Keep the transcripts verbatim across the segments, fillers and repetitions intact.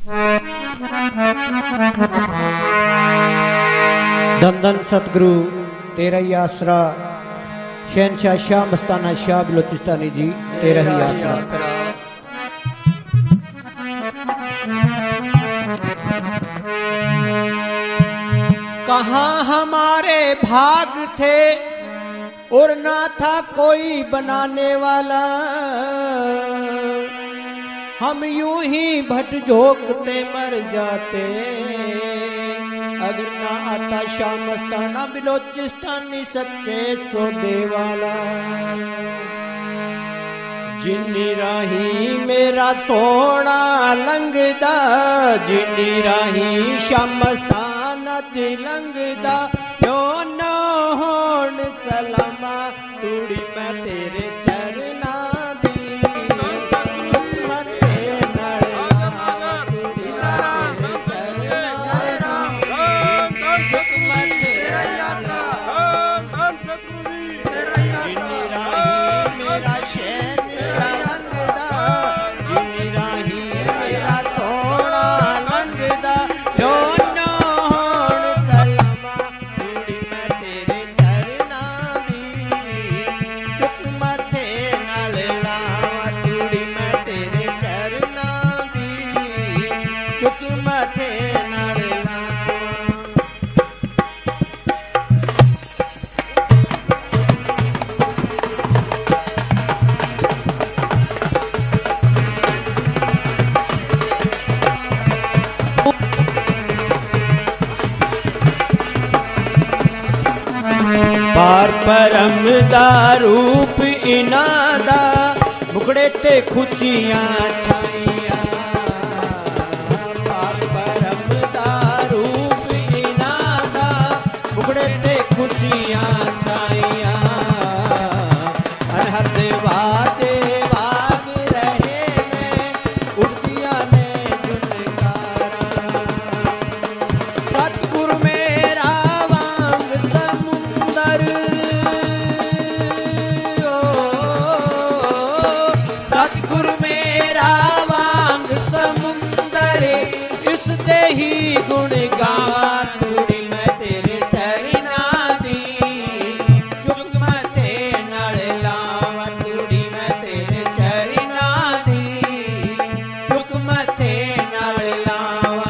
धन धन सतगुरु तेरा ही आसरा शहनशाह शाह मस्ताना शाह बलोचिस्तानी जी, तेरा ही आसरा। कहाँ हमारे भाग थे और ना था कोई बनाने वाला, हम यूं ही भट झोंकते मर जाते अगर ना आता शाह मस्ताना बलोचिस्तानी सच्चे सौदे वाला। जिन्नी राही मेरा सोना लंगदा, जिन्नी राही शाह मस्ताना दी लंगदा, जो न होण सलामा तूड़ी मैं तेरे चरना दी। बार परम दा रूप इनादा, मुकड़े ते खुशियां छाइया। बार परम दा रूप इनादा, मुकड़े ते खुशियां छाइया। अनहद वादे वाग रहे ने उड़दिया ने जुनकारा। सतगुर मेरा वांग समुंदर, सतगुर मेरा वांग समुंदर, इसदे ही गुण गावा तूड़ी मैं तेरे चरना दी। चुक मथे नाल लावा तूड़ी मैं तेरे चरना दी। चुक मथे नाल लावा।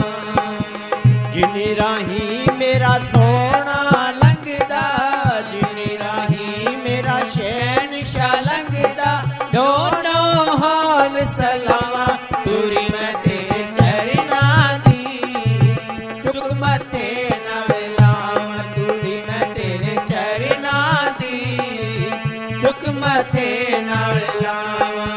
जिनी राही मेरा सोना लंगदा, जिनी राही मेरा शहनशाह लंगदा, दोनों हाल सलावा तूरी मैं तेरे चरना दी। चुक मथे नाल लावा तूरी मैं तेरे चरना दी। चुक मथे नाल लावा।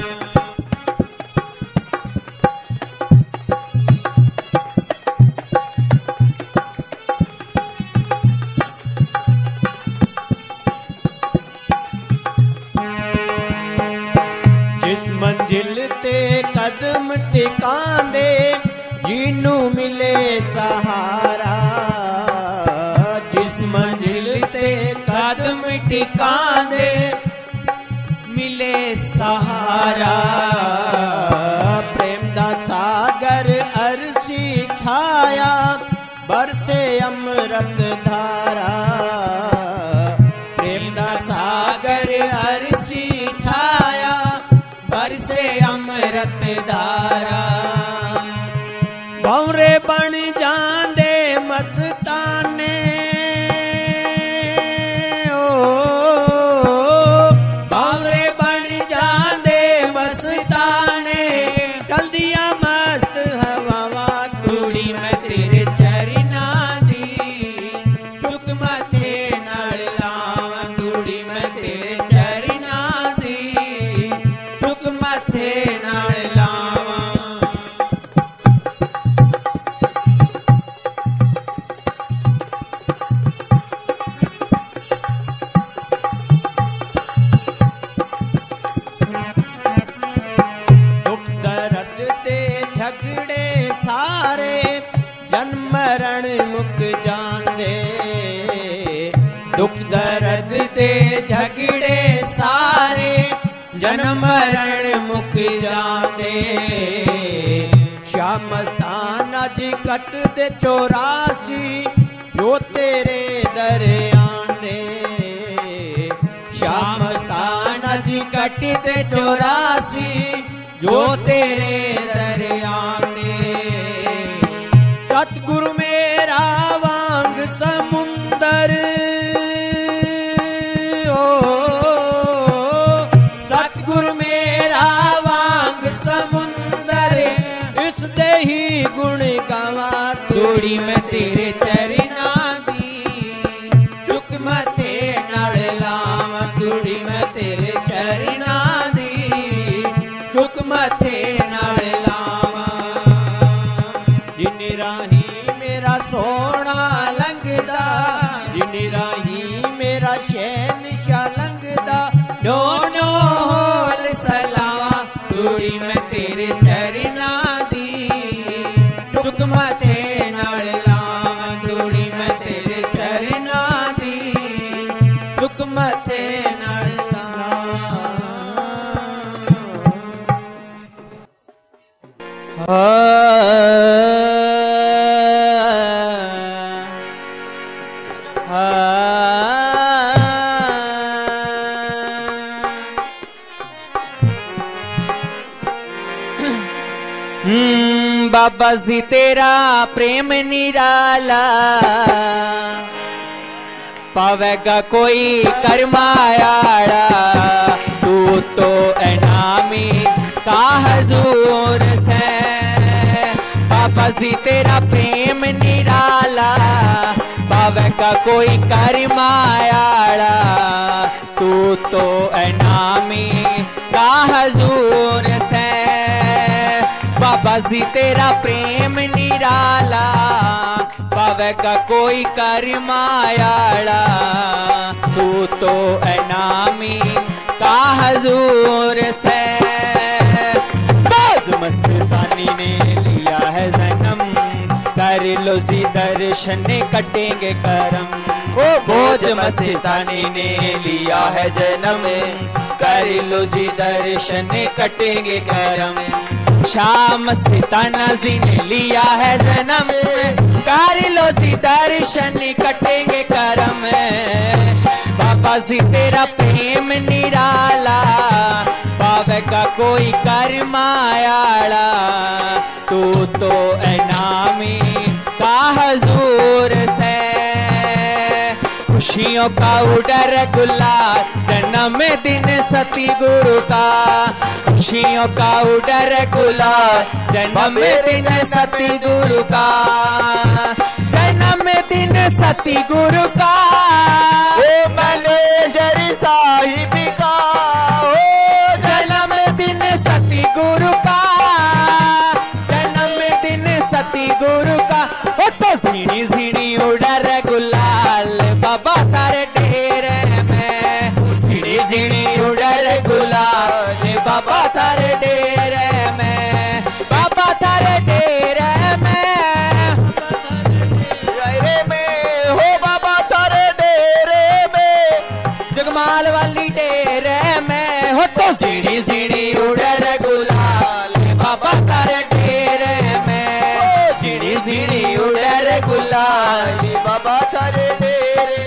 मंजिल ते कदम टिकांदे जिनू मिले सहारा। जिस मंजिल ते कदम टिकांदे मिले सहारा। प्रेम दा सागर अरसी छाया, बरसे अमृत धारा। प्रेम दा सागर अरसी छाया, बरसे अमृत धारा। भंवरे बन जांदे मस्ताने, ओ भंवरे बन जांदे मस्ताने, चलदियां मस्त हवावा तूड़ी मैं तेरे चरना दी। चुक मथे नाल लावा तूड़ी मैं तेरे चरना दी। चुक मथे नाल लावा। दुख दर्द ते झगड़े सारे, जन्म मरण मुक जांदे। दुख दर्द ते झगड़े सारे, जन्म मरण मुक जांदे। श्याम मस्ताना जी कट दे चौरासी जो तेरे दर आंदे। श्याम मस्ताना जी कट दे चौरासी जो तेरे दर आंदे। सतगुरु मेरा वांग समुंदर ओ सतगुरु मेरा वांग समुंदर इस दे ही गुण गावा तोड़ी मैं तेरे चरना दी चुक मथे नाल लावा तोड़ी मैं तेरे चरना दी चुक मथे नाल लावा। जिन राही मेरा सोना लंघदा जिन राही मेरा शहनशाह लंघदा दोनों होल सलावा तोड़ी मैं तेरे चरना दी चुक मथे नाल लावा तोड़ी मैं तेरे चरना दी चुक मथे नाल लावा। बाबा जी तेरा प्रेम निराला पावेगा कोई करमायाड़ा तू तो इनामी का हजूर से। बाबा जी तेरा प्रेम निराला पावेगा कोई करमायाड़ा तू तो इनामी का हजूर से। बाबा जी तेरा प्रेम निराला पावेगा कोई करमायाड़ा तू तो इनामी का हजूर से। बाज मस्तानी ने लिया है जन्म कर लो जी दर्शन कटेंगे करम। ओ बोझ मस्तानी ने लिया है जन्म कर लो जी दर्शन कटेंगे करम। श्याम मस्ताना जी ने लिया है जन्म कर लो जी दर्शन कटेंगे करम। बाबा जी तेरा प्रेम निराला पावेगा कोई करमायाड़ा तू तो इनामी का हजूर से। खुशियों का उड़र गुलाल जन्म दिन सती गुरु का खुशियों का उड़र गुलाल जन्म दिन सती गुरु का जन्म दिन सती गुरु का ओ मैनेजर साहिब का ओ जन्म दिन सती गुरु का जन्म दिन सती गुरु का। ओ तो झीणी झीणी उड़र गुलाल बाबा तारे डेरे में झीणी झीणी उड़र गुलाल बाबा तारे डेरे में बाबा तारे डेरे में डेरे में हो बाबा तारे डेरे में जगमाल वाली डेरे में हो तो झीणी झीणी उड़र गुलाल बाबा तारे डेरे में झीणी झीणी उड़र गुलाल बाबा तारे डेरे।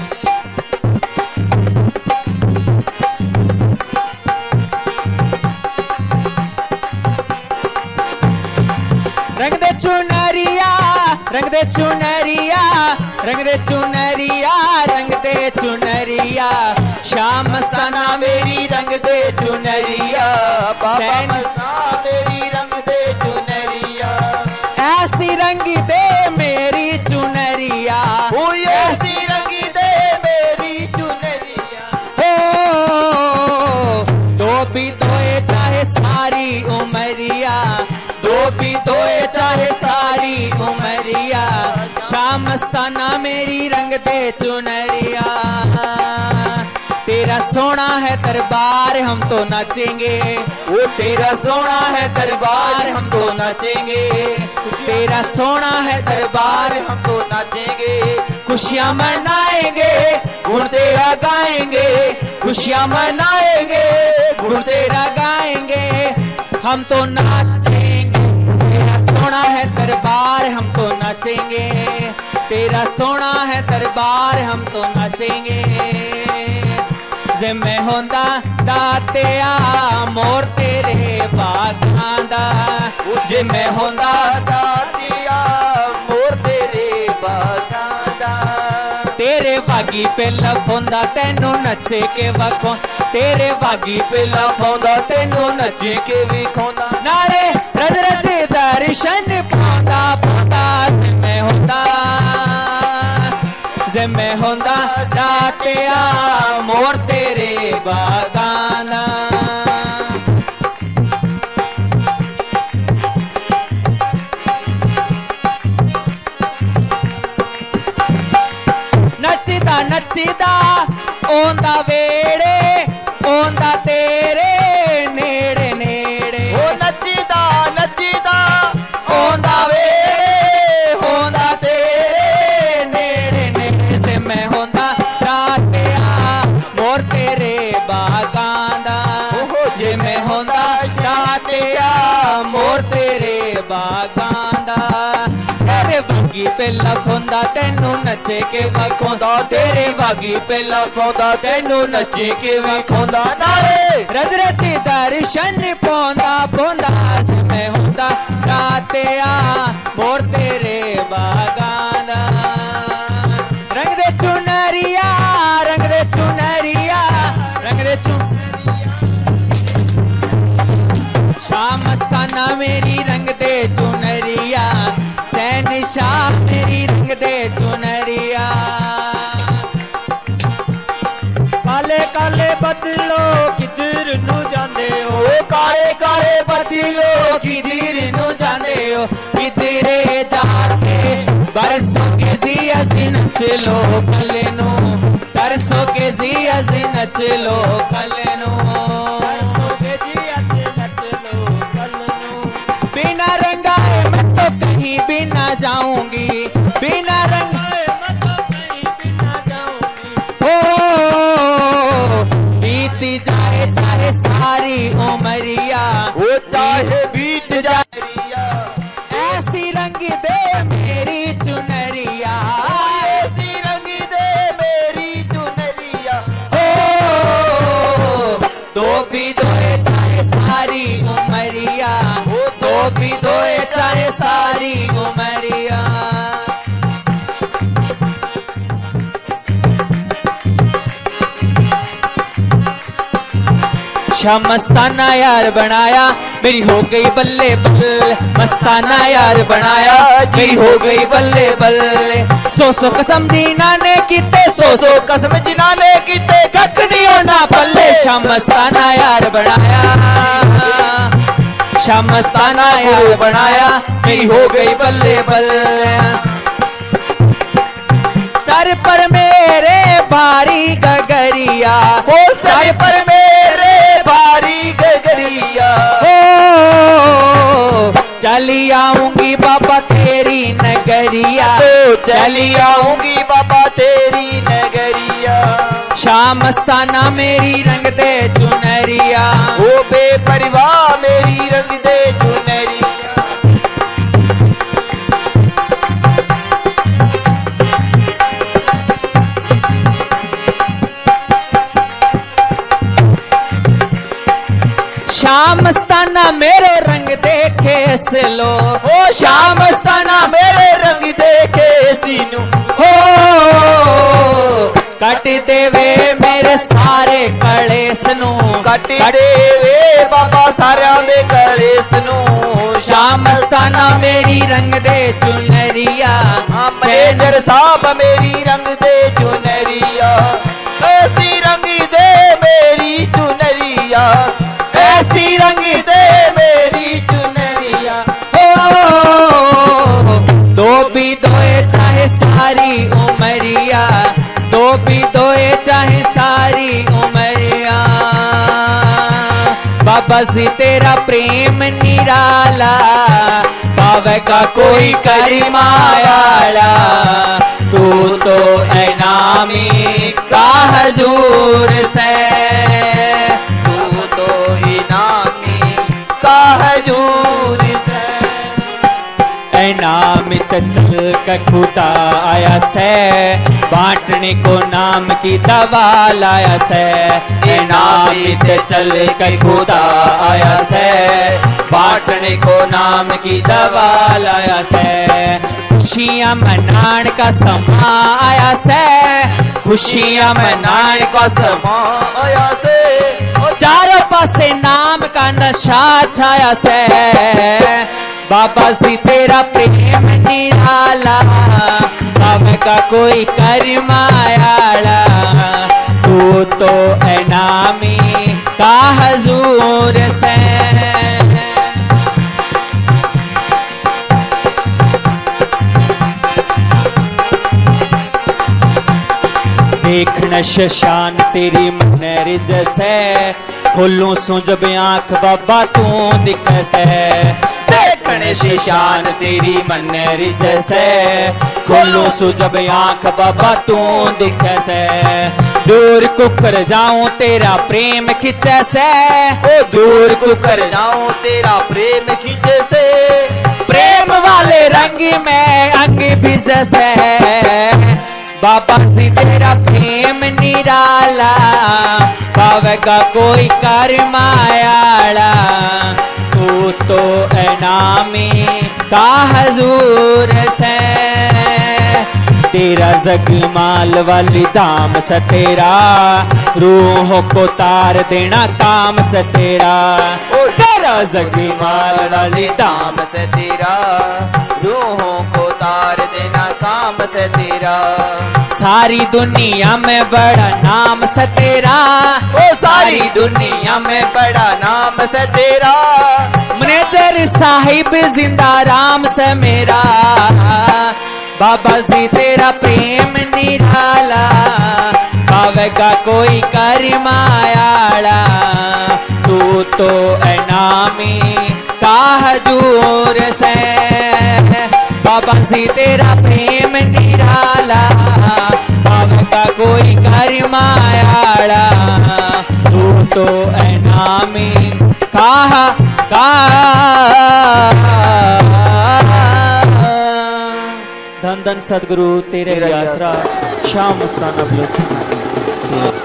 रंग दे चुनरिया रंग दे चुनरिया रंग दे चुनरिया रंग दे चुनरिया श्याम मस्ताना मेरी रंग दे चुनरिया बाबा मस्ताना मेरी रंग दे चुनरिया ऐसी रंग दे मेरी चुनरिया ओ ऐसी रंग दे मेरी चुनरिया। हो दो भी दोए चाहे सारी उमरिया दो भी दोए चाहे सारी उमरिया श्याम मस्ताना मेरी रंग दे चुनरिया। तेरा सोना है दरबार हम तो नाचेंगे वो तेरा सोना है दरबार हम तो नाचेंगे तेरा सोना है दरबार हम तो नाचेंगे खुशियां मनाएंगे गुण तेरा गाएंगे खुशियां मनाएंगे गुण तेरा गाएंगे हम तो नाचेंगे तेरा है दरबार हम तो नाचेंगे, तेरा सोना है दरबार हम तो नाचेंगे। जे मैं होंदा दातिया मोर तेरे बागां दा, जे मैं होंदा दातिया मोर तेरे बागां दा। तेरे बागी पे लफोंदा तेनू नचे के वखों, तेरे बागी पे लफोंदा तेनू नचे के विखोंदा। नाले रज रज दर्शन पांदा पांदा जे मैं होंदा, जे मैं होंदा दातिया मोर तेरे बागां दा। नचदा नचदा ओंदा वेड़े, ओंदा तेरे नेड़े नेड़े। ओ नचदा नचदा ओंदा वेड़े, ओंदा तेरे नेड़े नेड़े। से मैं होंदा दातिया मोर तेरे बागां दा, जे मैं होंदा दातिया मोर तेरे बागां दा। तेरे बागी पे लफोंदा तेनू नचे के वखोंदा, तेरे बागी पे लफोंदा तेनू नचे के विखोंदा। नाले रज रज दर्शन पौंदा पौंदा से मैं होंदा दातिया मोर तेरे बागां दा। रंग दे चुनरिया रंग दे चुनरिया रंग दे चुनरिया, शाम मस्ताना मेरी रंग दे चुनरिया, सैन शाह मेरी रंग दे चुनरिया। काले काले बदलो किधर नू जांदे हो, काले काले बदलो किधर नू जांदे हो। किधरे जाके बरसों के जी असी नच लो कले नू, तरसों के जी असी नच लो कले नू, तरसों के जी असी नच लो कले नू। बिना रंगाए मैं तो कहीं भी ना जाऊंगी, बिना रंगाए मैं तो कहीं भी ना जाऊंगी। ओ बीत जाए चाहे सारी उमरिया, वो चाहे बीत जाए ऐसी रंग दे मेरी चुनरिया, ऐसी रंग दे मेरी चुनरिया। ओ दो भी दोए चाहे सारी उमरिया, वो दो भी दोए चाहे सारी उमरिया। शाम मस्ताना यार बनाया मेरी हो गई बल्ले बल्ले, मस्ताना यार बनाया मेरी हो गई बल्ले बल्ले। सो सो कसम जिना ने कीते, सो सो कसम जिना ने कीते, कख नहीं होना पल्ले। शाम मस्ताना यार बनाया, शाम मस्ताना यार बनाया मेरी हो गई बल्ले बल्ले। सर पर मेरे भारी गगरिया, हो सर पर मेरे भारी गगरिया। हो चली आऊंगी बाबा तेरी नगरिया, तो चली आऊंगी बाबा तेरी नगरिया। शाम मस्ताना मेरी रंग दे चुनरिया, ओ बेपरवाह मेरी रंग दे चुनरिया। शाम मस्ताना मेरे रंग देखे सलो, हो शाम मस्ताना मेरे रंग देखे सीनू। हो कट देवे मेरे सारे कलेस नू, कट देवे बाबा सारे दे कलेस नू। शाम मस्ताना मेरी रंग दे चुनरिया, मैनेजर साहब मेरी रंग दे चुनरिया। ऐसी रंग दे मेरी चुनरिया, ऐसी रंग दे मेरी चुनरिया। हो दो भी दोए चाहे सारी उमरिया, दो भी दोए चाहे सारी उमरिया। बाबा जी तेरा प्रेम निराला, पावेगा कोई करीमायाला। तू तो इनामी का हजूर से, तू तो इनामी का हजूर से। नामित चल कर खुदा आया से, बांटने को नाम की दवा लाया से। ए नामित चल कर खुदा आया से, बांटने को नाम की दवा लाया से। खुशियां मनाण का समा आया से, खुशियां मनाण का समा आया से। चारों पासे नाम का नशा छाया से, बाबा सी तेरा प्रेम निराला, बाबा का कोई करमायाला। तू तो इनामी का हजूर से। देखन शशान तेरी मनरिज से, खोलूं सो जब आंख बाबा तू दिख से। देखन शशान तेरी मनरिज से, खोलूं सो जब आंख बाबा तू दिख से। दूर को कर जाऊं तेरा प्रेम खिंचे से, ओ दूर को कर जाऊं तेरा प्रेम खिंचे से। प्रेम वाले रंग में अंग भिज से, बाबा सी तेरा प्रेम निराला, पावेगा कोई करमायाला। तू तो इनामी का हजूर से, तेरा जगमाल वाली दाम से तेरा, रूहों को तार देना काम से तेरा। ओ तेरा जगमाल वाली दाम से तेरा, रूहों को तार देना काम से तेरा। सारी दुनिया में बड़ा नाम से तेरा, ओ सारी दुनिया में बड़ा नाम से तेरा। मुनेजर साहिब जिंदा राम से मेरा, बाबा जी तेरा प्रेम निराला, पावेगा कोई करमायाला। तू तो इनामी का हजूर से, बाबा जी तेरा प्रेम निराला, पावेगा कोई करमायाला। तू तो इनामी का का। धन धन सदगुरु तेरे आसरा, शाम मस्ताना बुलंद।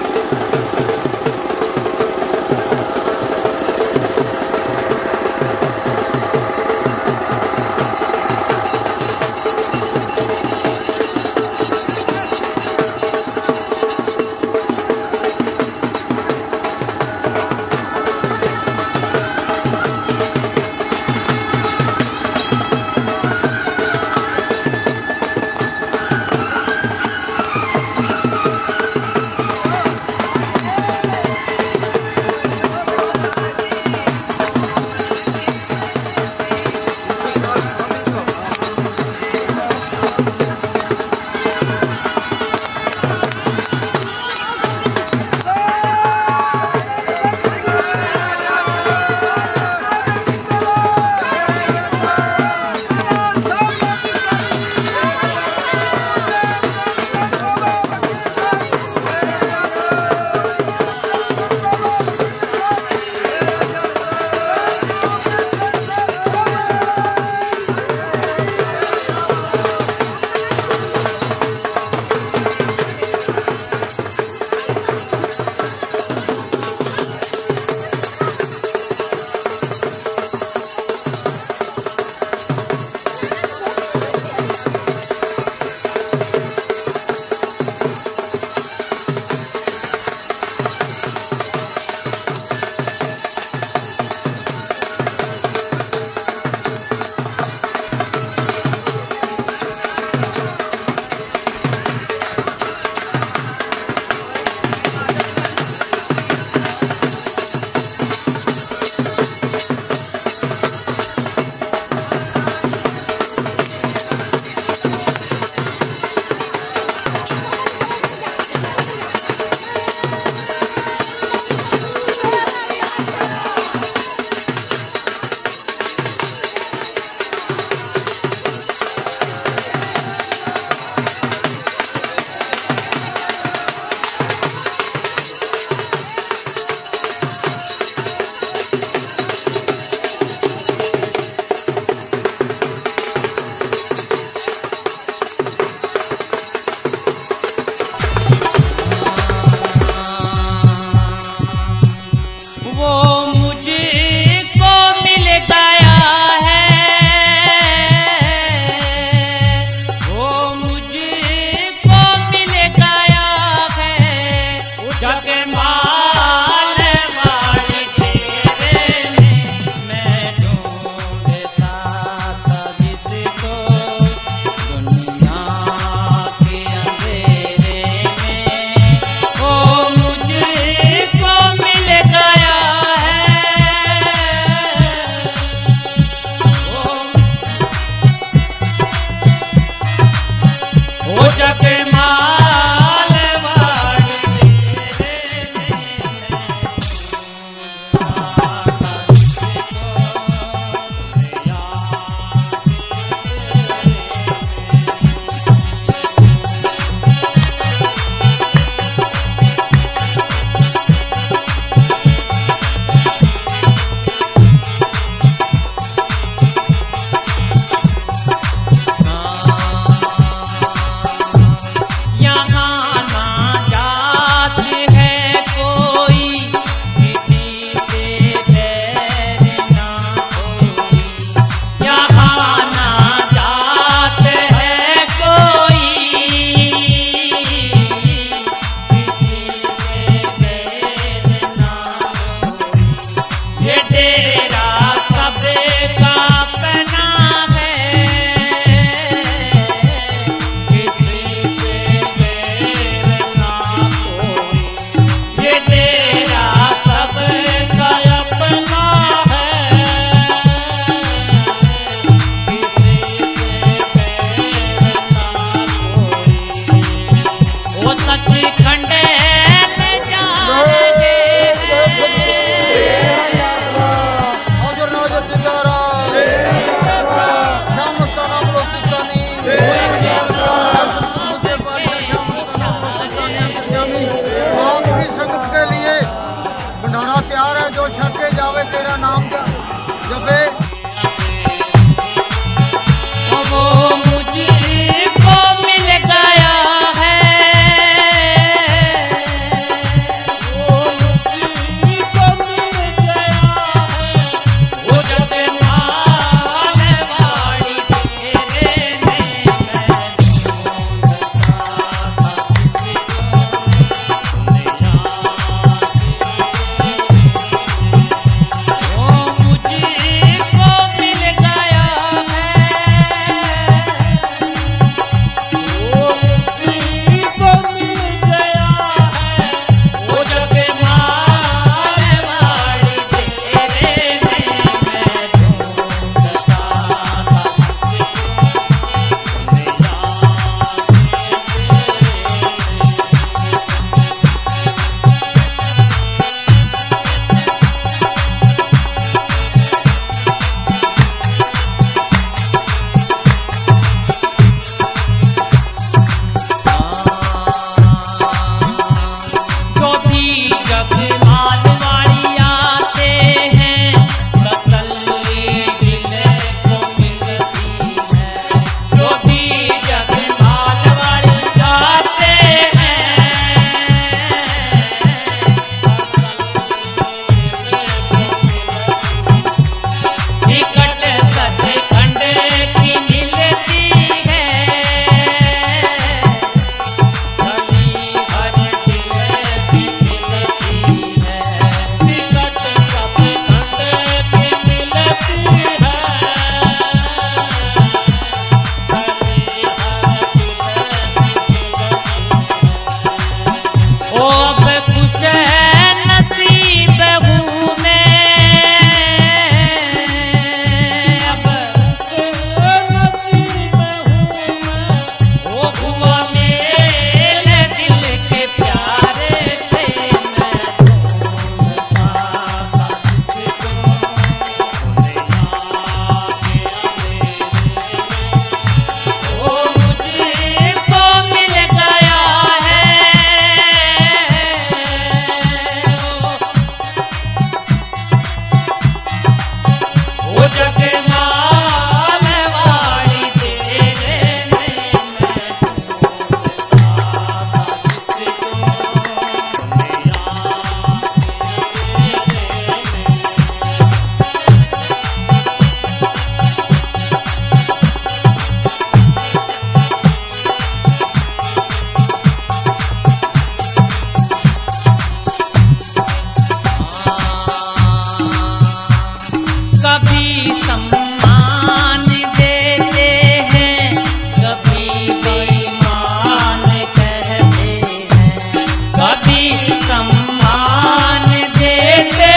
सम्मान देते हैं, कभी बेईमान कहते हैं, कभी सम्मान देते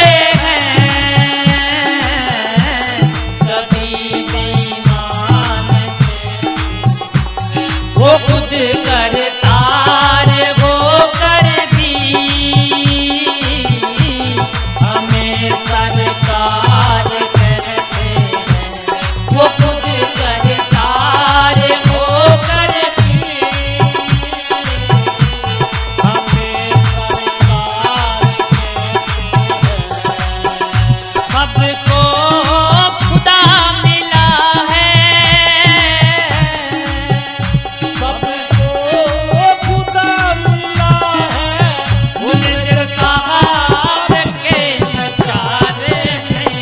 हैं, कभी बेईमान कहते हैं। वो खुद करतार वो कर दी, हमें सरकार कहते हैं। वो खुद करतार वो कर दी, हमें सरकार कहते हैं। सबको खुदा मिला है, सबको खुदा मिला है, उन जो साहब के नचारे हैं,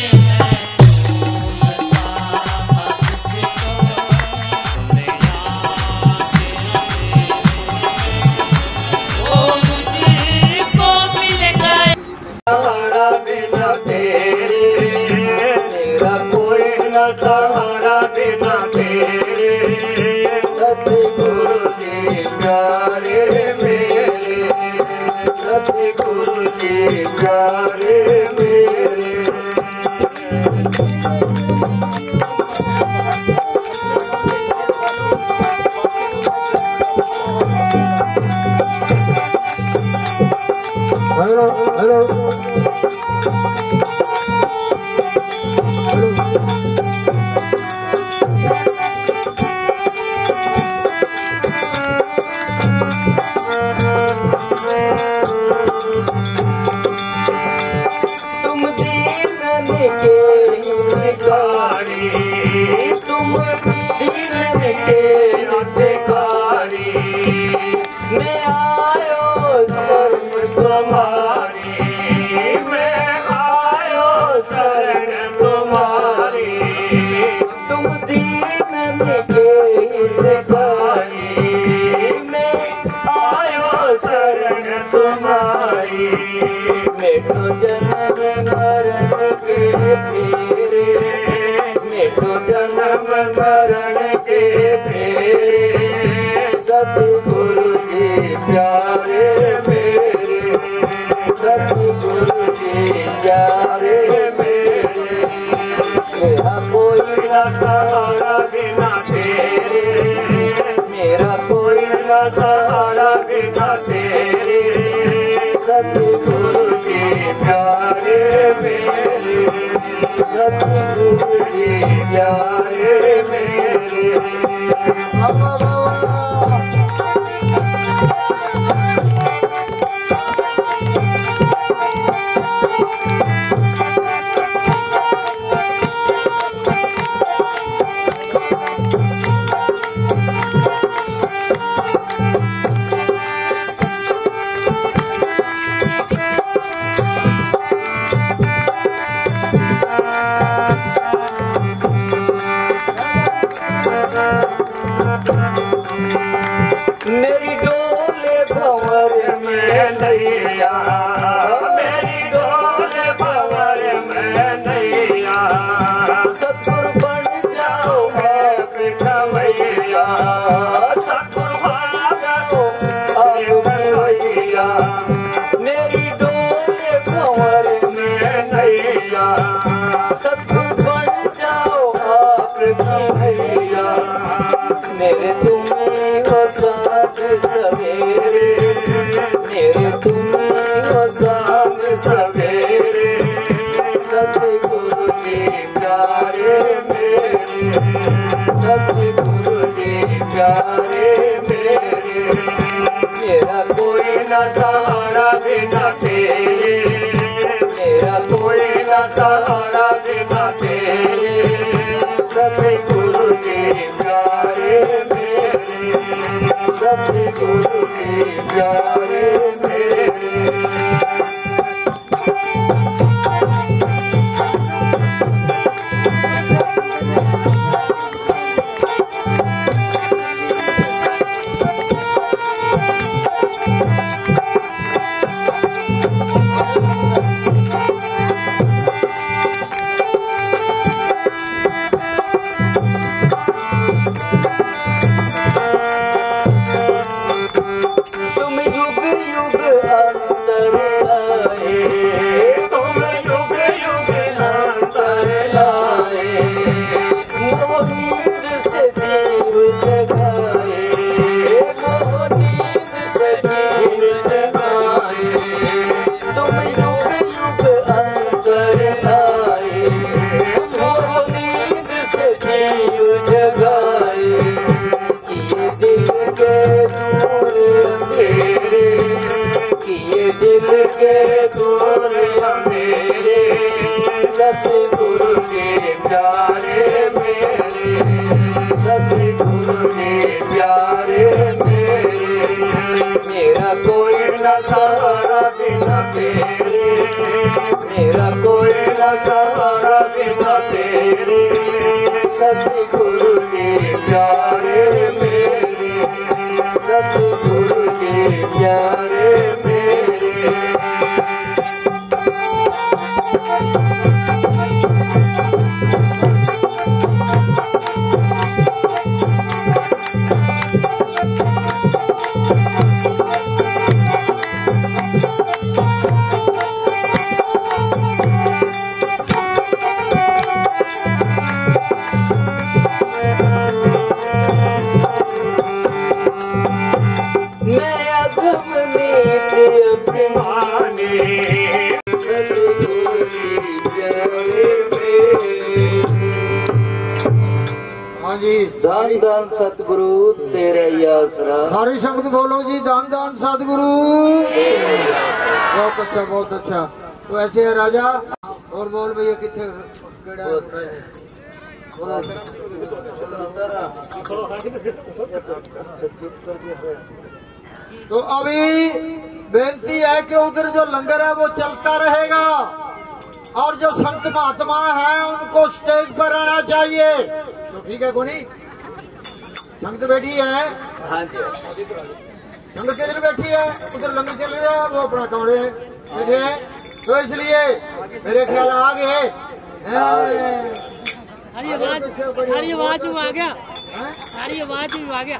वो मुझको मिल गए। सहारा बिना तेरे, मेरा कोई न सहारा बिना तेरे, सतगुरु जी प्यारे मेरे, सतगुरु जी प्यारे मेरे। हेलो हेलो तुम दीन के अधिकारी, तुम दीन के अधिकारी, मैं आयो शरण तुम्हारी, मैं आयो शरण तुम्हारी। तुम दीन के हितकारी, मैं आयो शरण तुम्हारी। मेठो जन्म मरण के फेरे, मेठो जन्म मरण के फेरे, सतगुरु जी प्यारे मेरे, सतगुरु जी प्यारे मेरे। मेरा कोई न सहारा बिना तेरे, मेरा कोई न सहारा बिना तेरे, सतगुरु जी प्यारे मेरे, सतगुरु जी प्यारे मेरे। बाबा बाबा मेरी डोले भंवर में नैया, मेरी डोले भंवर में नैया, सतगुरु बन जाओ आप खवैया, सतगुरु बन जाओ आप खवैया। मेरी डोले भंवर में नैया, सतगुरु बन जाओ आप खवैया। मेरे तुम्हें हो साथ सवेरे, मेरे तुम्हें हो साथ सवेरे, सतगुरु जी प्यारे मेरे, सतगुरु जी प्यारे मेरे। मेरा कोई न सहारा बिना तेरे, मेरा कोई न सहारा बिना तेरे, सतगुरु जी प्यारे मेरे, सतगुरु जी प्यारे मेरे। प्यारे मेरे, सतगुरु जी प्यारे मेरे, मेरा कोई न सहारा बिना तेरे, मेरा कोई न सहारा बिना तेरे, सतगुरु जी प्यारे मेरे, सतगुरु जी प्यारे मेरे। धन धन सतगुरु तेरा ही आसरा। सारी संगत बोलो जी धन धन सतगुरु। बहुत अच्छा बहुत अच्छा। तो ऐसे है राजा और बोल भैया कितने तो अभी बेनती है कि उधर जो लंगर है वो चलता रहेगा और जो संत महात्मा है उनको स्टेज पर आना चाहिए। तो ठीक है कोनी संगत बैठी है। हाँ जी संगत किधर बैठी है? उधर लंगर चल रहा है वो अपना कमरे बैठे हैं। तो इसलिए मेरे ख्याल आ गए सारी आवाज सारी आवाज आ गया सारी आवाज आ गया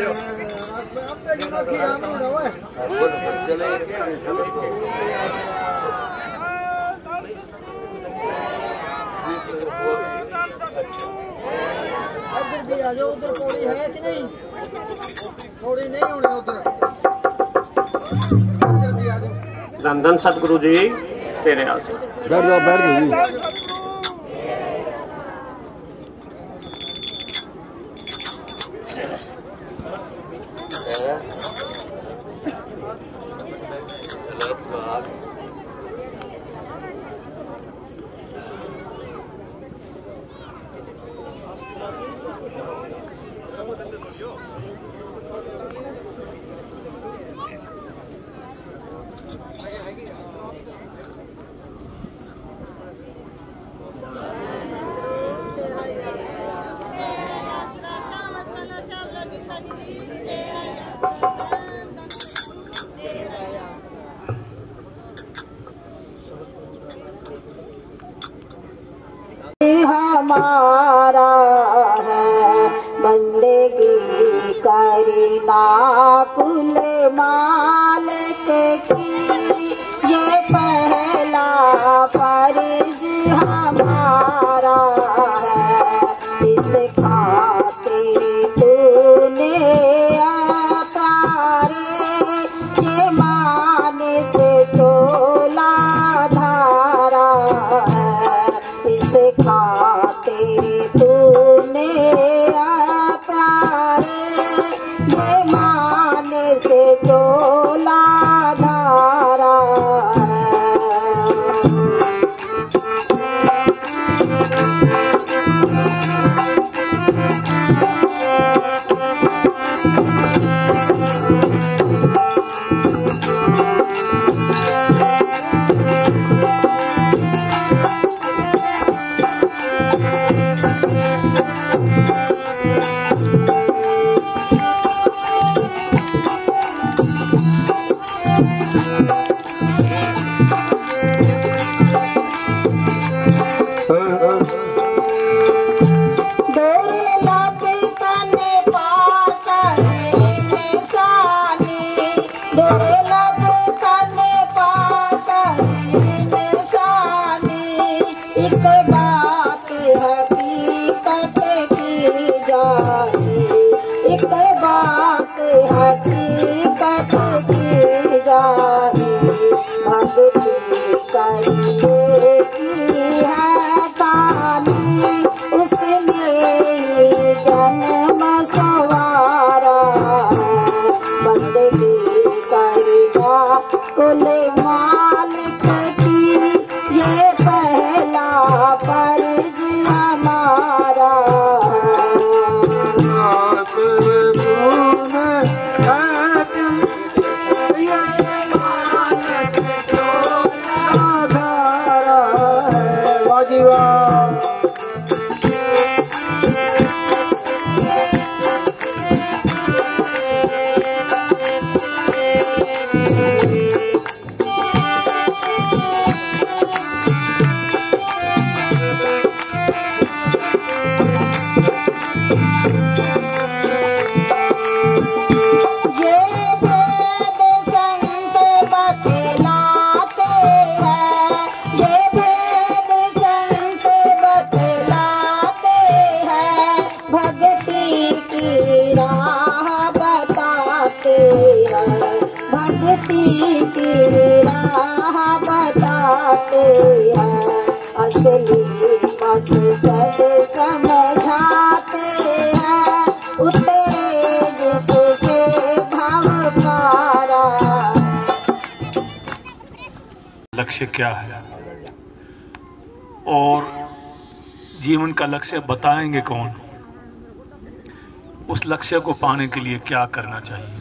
उधर पौड़ी है कि नहीं? पौड़ी नहीं होने उधर। धन धन सतगुरु जी तेरे आस। बैठ जाओ बैठ जाओ जी। हमारा है बंदगी करना कुल मालिक की, ये पहला फर्ज हमारा है। इस खातिर तूने प्यारे ये माने से तोला धारा है। इस खातिर तूने प्यारे ये माने से तोला धारा है। हकीकत की जानी भक्ति करने की है तानी, उसने जन्म सवारा है। बंदगी करना कुल मालिक की ये पहला फर्ज लक्ष्य क्या है और जीवन का लक्ष्य बताएंगे कौन, उस लक्ष्य को पाने के लिए क्या करना चाहिए।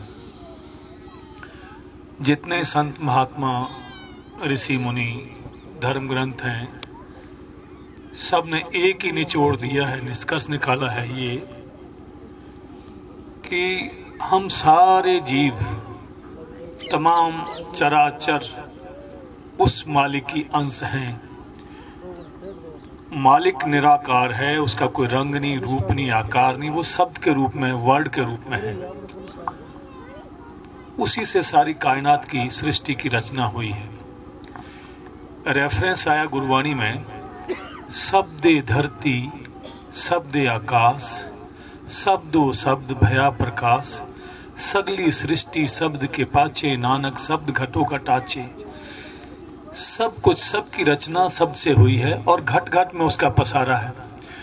जितने संत महात्मा ऋषि मुनि धर्म ग्रंथ हैं, सब ने एक ही निचोड़ दिया है, निष्कर्ष निकाला है ये कि हम सारे जीव, तमाम चराचर उस मालिक की अंश हैं। मालिक निराकार है, उसका कोई रंग नहीं, रूप नहीं, आकार नहीं, वो शब्द के रूप में, वर्ड के रूप में है। उसी से सारी कायनात की सृष्टि की रचना हुई है। रेफरेंस आया गुरबाणी में, शब्दे धरती शब्दे आकाश, शब्दो शब्द भया प्रकाश, सगली सृष्टि शब्द के पाछे, नानक शब्द घटो घटाचे। सब कुछ, सब की रचना शब्द से हुई है और घट घट में उसका पसारा है।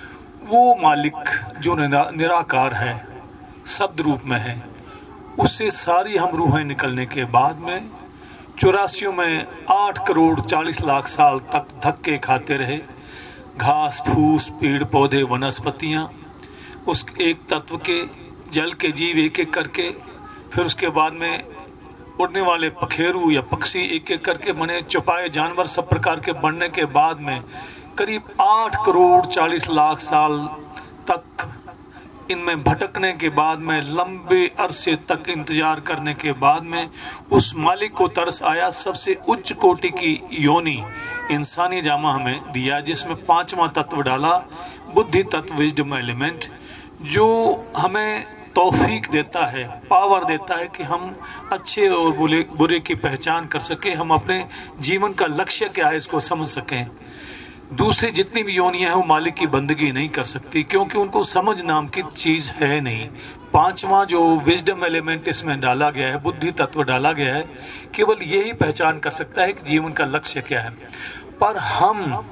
वो मालिक जो निरा, निराकार है, शब्द रूप में है, उससे सारी हम रूहें निकलने के बाद में चौरासियों में आठ करोड़ चालीस लाख साल तक धक्के खाते रहे। घास फूस, पेड़ पौधे, वनस्पतियाँ, उस एक तत्व के, जल के जीव एक एक करके, फिर उसके बाद में उड़ने वाले पखेरू या पक्षी एक एक करके बने, चौपाए जानवर सब प्रकार के बनने के बाद में करीब आठ करोड़ चालीस लाख साल तक इनमें भटकने के बाद में, लंबे अरसे तक इंतजार करने के बाद में उस मालिक को तरस आया। सबसे उच्च कोटि की योनि इंसानी जामा हमें दिया, जिसमें पांचवा तत्व डाला, बुद्धि तत्व, विजडम एलिमेंट, जो हमें तौफीक देता है, पावर देता है कि हम अच्छे और बुरे बुरे की पहचान कर सकें, हम अपने जीवन का लक्ष्य क्या है इसको समझ सकें। दूसरी जितनी भी योनियां हैं वो मालिक की बंदगी नहीं कर सकती, क्योंकि उनको समझ नाम की चीज़ है नहीं। पांचवा जो विजडम एलिमेंट इसमें डाला गया है, बुद्धि तत्व डाला गया है, केवल यही पहचान कर सकता है कि जीवन का लक्ष्य क्या है। पर हम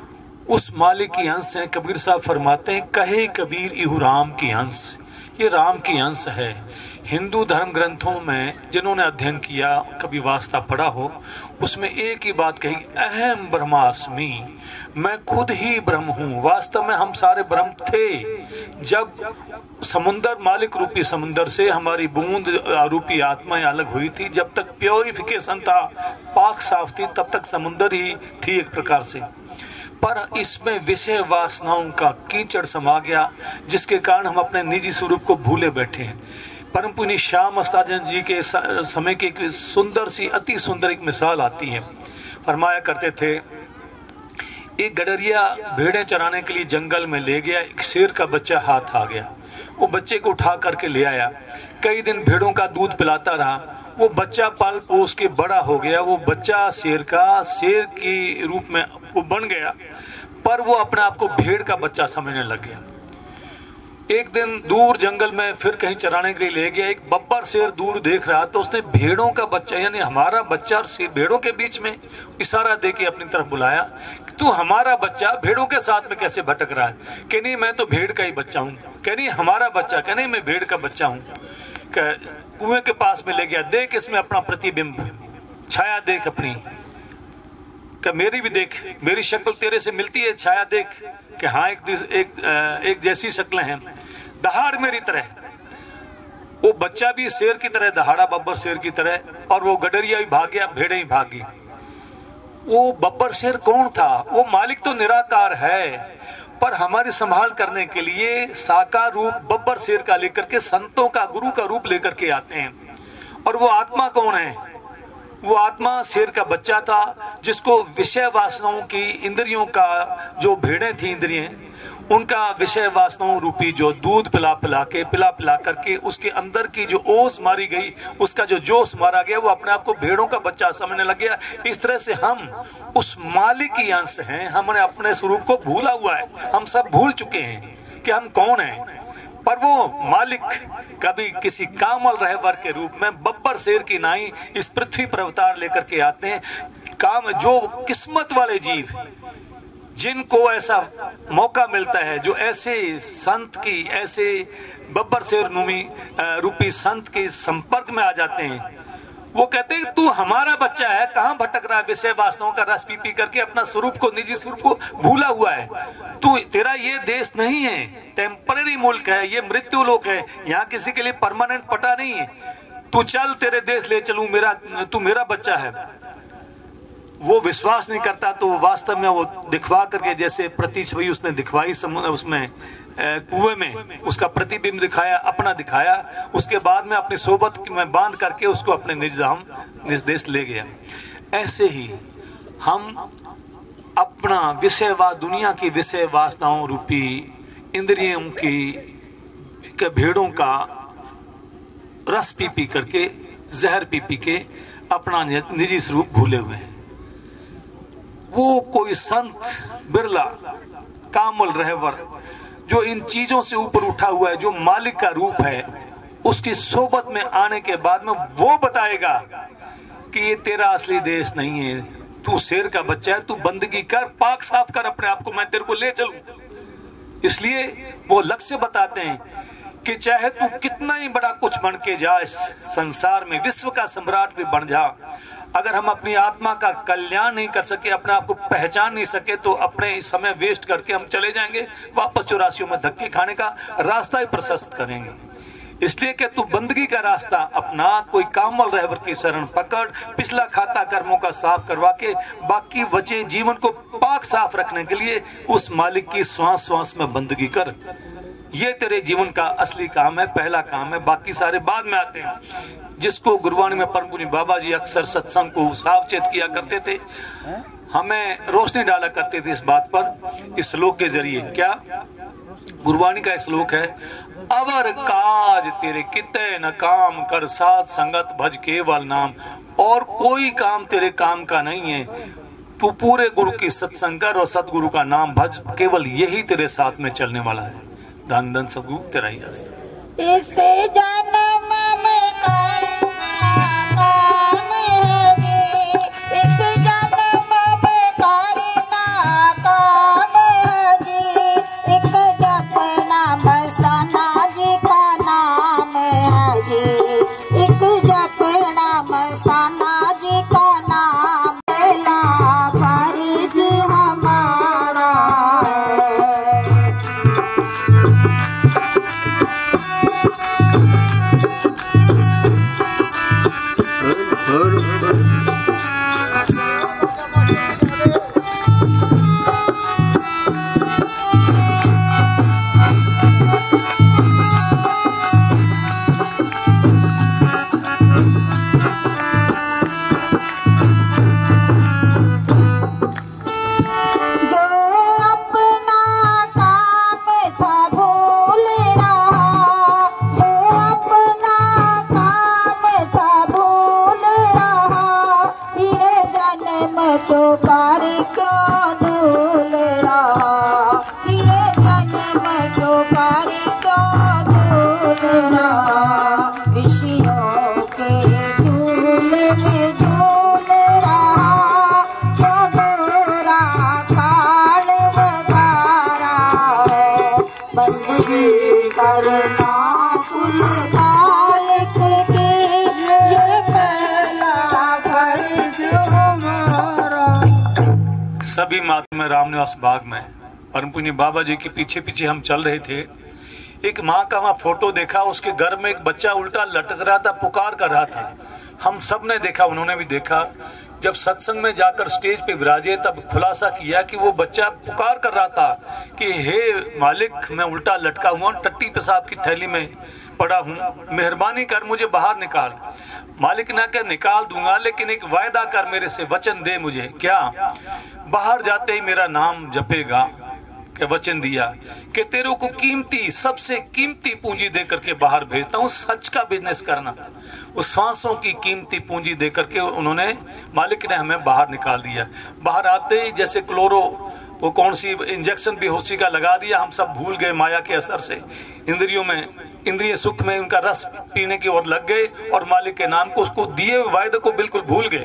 उस मालिक की अंश हैं। कबीर साहब फरमाते हैं, कहे कबीर इहु राम की अंश, ये राम की अंश है। हिंदू धर्म ग्रंथों में जिन्होंने अध्ययन किया, कभी वास्ता पढ़ा हो, उसमें एक ही बात कही, अहम ब्रह्मास्मि, मैं खुद ही ब्रह्म हूँ। वास्तव में हम सारे ब्रह्म थे। जब समुंदर, मालिक रूपी समुंदर से हमारी बूंद रूपी आत्माएं अलग हुई थी, जब तक प्योरिफिकेशन था, पाक साफ थी, तब तक समुंदर ही थी एक प्रकार से। पर इसमें विषय वासनाओं का कीचड़ समा गया, जिसके कारण हम अपने निजी स्वरूप को भूले बैठे हैं। परम पुण्य श्याम अस्ताजन जी के समय की एक सुंदर सी, अति सुंदर एक मिसाल आती है। फरमाया करते थे, एक गडरिया भेड़ें चराने के लिए जंगल में ले गया, एक शेर का बच्चा हाथ आ गया, वो बच्चे को उठा करके ले आया। कई दिन भेड़ों का दूध पिलाता रहा, वो बच्चा पाल पोस के बड़ा हो गया। वो बच्चा शेर का, शेर के रूप में वो बन गया, पर वो अपने आप को भेड़ का बच्चा समझने लग गया। एक दिन दूर जंगल में फिर कहीं चराने के लिए ले गया, एक बब्बर शेर दूर देख रहा, तो उसने भेड़ों का बच्चा, यानी हमारा बच्चा से भेड़ों के बीच में इशारा दे के अपनी तरफ बुलाया, तू हमारा बच्चा भेड़ों के साथ में कैसे भटक रहा है? कह नहीं, मैं तो भेड़ का ही बच्चा हूँ। कह नहीं, हमारा बच्चा। कह नहीं, मैं भेड़ का बच्चा हूँ। कुएं के पास में ले गया, देख इसमें अपना प्रतिबिंब, छाया देख अपनी, कि मेरी भी देख, मेरी शक्ल तेरे से मिलती है, छाया देख कि हाँ एक एक एक जैसी शक्लें हैं। दहाड़ मेरी तरह, वो बच्चा भी शेर की तरह दहाड़ा, बब्बर शेर की तरह, और वो गडरिया भी भाग गया, भेड़े ही भागी। वो बब्बर शेर कौन था? वो मालिक तो निराकार है, पर हमारी संभाल करने के लिए साकार रूप बब्बर शेर का लेकर के, संतों का, गुरु का रूप लेकर के आते हैं। और वो आत्मा कौन है? वो आत्मा शेर का बच्चा था, जिसको विषय वासनाओं की, इंद्रियों का, जो भेड़ें थी इंद्रियां, उनका विषय वासनाओं रूपी जो दूध पिला पिला के पिला पिला करके उसके अंदर की जो ओस मारी गई, उसका जो जोश मारा गया, वो अपने आप को भेड़ों का बच्चा समझने लग गया। इस तरह से हम उस मालिक की अंश हैं। हमने अपने स्वरूप को भूला हुआ है, हम सब भूल चुके हैं कि हम कौन हैं। पर वो मालिक कभी किसी कामल रहबर के रूप में बब्बर शेर की नाई इस पृथ्वी पर अवतार लेकर के आते हैं। काम जो किस्मत वाले जीव, जिनको ऐसा मौका मिलता है, जो ऐसे संत की, ऐसे बब्बर शेर नुमी रूपी संत के संपर्क में आ जाते हैं, वो कहते हैं तू हमारा बच्चा है, कहां भटक रहा है विषय वासनाओं का रस पी पी करके, अपना स्वरूप को, निजी स्वरूप को भूला हुआ है। तू, तेरा ये देश नहीं है, टेम्पररी मुल्क है, ये मृत्यु लोक है, यहाँ किसी के लिए परमानेंट पटा नहीं है। तू चल, तेरे देश ले चलूं, मेरा तू मेरा बच्चा है। वो विश्वास नहीं करता तो वास्तव में वो दिखवा करके, जैसे प्रतिछवि उसने दिखवाई उसमें कुएं में, उसका प्रतिबिंब दिखाया, अपना दिखाया, उसके बाद में अपनी सोबत में बांध करके उसको अपने निज धाम निज देश ले गया। ऐसे ही हम अपना विषय वा दुनिया की विषय वासनाओं रूपी इंद्रियों की के भेड़ों का रस पी पी करके, जहर पी पी के अपना निजी स्वरूप भूले हुए हैं। वो कोई संत बिरला, कामल रहवर, जो इन चीजों से ऊपर उठा हुआ है, जो मालिक का रूप है, उसकी सोबत में आने के बाद में वो बताएगा कि ये तेरा असली देश नहीं है, तू शेर का बच्चा है, तू बंदगी कर, पाक साफ कर अपने आप को, मैं तेरे को ले चलूं। इसलिए वो लक्ष्य बताते हैं कि चाहे तू कितना ही बड़ा कुछ बन के जा इस संसार में, विश्व का सम्राट भी बन जा, अगर हम अपनी आत्मा का कल्याण नहीं कर सके, अपने आप को पहचान नहीं सके, तो अपने समय वेस्ट करके हम चले जाएंगे, वापस चौरासियों में धक्के खाने का रास्ता ही प्रशस्त करेंगे। इसलिए कि तू बंदगी का रास्ता अपना, कोई कामल रहवर की शरण पकड़, पिछला खाता कर्मों का साफ करवा के बाकी बचे जीवन को पाक साफ रखने के लिए उस मालिक की श्वास श्वास में बंदगी कर। ये तेरे जीवन का असली काम है, पहला काम है, बाकी सारे बाद में आते हैं। जिसको गुरुवाणी में परम पूज्य बाबा जी अक्सर सत्संग को सावचेत किया करते थे, हमें रोशनी डाला करते थे इस बात पर, इस श्लोक के जरिए। क्या गुरुवाणी का श्लोक है, अवर काज तेरे किते न काम कर, साथ संगत भज केवल नाम। और कोई काम तेरे काम का नहीं है, तू पूरे गुरु की सत्संग कर और सतगुरु का नाम भज, केवल यही तेरे साथ में चलने वाला है। धन धन सतगुरु तेरा ही आश्रय। इस जन्म में करना काम है जी, इस जन्म में करना काम है जी, एक जपना मस्ताना जी का नाम है जी, एक जपना मस्ताना जी का नाम, पहला फर्ज हमारा सभी माता में रामनिवास बाग में परम पूज्य बाबा जी के पीछे पीछे हम चल रहे थे। एक माँ का वहाँ फोटो देखा, उसके घर में एक बच्चा उल्टा लटक रहा था, पुकार कर रहा था। हम सब ने देखा, उन्होंने भी देखा। जब सत्संग में जाकर स्टेज पे विराजे तब खुलासा किया कि वो बच्चा पुकार कर रहा था कि हे मालिक, मैं उल्टा लटका हुआ, टट्टी पेशाब की थैली में पड़ा हूँ, मेहरबानी कर मुझे बाहर निकाल। मालिक ने कहा निकाल दूंगा, लेकिन एक वायदा कर मेरे से, वचन दे मुझे। क्या? बाहर जाते ही मेरा नाम जपेगा। क्या वचन दिया कि तेरे को कीमती, सबसे कीमती पूंजी दे करके बाहर भेजता हूँ, सच का बिजनेस करना। उस सांसों की कीमती पूंजी दे करके उन्होंने, मालिक ने हमें बाहर निकाल दिया। बाहर आते ही जैसे क्लोरो, वो कौन सी इंजेक्शन बेहोशी का लगा दिया, हम सब भूल गए माया के असर से, इंद्रियों में, इंद्रिय सुख में उनका रस पीने की ओर लग गए और मालिक के नाम को, उसको दिए हुए वायदे को बिल्कुल भूल गए,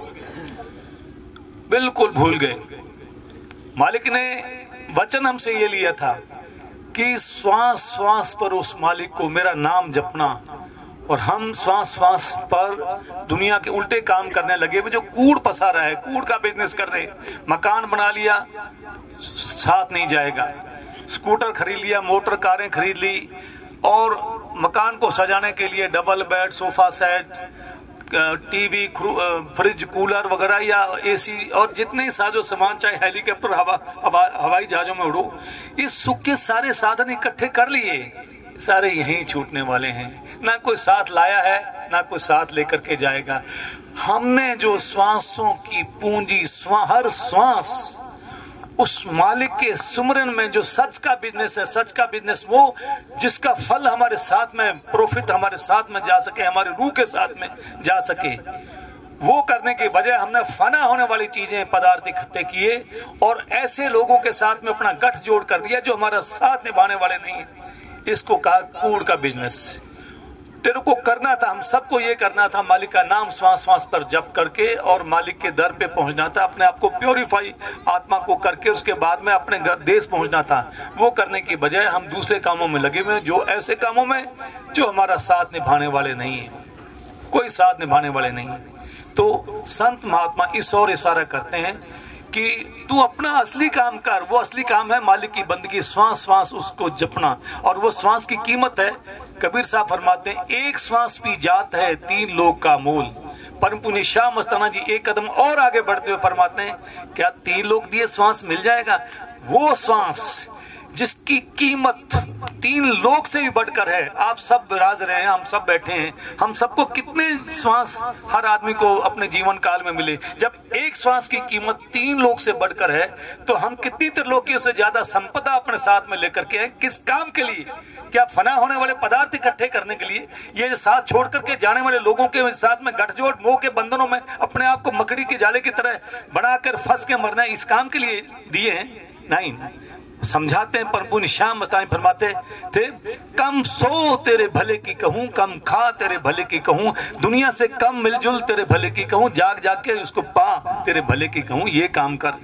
बिल्कुल भूल गए। मालिक ने वचन हमसे ये लिया था कि श्वास श्वास पर उस मालिक को, मेरा नाम जपना, और हम श्वास श्वास पर दुनिया के उल्टे काम करने लगे। जो कूड़ पसारा है, कूड़ का बिजनेस कर रहे, मकान बना लिया साथ नहीं जाएगा, स्कूटर खरीद लिया, मोटर कारें खरीद ली, और मकान को सजाने के लिए double bed, sofa set, TV, fridge, cooler वगैरह या एसी और जितने साजो सामान, चाहे हेलीकॉप्टर, हवा, हवा हवाई जहाजों में उड़ो, ये सुख के सारे साधन इकट्ठे कर लिए, सारे यहीं छूटने वाले हैं। ना कोई साथ लाया है, ना कोई साथ लेकर के जाएगा। हमने जो श्वासों की पूंजी, स्वा, हर श्वास उस मालिक के सुमरन में, जो सच का बिजनेस है, सच का बिजनेस वो जिसका फल हमारे साथ में, प्रॉफिट हमारे साथ में जा सके, हमारे रूह के साथ में जा सके, वो करने के बजाय हमने फना होने वाली चीजें, पदार्थ इकट्ठे किए और ऐसे लोगों के साथ में अपना गठजोड़ कर दिया जो हमारा साथ निभाने वाले नहीं है। इसको कहा कूड़ का बिजनेस। तेरे को करना था, हम सबको ये करना था, मालिक का नाम श्वास श्वास पर जप करके और मालिक के दर पे पहुंचना था, अपने आप को प्योरीफाई आत्मा को करके उसके बाद में अपने घर देश पहुंचना था। वो करने की बजाय हम दूसरे कामों में लगे हुए, जो ऐसे कामों में जो हमारा साथ निभाने वाले नहीं है, कोई साथ निभाने वाले नहीं है। तो संत महात्मा इस और इशारा करते हैं कि तू अपना असली काम कर। वो असली काम है मालिक की बंदगी, श्वास श्वास उसको जपना, और वो श्वास की कीमत है। कबीर साहब फरमाते हैं, एक श्वास भी जात है तीन लोग का मोल। परम पुण्य शाह मस्ताना जी एक कदम और आगे बढ़ते हुए फरमाते हैं, क्या तीन लोग दिए श्वास मिल जाएगा? वो श्वास जिसकी कीमत तीन लोग से भी बढ़कर है। आप सब विराज रहे हैं, हम सब बैठे हैं, हम सबको कितने श्वास हर आदमी को अपने जीवन काल में मिले। जब एक श्वास की कीमत तीन लोग से बढ़कर है, तो हम कितनी त्रिलोकियों से ज्यादा संपदा अपने साथ में लेकर के हैं। किस काम के लिए? क्या फना होने वाले पदार्थ इकट्ठे करने के लिए? ये साथ छोड़ करके जाने वाले लोगों के साथ में गठजोड़, मोह के बंधनों में अपने आप को मकड़ी के जाले की तरह बनाकर फंस के मरना, इस काम के लिए दिए हैं? नहीं। समझाते हैं परम पुण्य शाह मस्तानी फरमाते थे, कम सो तेरे भले की कहूं, कम खा तेरे भले की कहूं, दुनिया से कम मिलजुल तेरे भले की कहूं, जाग जाग के उसको पा तेरे भले की कहूं, ये काम कर।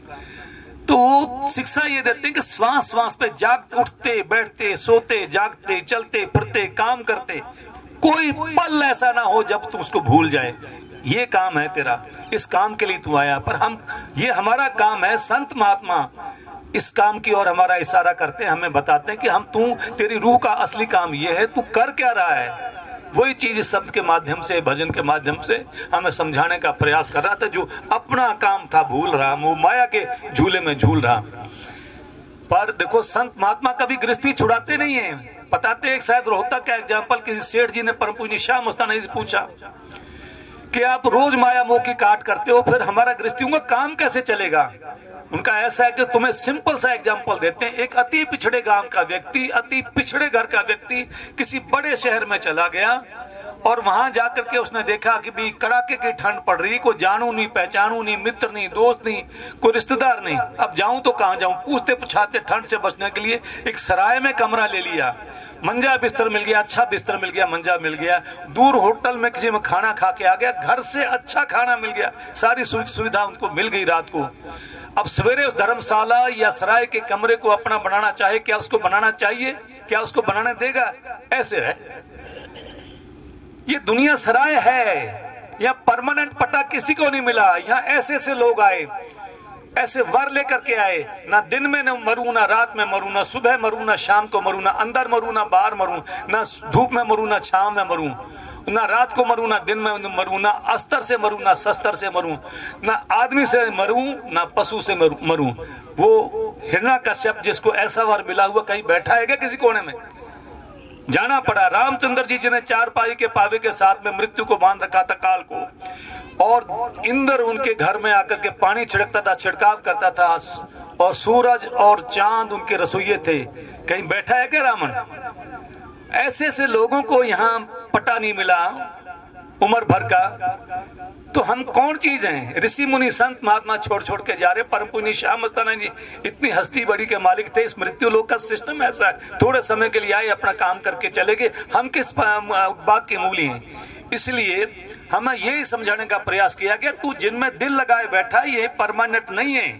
तो शिक्षा ये देते हैं कि श्वास श्वास पे जाग, उठते बैठते सोते जागते चलते फिरते काम करते, कोई पल ऐसा ना हो जब तू उसको भूल जाए। ये काम है तेरा, इस काम के लिए तू आया। पर हम, ये हमारा काम है। संत महात्मा इस काम की ओर हमारा इशारा करते हैं, हमें बताते हैं कि हम, तू, तेरी रूह का असली काम ये है, तू कर क्या रहा है। वही चीज इस शब्द के माध्यम से, भजन के माध्यम से हमें समझाने का प्रयास कर रहा था। जो अपना काम था भूल रहा, वो माया के झूले में झूल रहा। पर देखो, संत महात्मा कभी गृहस्थी छुड़ाते नहीं है। बताते एक शायद रोहतक का एग्जाम्पल, किसी सेठ जी ने परम पूज्य शाह मस्ताना जी से पूछा कि आप रोज माया मोह की काट करते हो, फिर हमारा गृहस्थियों का काम कैसे चलेगा? उनका ऐसा है कि तुम्हें सिंपल सा एग्जांपल देते हैं। एक अति पिछड़े गांव का व्यक्ति, अति पिछड़े घर का व्यक्ति किसी बड़े शहर में चला गया और वहां जाकर के उसने देखा कि भी कड़ाके की ठंड पड़ रही, कोई जानू नहीं, पहचानू नहीं, मित्र नहीं, दोस्त नहीं, कोई रिश्तेदार नहीं। अब जाऊं तो कहां जाऊं? पूछते पुछाते ठंड से बचने के लिए एक सराय में कमरा ले लिया। मंजा बिस्तर मिल गया, अच्छा बिस्तर मिल गया, मंजा मिल गया। दूर होटल में किसी में खाना खा के आ गया, घर से अच्छा खाना मिल गया, सारी सुविधा उनको मिल गई रात को। अब सवेरे उस धर्मशाला या सराय के कमरे को अपना बनाना चाहे, क्या उसको बनाना चाहिए? क्या उसको बनाने देगा? ऐसे है ये दुनिया, सराय है। यहाँ परमानेंट पट्टा किसी को नहीं मिला। यहाँ ऐसे ऐसे लोग आए, ऐसे वर लेकर के आए, ना दिन में न मरूं, ना रात में मरूं, ना सुबह मरूं, ना शाम को मरूं, ना अंदर मरूं, ना बाहर मरूं, ना धूप में मरूं, ना छांव में मरूं, ना रात को मरूं, ना दिन में मरूं, ना अस्तर से मरूं, ना शस्त्र से मरूं, ना आदमी से मरूं, ना पशु से मरूं। वो हिरण्याकश्यप जिसको ऐसा वर मिला हुआ कहीं बैठा है क्या किसी कोने में? जाना पड़ा। रामचंद्र जी जिन्हें चार पाई के पावे के साथ में मृत्यु को बांध रखा था, काल को, और इंद्र उनके घर में आकर के पानी छिड़कता था, छिड़काव करता था, और सूरज और चांद उनके रसोइये थे। कहीं बैठा है क्या रावण? ऐसे ऐसे लोगों को यहाँ पता नहीं मिला उम्र भर का, तो हम कौन चीज हैं? ऋषि मुनि संत महात्मा छोड़ छोड़ के जा रहे। परम पुण्य शाह मस्ताना जी इतनी हस्ती बड़ी के मालिक थे। इस मृत्यु लोक का सिस्टम ऐसा है, थोड़े समय के लिए आए, अपना काम करके चले गए। हम किस बात के मूली हैं? इसलिए हमें यही समझाने का प्रयास किया गया, तू जिनमें दिल लगाए बैठा, ये परमानेंट नहीं है।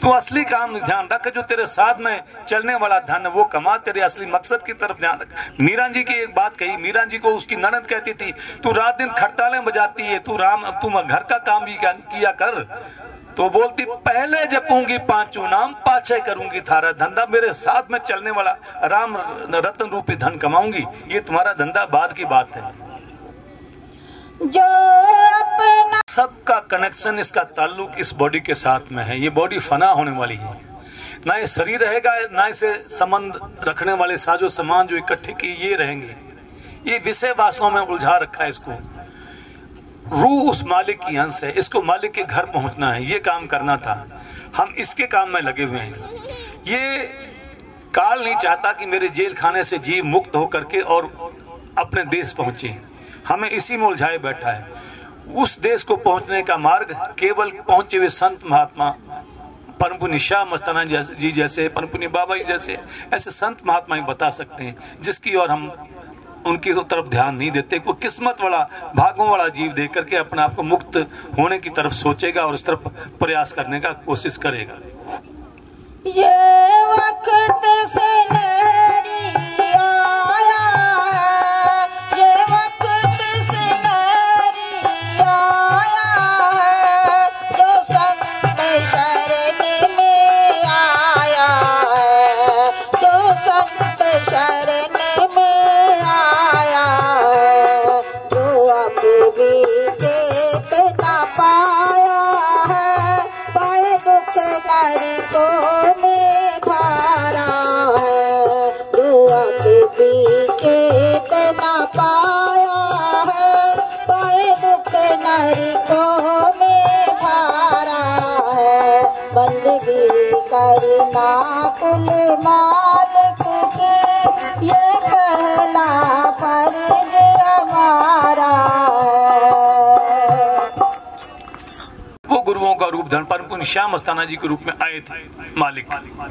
तू असली काम ध्यान रख, जो तेरे साथ में चलने वाला धन वो कमा, तेरे असली मकसद की तरफ ध्यान रख। मीरा जी की एक बात कही, मीरा जी को उसकी ननद कहती थी तू रात दिन खड़तालें बजाती है, तू राम तू घर का काम भी किया कर। तो बोलती पहले जपूंगी पांचों नाम, पाछे करूंगी थारा धंधा, मेरे साथ में चलने वाला राम रत्न रूपी धन कमाऊंगी, ये तुम्हारा धंधा बाद की बात है। जो अपना सबका कनेक्शन, इसका ताल्लुक इस बॉडी के साथ में है। ये बॉडी फना होने वाली है, ना ये शरीर रहेगा, ना इसे संबंध रखने वाले साजो सामान जो इकट्ठे किए ये रहेंगे। ये विषय वासनाओं में उलझा रखा है इसको। रूह उस मालिक की अंश है, इसको मालिक के घर पहुंचना है, ये काम करना था। हम इसके काम में लगे हुए हैं। ये काल नहीं चाहता कि मेरे जेल खाने से जीव मुक्त होकर के और अपने देश पहुंचे, हमें इसी में उलझाए बैठा है। उस देश को पहुंचने का मार्ग केवल पहुंचे हुए संत महात्मा, परम पुण्य शाह मस्ताना जी जैसे, परम पुण्य बाबा जी जैसे ऐसे संत महात्मा ही बता सकते हैं, जिसकी ओर हम उनकी तरफ ध्यान नहीं देते। कोई किस्मत वाला, भागों वाला जीव देख करके अपने आप को मुक्त होने की तरफ सोचेगा और इस तरफ प्रयास करने का कोशिश करेगा। ये वक्त से लहरी आया है, ये वक्त से लहरी आया है, जो संत शरण में आया है, जो संत शरण में आया है, जो अब भी चेतना पाया है, पाए दुख नरकों में भारा है, जो अब भी चेतना पाया है, पाए दुख नरकों में भारा है। बंदगी करना कुल मालिक की, ये पहला फर्ज हमारा है। वो गुरुओं का रूप धन परम पुण्य श्याम मस्ताना जी के रूप में आए थे मालिक।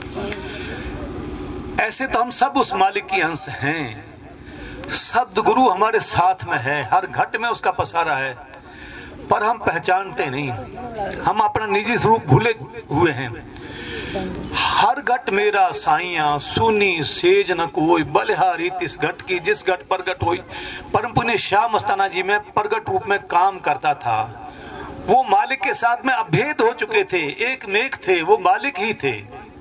ऐसे तो हम सब उस मालिक की अंश हैं। शब्द गुरु हमारे साथ में है, हर घट में उसका पसारा है, पर हम पहचानते नहीं। हम अपना निजी स्वरूप भूले हुए हैं। हर घट मेरा साइया सुनी सेज न कोई, बलिहारी तिस घट की जिस घट प्रगट हुई। परम पुण्य श्याम मस्ताना जी में प्रगट रूप में काम करता था। वो मालिक के साथ में अभेद हो चुके थे, एक नेक थे, वो मालिक ही थे।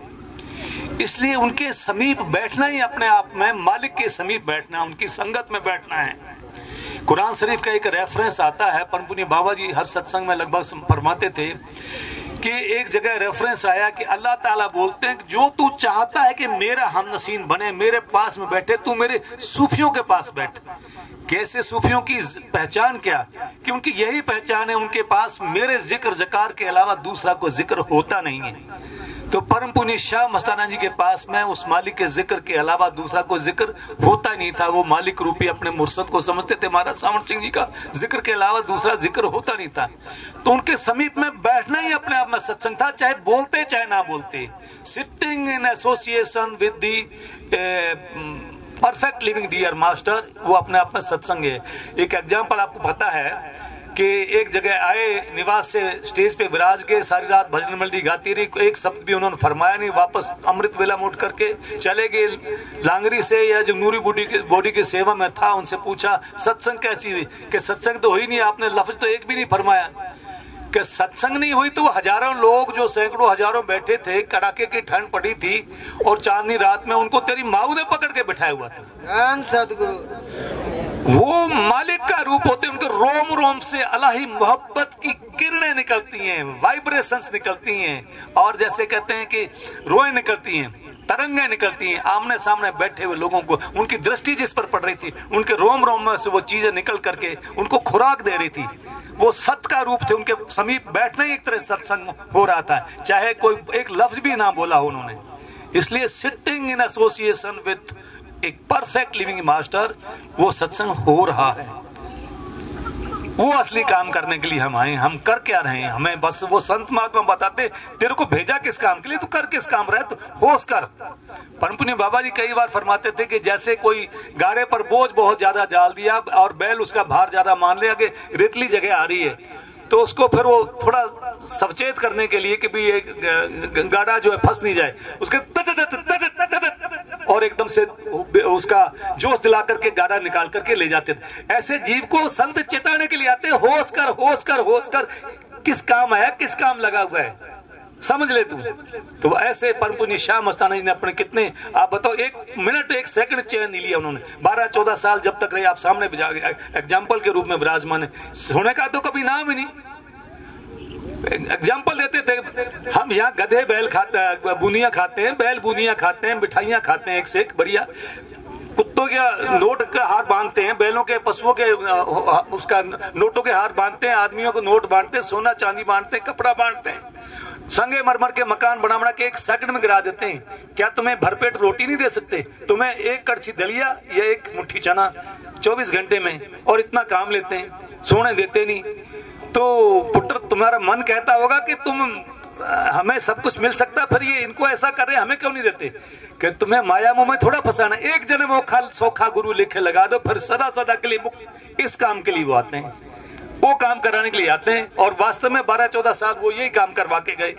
इसलिए उनके समीप बैठना ही अपने आप में मालिक के समीप बैठना, उनकी संगत में बैठना है। कुरान शरीफ का एक रेफरेंस आता है, परम पुण्य बाबा जी हर सत्संग में लगभग फरमाते थे कि एक जगह रेफरेंस आया कि अल्लाह ताला बोलते हैं कि जो तू चाहता है कि मेरा हमनसीन बने, मेरे पास में बैठे, तू मेरे सूफियों के पास बैठ। कैसे सूफियों की पहचान क्या कि उनकी यही पहचान है, उनके पास मेरे जिक्र जकार के अलावा दूसरा कोई जिक्र होता नहीं है। तो परम पुण्य शाह मस्ताना जी के पास में उस मालिक के जिक्र के अलावा दूसरा कोई जिक्र होता नहीं था। वो मालिक रूपी अपने मुर्शद को समझते थे, महाराज सावंत सिंह जी का जिक्र के अलावा दूसरा जिक्र होता नहीं था। तो उनके समीप में बैठना ही अपने आप में सत्संग था, चाहे बोलते चाहे ना बोलते। Sitting in association with the perfect living dear master, वो अपने आप में सत्संग है। एक एग्जाम्पल आपको पता है कि एक जगह आए, निवास से स्टेज पे विराज के, सारी रात भजन मंडली गाती रही, एक शब्द भी उन्होंने फरमाया नहीं। वापस अमृत वेला में उठ करके चले गए। लांगरी से या जो नूरी बॉडी के बॉडी की सेवा में था, उनसे पूछा सत्संग कैसी हुई, कि सत्संग तो हुई नहीं, आपने लफ्ज तो एक भी नहीं फरमाया। कि सत्संग नहीं हुई तो हजारों लोग जो सैकड़ों हजारों बैठे थे, कड़ाके की ठंड पड़ी थी और चांदनी रात में, उनको तेरी माऊ ने पकड़ के बिठाया हुआ था। सदगुरु वो मालिक का रूप होते, उनके रोम रोम से अलाही मोहब्बत की किरणें निकलती हैं, वाइब्रेशंस निकलती हैं, और जैसे कहते हैं कि रोएं निकलती हैं, तरंगें निकलती हैं। आमने सामने बैठे हुए लोगों को उनकी दृष्टि जिस पर पड़ रही थी, उनके रोम रोम में से वो चीजें निकल करके उनको खुराक दे रही थी। वो सत्य का रूप थे, उनके समीप बैठना ही एक तरह सत्संग हो रहा था, चाहे कोई एक लफ्ज भी ना बोला हो उन्होंने। इसलिए सिटिंग इन एसोसिएशन विथ एक परफेक्ट लिविंग मास्टर, वो सत्संग हो रहा है। वो असली काम करने के लिए हम आए। हम कर क्या रहे हैं? हमें बस वो संत महात्मा बताते तेरे को भेजा किस काम के लिए, तू कर किस काम रहे, तो होश कर। परम पुण्य बाबा जी कई बार फरमाते थे कि जैसे कोई गाड़े पर बोझ बहुत ज्यादा डाल दिया और बैल उसका भार ज्यादा मान लिया कि रेतली जगह आ रही है, तो उसको फिर वो थोड़ा सचेत करने के लिए कि भी ये गाड़ा जो है फंस नहीं जाए, उसके तत तत तत तत और एकदम से उसका जोश दिला करके गाड़ा निकाल करके ले जाते थे। ऐसे जीव को संत चेताने के लिए आते, होश कर होश कर होश कर, किस काम है, किस काम लगा हुआ है, समझ ले तू। तो ऐसे परम पुण्य शाह मस्ताना जी ने अपने कितने, आप बताओ, एक मिनट एक सेकंड चैन नहीं लिया उन्होंने। बारह चौदह साल जब तक रहे आप सामने एग्जाम्पल के रूप में विराजमान है, सोने का तो कभी नाम ही नहीं। एग्जाम्पल देते थे हम, यहाँ गधे बैल खाते, बुनिया खाते हैं, बैल बुनिया खाते हैं, मिठाइयाँ खाते हैं एक से एक बढ़िया, कुत्तों के नोट का हार बांधते हैं, बैलों के पशुओं के उसका नोटों के हार बांधते हैं, आदमियों को नोट बांधते हैं, सोना चांदी बांधते हैं, कपड़ा बांधते हैं, संगे मरमर के मकान बना बना के एक सेकंड में गिरा देते हैं। क्या तुम्हें भरपेट रोटी नहीं दे सकते? तुम्हें एक कड़छी दलिया या एक मुट्ठी चना चौबीस घंटे में, और इतना काम लेते हैं, सोने देते नहीं। तो पुत्र तुम्हारा मन कहता होगा कि तुम हमें सब कुछ मिल सकता, फिर ये इनको ऐसा कर रहे, हमें क्यों नहीं देते? कि तुम्हें माया मोह में थोड़ा फंसाना, एक जन्म ओखा सोखा गुरु लिखे लगा दो, फिर सदा सदा के लिए मुक्त। इस काम के लिए वो आते हैं, वो काम कराने के लिए आते हैं, और वास्तव में बारह चौदह साल वो यही काम करवा के गए।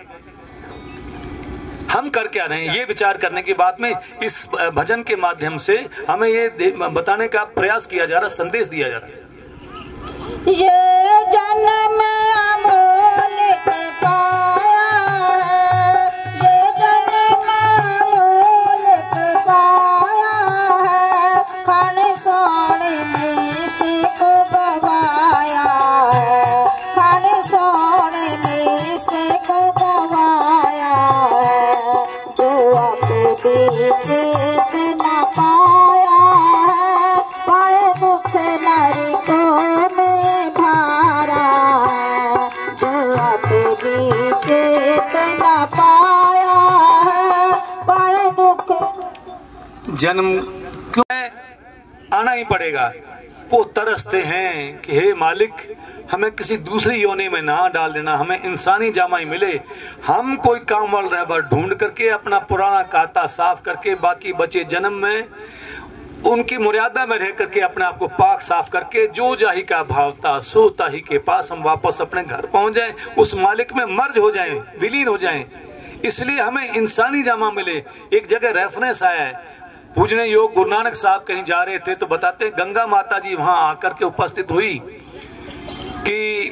हम कर क्या रहे हैं, ये विचार करने की बात में इस भजन के माध्यम से हमें ये बताने का प्रयास किया जा रहा, संदेश दिया जा रहा है। ये जन्म अमोलक पाया है, ये जन्म अमोलक पाया है, खाने सोने में से को गवाया है, खाने सोने में से को गवाया है, जो आप बीत न पाया है, पाए दुख नरकों में भारा है, जो आप बीत न पाया है, पाए दुख। जन्म क्यों आना ही पड़ेगा। वो तरसते हैं कि हे मालिक, हमें किसी दूसरी योनि में ना डाल देना, हमें इंसानी जामा ही मिले। हम कोई काम वाल रहबर ढूंढ करके अपना पुराना काता साफ करके बाकी बचे जन्म में उनकी मर्यादा में रह करके अपने आप को पाक साफ करके जो जाही का भावता सो ताही के पास हम वापस अपने घर पहुंच जाएं, उस मालिक में मर्ज हो जाएं, विलीन हो जाएं। इसलिए हमें इंसानी जामा मिले। एक जगह रेफरेंस आया है, पूजने योग गुरु नानक साहब कहीं जा रहे थे तो बताते गंगा माता जी वहां आकर के उपस्थित हुई कि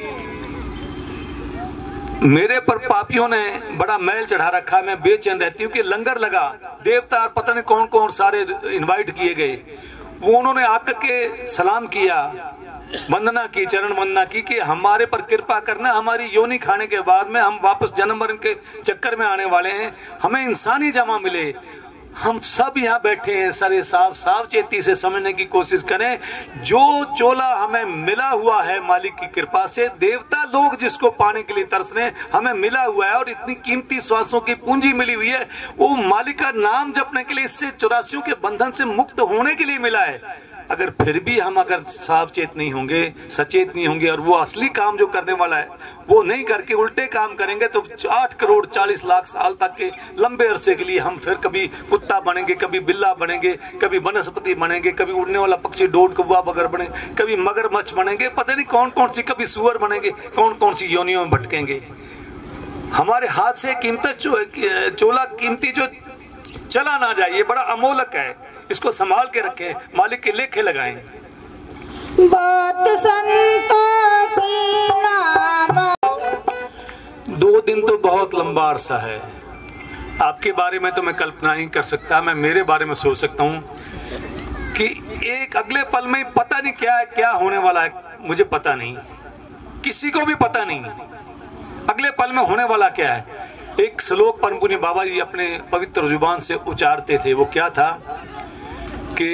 मेरे पर पापियों ने बड़ा मैल चढ़ा रखा, मैं बेचैन रहती हूँ कि लंगर लगा, देवता पता नहीं कौन कौन सारे इनवाइट किए गए, वो उन्होंने आकर के सलाम किया, वंदना की, चरण वंदना की कि हमारे पर कृपा करना, हमारी योनि खाने के बाद में हम वापस जन्म मरण के चक्कर में आने वाले हैं, हमें इंसानी जमा मिले। हम सब यहाँ बैठे हैं, सारे साफ सावचेती से समझने की कोशिश करें। जो चोला हमें मिला हुआ है मालिक की कृपा से, देवता लोग जिसको पाने के लिए तरस रहे हैं, हमें मिला हुआ है, और इतनी कीमती श्वासों की पूंजी मिली हुई है, वो मालिक का नाम जपने के लिए, इससे चौरासियों के बंधन से मुक्त होने के लिए मिला है। अगर फिर भी हम अगर सावचेत नहीं होंगे, सचेत नहीं होंगे, और वो असली काम जो करने वाला है वो नहीं करके उल्टे काम करेंगे, तो आठ करोड़ चालीस लाख साल तक के लंबे अरसे के लिए हम फिर कभी कुत्ता बनेंगे, कभी बिल्ला बनेंगे, कभी वनस्पति बनेंगे, कभी उड़ने वाला पक्षी डोड कौवा बगर बने, कभी मगरमच्छ बनेंगे, पता नहीं कौन कौन सी, कभी सुअर बनेंगे, कौन कौन सी योनियों में भटकेंगे। हमारे हाथ से कीमती चो, चोला कीमती जो चला ना जाए, ये बड़ा अमोलक है, इसको संभाल के रखें, मालिक के लेखे लगाएं। बात संतों की नाम। दो दिन तो बहुत लंबा अरसा है। आपके बारे में तो मैं कल्पना नहीं कर सकता, मैं मेरे बारे में सोच सकता हूँ कि एक अगले पल में पता नहीं क्या है, क्या होने वाला है, मुझे पता नहीं, किसी को भी पता नहीं अगले पल में होने वाला क्या है। एक श्लोक परम पुण्य बाबा जी अपने पवित्र जुबान से उचारते थे, वो क्या था कि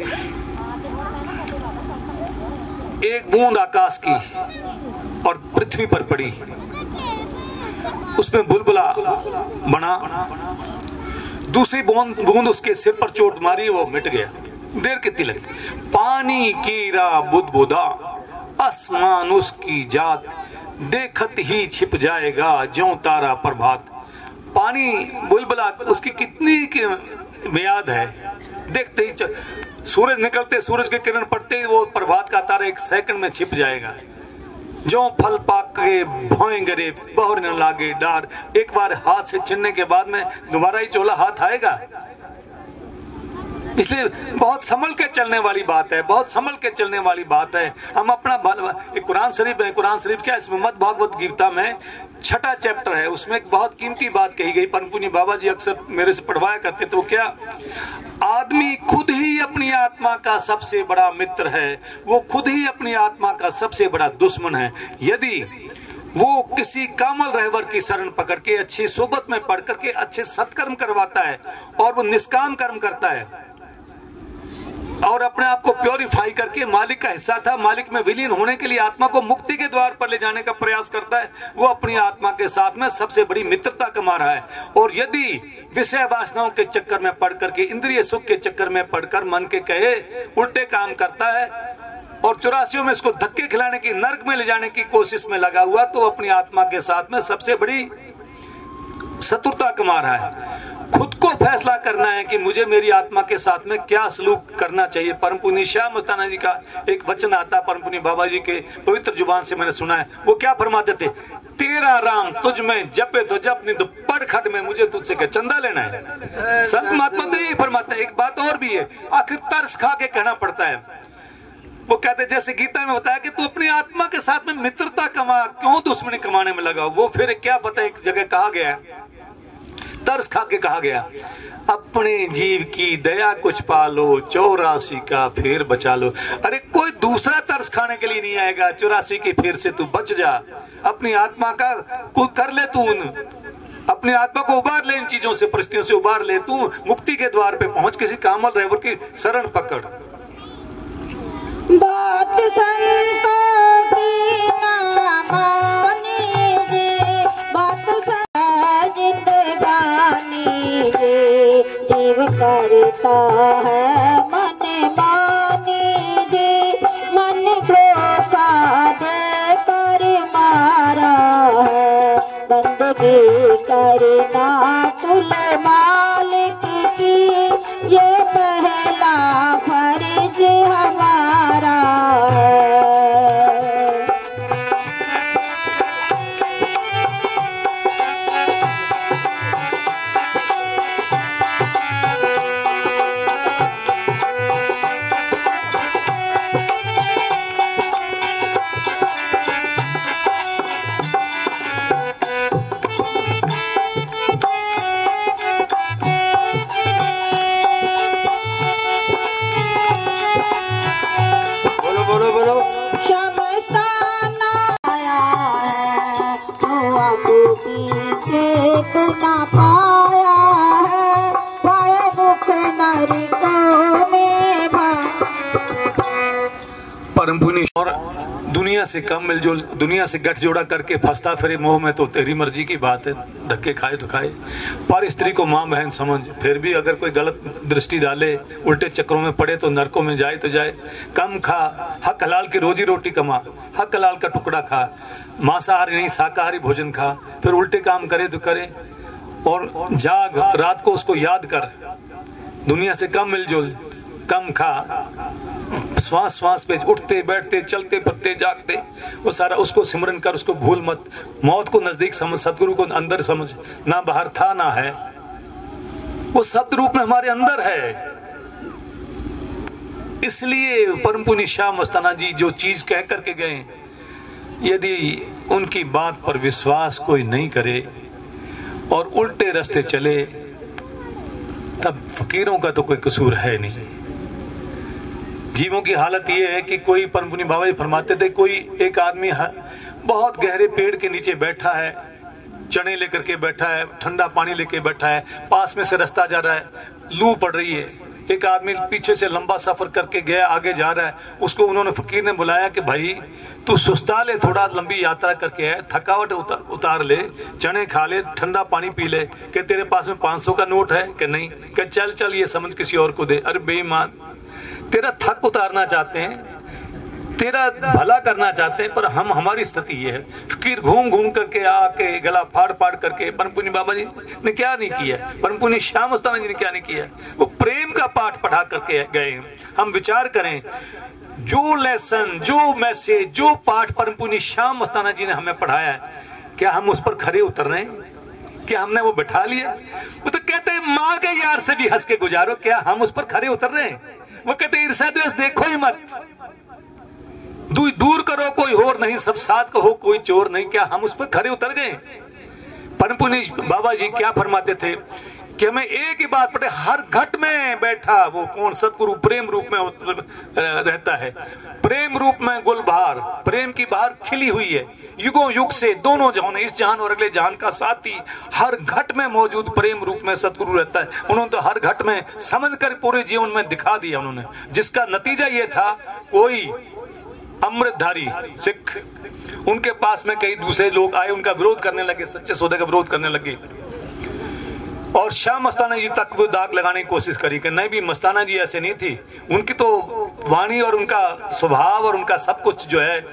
एक बूंद आकाश की और पृथ्वी पर पड़ी, उसमें बुलबुला बना, दूसरी बूंद बूंद उसके सिर पर चोट मारी, वो मिट गया। देर कितनी लगी? पानी कीरा बुदबुदा, आसमान उसकी जात, देखत ही छिप जाएगा ज्यों तारा प्रभात। पानी बुलबुला उसकी कितनी की मियाद है, देखते ही सूरज निकलते, सूरज के किरण पड़ते ही वो प्रभात का तारा एक सेकंड में छिप जाएगा। जो फल पाक के भोए गरे बहुर न लागे डार। एक बार हाथ से छीनने के बाद में दोबारा ही चोला हाथ आएगा। इसलिए बहुत संभल के चलने वाली बात है, बहुत संभल के चलने वाली बात है। हम अपना एक कुरान शरीफ है, कुरान शरीफ क्या इसमें मत भागवत गीता में छठा चैप्टर है, उसमें एक बहुत कीमती बात कही गई। परम पूज्य बाबा जी अक्सर मेरे से पढ़वाया करते थे। वो क्या, आदमी खुद ही अपनी आत्मा का सबसे बड़ा मित्र है, वो खुद ही अपनी आत्मा का सबसे बड़ा दुश्मन है। यदि वो किसी कामल रहवर की शरण पकड़ के अच्छी सोबत में पढ़ करके अच्छे सत्कर्म करवाता है और वो निष्काम कर्म करता है और अपने आप को प्योरीफाई करके मालिक का हिस्सा था, मालिक में विलीन होने के लिए आत्मा को मुक्ति के द्वार पर ले जाने का प्रयास करता है, वो अपनी आत्मा के साथ में सबसे बड़ी मित्रता कमा रहा है। और यदि विषय वासनाओं के चक्कर में पढ़ करके, इंद्रिय सुख के चक्कर में पढ़कर मन के कहे उल्टे काम करता है और चौरासियों में इसको धक्के खिलाने की, नर्क में ले जाने की कोशिश में लगा हुआ, तो अपनी आत्मा के साथ में सबसे बड़ी शत्रुता कमा रहा है। खुद को फैसला करना है कि मुझे मेरी आत्मा के साथ में क्या सलूक करना चाहिए। परम पूज्य श्याम मस्ताना जी का एक वचन आता, परम पूज्य बाबा जी के पवित्र जुबान से मैंने सुना है। वो क्या फरमाते थे, तेरा राम तुझ में जपे तो जप, नहीं तो पड़ खट में मुझे तुझसे क्या चंदा लेना है। संत महात्मा तो यही फरमाते हैं। एक बात और भी है, आखिर तरस खा के कहना पड़ता है। वो कहते जैसे गीता में बताया कि तू अपनी आत्मा के साथ में मित्रता कमा, क्यों दुश्मनी कमाने में लगा। वो फिर क्या पता, एक जगह कहा गया, तरस खा के कहा गया, अपने जीव की दया कुछ पालो, चौरासी का फेर बचा लो। अरे कोई दूसरा तरस खाने के लिए नहीं आएगा, चौरासी के फेर से तू बच जा। अपनी आत्मा का कोई कर ले, तू अपनी आत्मा को उबार ले, इन चीजों से, परिस्थितियों से उबार ले। तू मुक्ति के द्वार पे पहुंच, किसी कामल रहवर की शरण पकड़। बात संतों की ना मानीजे, बात जिंदगानी जे, जीव करता है मन मानी जे, मन धोखा दे कर मारा है, बंदगी करना कुल मालिक की, ये पहला फर्ज हमारा है। ना पाया है, पाया दुख नरकों में। परम पुण्य और दुनिया से कम मिलजुल, दुनिया से गठजोड़ा करके फंसता फिरे मोह में, तो तेरी मर्जी की बात है, धक्के खाए तो खाए। पर स्त्री को माँ बहन समझ, फिर भी अगर कोई गलत दृष्टि डाले, उल्टे चक्रों में पड़े तो नरकों में जाए तो जाए। कम खा, हक हलाल की रोजी रोटी कमा, हक हलाल का टुकड़ा खा, मांसाहारी नहीं शाकाहारी भोजन खा, फिर उल्टे काम करे तो करे। और जाग, रात को उसको याद कर, दुनिया से कम मिलजुल, कम खा, श्वास श्वास पे उठते बैठते चलते फिरते जागते वो सारा उसको सिमरन कर, उसको भूल मत। मौत को नजदीक समझ, सतगुरु को अंदर समझ, ना बाहर था ना है, वो शब्द रूप में हमारे अंदर है। इसलिए परम पुण्य श्याम मस्ताना जी जो चीज कह करके गए, यदि उनकी बात पर विश्वास कोई नहीं करे और उल्टे रास्ते चले, तब फकीरों का तो कोई कसूर है नहीं। जीवों की हालत ये है कि कोई परम पुण्य बाबा जी फरमाते थे, कोई एक आदमी बहुत गहरे पेड़ के नीचे बैठा है, चने लेकर के बैठा है, ठंडा पानी लेके बैठा है, पास में से रास्ता जा रहा है, लू पड़ रही है। एक आदमी पीछे से लंबा सफर करके गया, आगे जा रहा है, उसको उन्होंने फकीर ने बुलाया कि भाई तू सुस्ता ले, थोड़ा लंबी यात्रा करके है, थकावट उतार, उतार ले, चने खा ले, ठंडा पानी पी ले। कि तेरे पास में पाँच सौ का नोट है कि नहीं? कि चल चल ये समझ किसी और को दे। अरे बेईमान, तेरा थक उतारना चाहते हैं, तेरा भला करना चाहते हैं, पर हम हमारी स्थिति ये है। फकीर घूम घूम करके आके गला फाड़ फाड़ करके, परम पुण्य बाबा जी ने क्या नहीं किया, परम पुण्य श्याम मस्ताना जी ने क्या नहीं किया, वो प्रेम का पाठ पढ़ा करके गए। हम विचार करें, जो लेसन, जो मैसेज, जो पाठ परम पूज्य श्याम मस्ताना जी ने हमें पढ़ाया है, क्या हम उस पर खरे उतर रहे हैं? क्या हमने वो बिठा लिया? वो तो कहते हैं माँ के यार से भी हंस के गुजारो, क्या हम उस पर खरे उतर रहे हैं? वो कहते हैं ईर्ष्या द्वेष देखो ही मत, दू, दूर करो कोई और नहीं, सब साथ कहो कोई चोर नहीं। क्या हम उस पर खरे उतर गए? परम पूज्य बाबा जी क्या फरमाते थे कि हमें एक ही बात पटे, हर घट में बैठा वो कौन? सतगुरु प्रेम रूप में रहता है, प्रेम रूप में गुलबहार, प्रेम की बहार खिली हुई है युगों युग से, दोनों जहान, इस जहान और अगले जहान का साथी, हर घट में मौजूद प्रेम रूप में सतगुरु रहता है। उन्होंने तो हर घट में समझकर पूरे जीवन में दिखा दिया उन्होंने, जिसका नतीजा ये था, कोई अमृतधारी सिख, उनके पास में कई दूसरे लोग आए, उनका विरोध करने लगे, सच्चे सौदे का विरोध करने लगे, और श्याम मस्ताना जी तक वो दाग लगाने की कोशिश करी कि नहीं भी मस्ताना जी ऐसे नहीं थी, उनकी तो वाणी और उनका स्वभाव और उनका सब कुछ जो है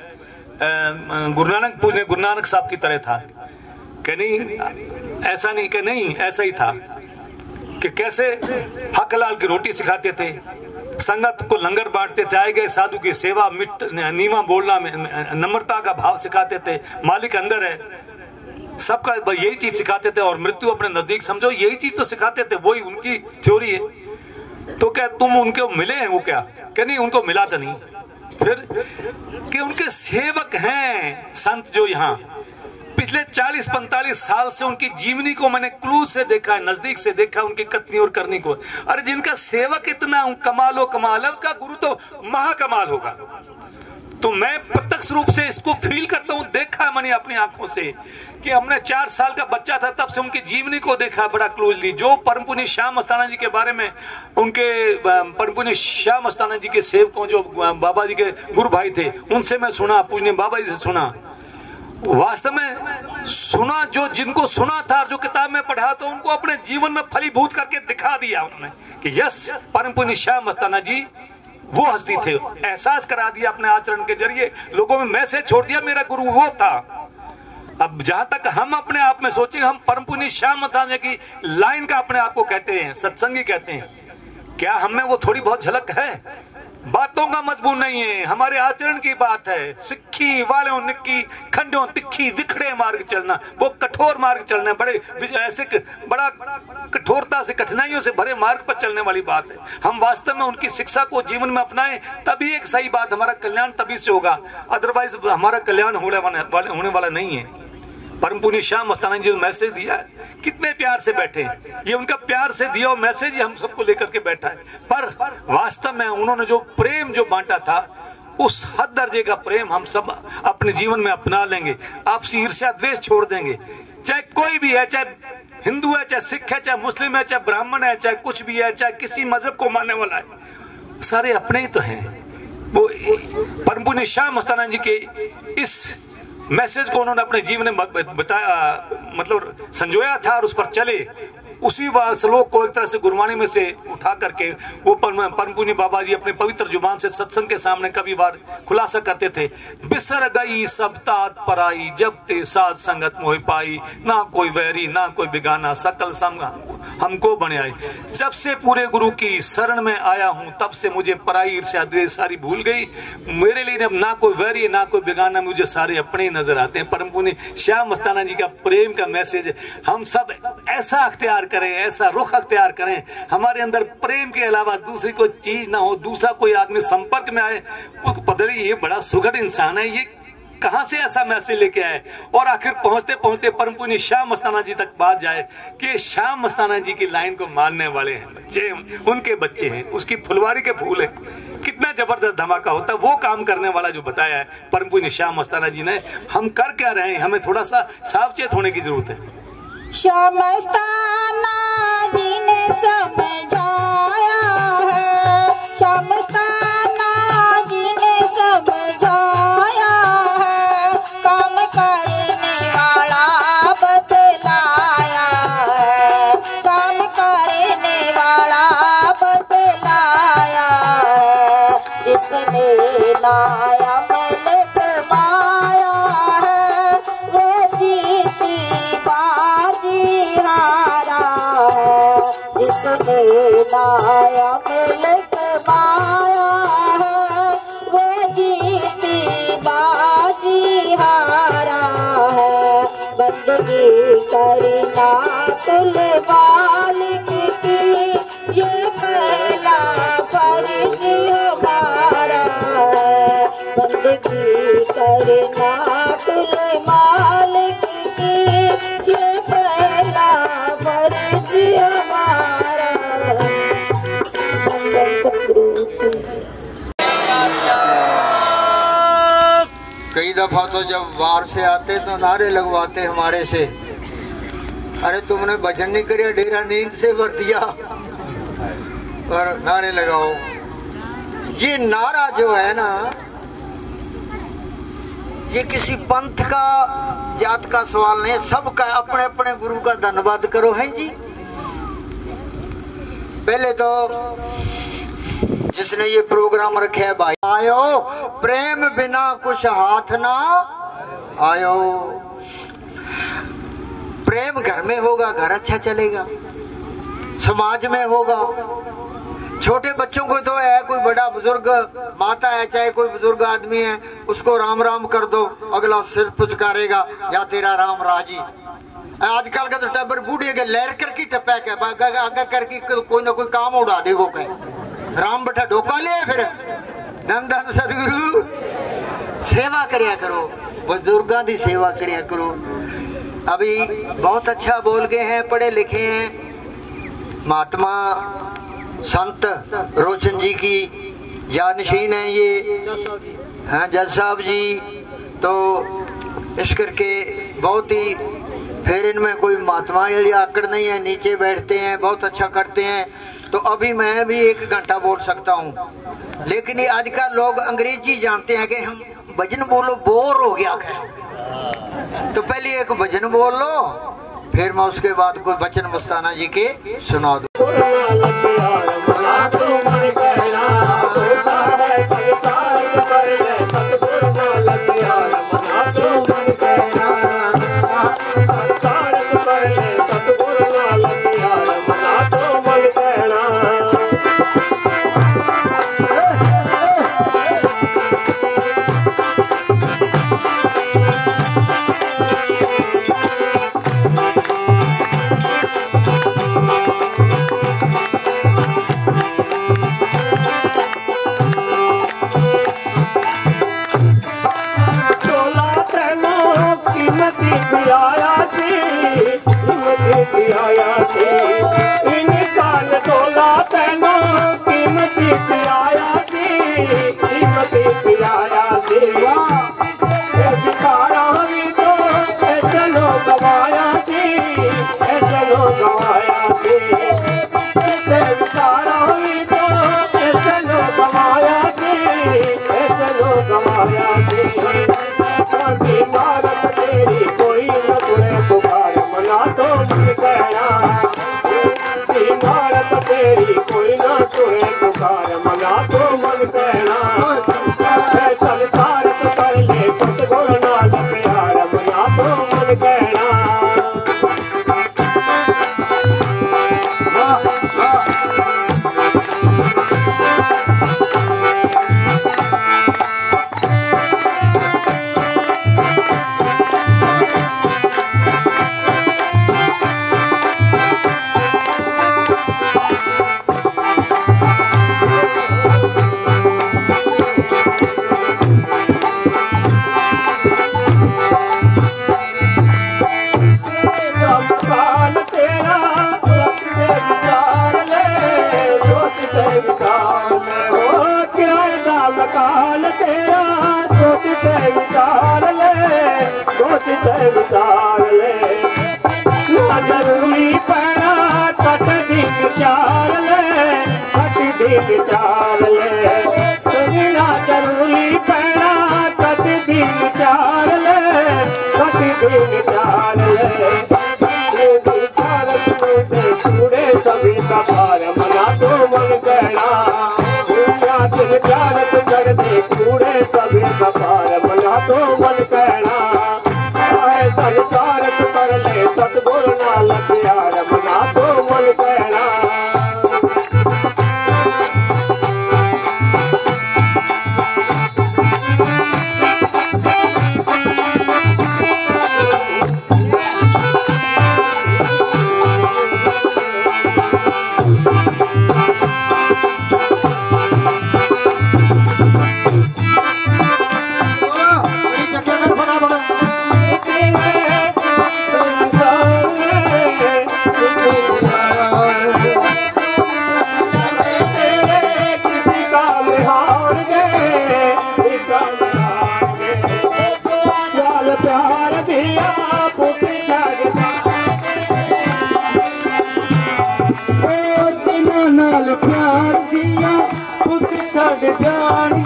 गुरु नानक पूजने गुरु नानक साहब की तरह था। कि नहीं ऐसा नहीं, कि नहीं ऐसा ही था कि कैसे हक लाल की रोटी सिखाते थे, संगत को लंगर बांटते थे, आए गए साधु की सेवा, मिट नीवा बोलना, नम्रता का भाव सिखाते थे, मालिक अंदर है, सबका यही चीज सिखाते थे, और मृत्यु अपने नजदीक समझो, यही चीज तो सिखाते थे, वही उनकी थ्योरी है। तो क्या तुम उनके मिले हैं? वो क्या क्या नहीं, उनको मिला तो नहीं। फिर कि उनके सेवक हैं संत जो यहाँ पिछले चालीस पैंतालीस साल से उनकी जीवनी को मैंने क्लूज से देखा है, नजदीक से देखा उनकी कथनी और करनी को। अरे जिनका सेवक इतना कमालो कमाल है, उसका गुरु तो महाकमाल होगा। तो मैं प्रत्यक्ष रूप से इसको फील करता हूँ, देखा है मैंने अपनी आंखों से कि हमने चार साल का बच्चा था तब से उनकी जीवनी को देखा बड़ा क्लोजली। जो परम पूज्य श्याम मस्ताना जी के बारे में, उनके परम पूज्य श्याम मस्ताना जी के सेवकों जो बाबा जी के गुरु भाई थे, उनसे मैं सुना, पूज्य बाबा जी से सुना, वास्तव में सुना, जो जिनको सुना था, जो किताब में पढ़ा, तो उनको अपने जीवन में फलीभूत करके दिखा दिया उन्होंने कि यस, परम पूज्य श्याम मस्ताना जी वो हस्ती थे। एहसास करा दिया अपने आचरण के जरिए, लोगों में मैसेज छोड़ दिया, मेरा गुरु वो था। अब जहां तक हम अपने आप में सोचें, हम परम पूज्य श्याम मस्ताना की लाइन का अपने आप को कहते हैं, सत्संगी कहते हैं, क्या हमें वो थोड़ी बहुत झलक है? बातों का मजबूर नहीं है, हमारे आचरण की बात है। सिक्खी वालों निक्की खंडों तिखी विखड़े मार्ग चलना, वो कठोर मार्ग चलना, बड़े ऐसे बड़ा कठोरता से, कठिनाइयों से भरे मार्ग पर चलने वाली बात है। हम वास्तव में उनकी शिक्षा को जीवन में अपनाएं, तभी एक सही बात, हमारा कल्याण तभी से होगा, अदरवाइज हमारा कल्याण होने वाला होने वाला नहीं है। परम पूज्य श्याम मस्ताना जी ने मैसेज दिया है, कितने प्यार से बैठे, ये उनका प्यार से दिया मैसेज ही हम सबको लेकर के बैठा है। पर वास्तव में उन्होंने जो प्रेम जो बांटा था, उस हद दर्जे का प्रेम हम सब अपने जीवन में अपना लेंगे, आपसी ईर्ष्या द्वेष छोड़ देंगे। चाहे कोई भी है, चाहे हिंदू है, चाहे सिख है, चाहे मुस्लिम है, चाहे ब्राह्मण है, चाहे कुछ भी है, चाहे किसी मजहब को मानने वाला है, सारे अपने ही तो हैं। वो परम पूज्य श्याम मस्ताना जी के इस मैसेज को उन्होंने अपने जीवन में बताया, मतलब संजोया था, और उस पर चले। उसी श्लोक को एक तरह से गुरबाणी में से उठा करके वो परम पूज्य बाबा जी अपने पवित्र जुबान से सत्संग के सामने कभी बार खुलासा करते थे, बिसर गई सब तात पराई, जब ते साध संगत मोह पाई, ना कोई वैरी ना कोई बिगाना, सकल संग हमको बने आई। जब से पूरे गुरु की शरण में आया हूँ, तब से मुझे पराई ईर्ष्या द्वेष सारी भूल गई। मेरे लिए अब ना कोई वैरी ना कोई बिगाना, मुझे सारे अपने ही नजर आते हैं। परम पूज्य श्याम मस्ताना जी का प्रेम का मैसेज, हम सब ऐसा अख्तियार करें, ऐसा रुख अख्तियार करें, हमारे अंदर प्रेम के अलावा दूसरी कोई चीज ना हो। दूसरा कोई आदमी संपर्क में आए, पता नहीं ये बड़ा सुघड़ इंसान है, ये कहां से ऐसा मैसेज लेके आए, और आखिर पहुंचते पहुंचते परम पूज्य श्याम मस्ताना जी तक बात जाए कि श्याम मस्ताना जी की लाइन को मानने वाले हैं बच्चे, उनके बच्चे हैं, उसकी फुलवारी के फूल हैं। कितना जबरदस्त धमाका होता है वो काम करने वाला जो बताया है परम पूज्य श्याम मस्ताना जी ने। हम कर क्या रहे हैं, हमें थोड़ा सा सावचेत होने की जरूरत है। श्याम मस्ताना जी ने समझाया है, श्याम मस्ताना जी ने समझाया है, काम करने वाला बतलाया है, काम करने वाला बतलाया है, जिसने नाया अमल कमाया है, वो जीती बाजी हारा है, जिसने ना बंदगी करना कुल मालिक की, ये पहला फर्ज हमारा। वंदन सतगुरु तेरे। कई दफा तो जब बाहर से आते तो नारे लगवाते हमारे से, अरे तुमने भजन नहीं करिया, डेरा नींद से भर दिया और नारे लगाओ। ये नारा जो है ना, ये किसी पंथ का जात का सवाल नहीं है, सबका अपने अपने गुरु का धन्यवाद करो है जी। पहले तो जिसने ये प्रोग्राम रखे है भाई, आयो प्रेम बिना कुछ हाथ ना आयो। प्रेम घर में होगा, घर अच्छा चलेगा, समाज में होगा। छोटे बच्चों को तो है, कोई बड़ा बुजुर्ग माता है, चाहे कोई बुजुर्ग आदमी है, उसको राम राम कर दो, अगला सिर पुचकारेगा या तेरा राम राजी। आजकल का तो टब्बर बूढ़े के लहर कर की टपैक है, आगे करके कोई ना कोई काम उड़ा देगो कहे राम बटा ढोका ले। फिर धन धन सदगुरु सेवा करया करो, बुजुर्गों की सेवा करया करो। अभी बहुत अच्छा बोल गए हैं, पढ़े लिखे हैं। महात्मा संत रोशन जी की जानशीन है ये, हाँ जज साहब जी। तो इस करके बहुत ही, फिर इनमें कोई महात्मा वाली आकड़ नहीं है, नीचे बैठते हैं, बहुत अच्छा करते हैं। तो अभी मैं भी एक घंटा बोल सकता हूँ, लेकिन ये आजकल लोग अंग्रेजी जानते हैं कि हम भजन बोलो बोर हो गया है, तो पहले एक भजन बोल लो, फिर मैं उसके बाद कोई वचन मस्ताना जी के सुना दूं।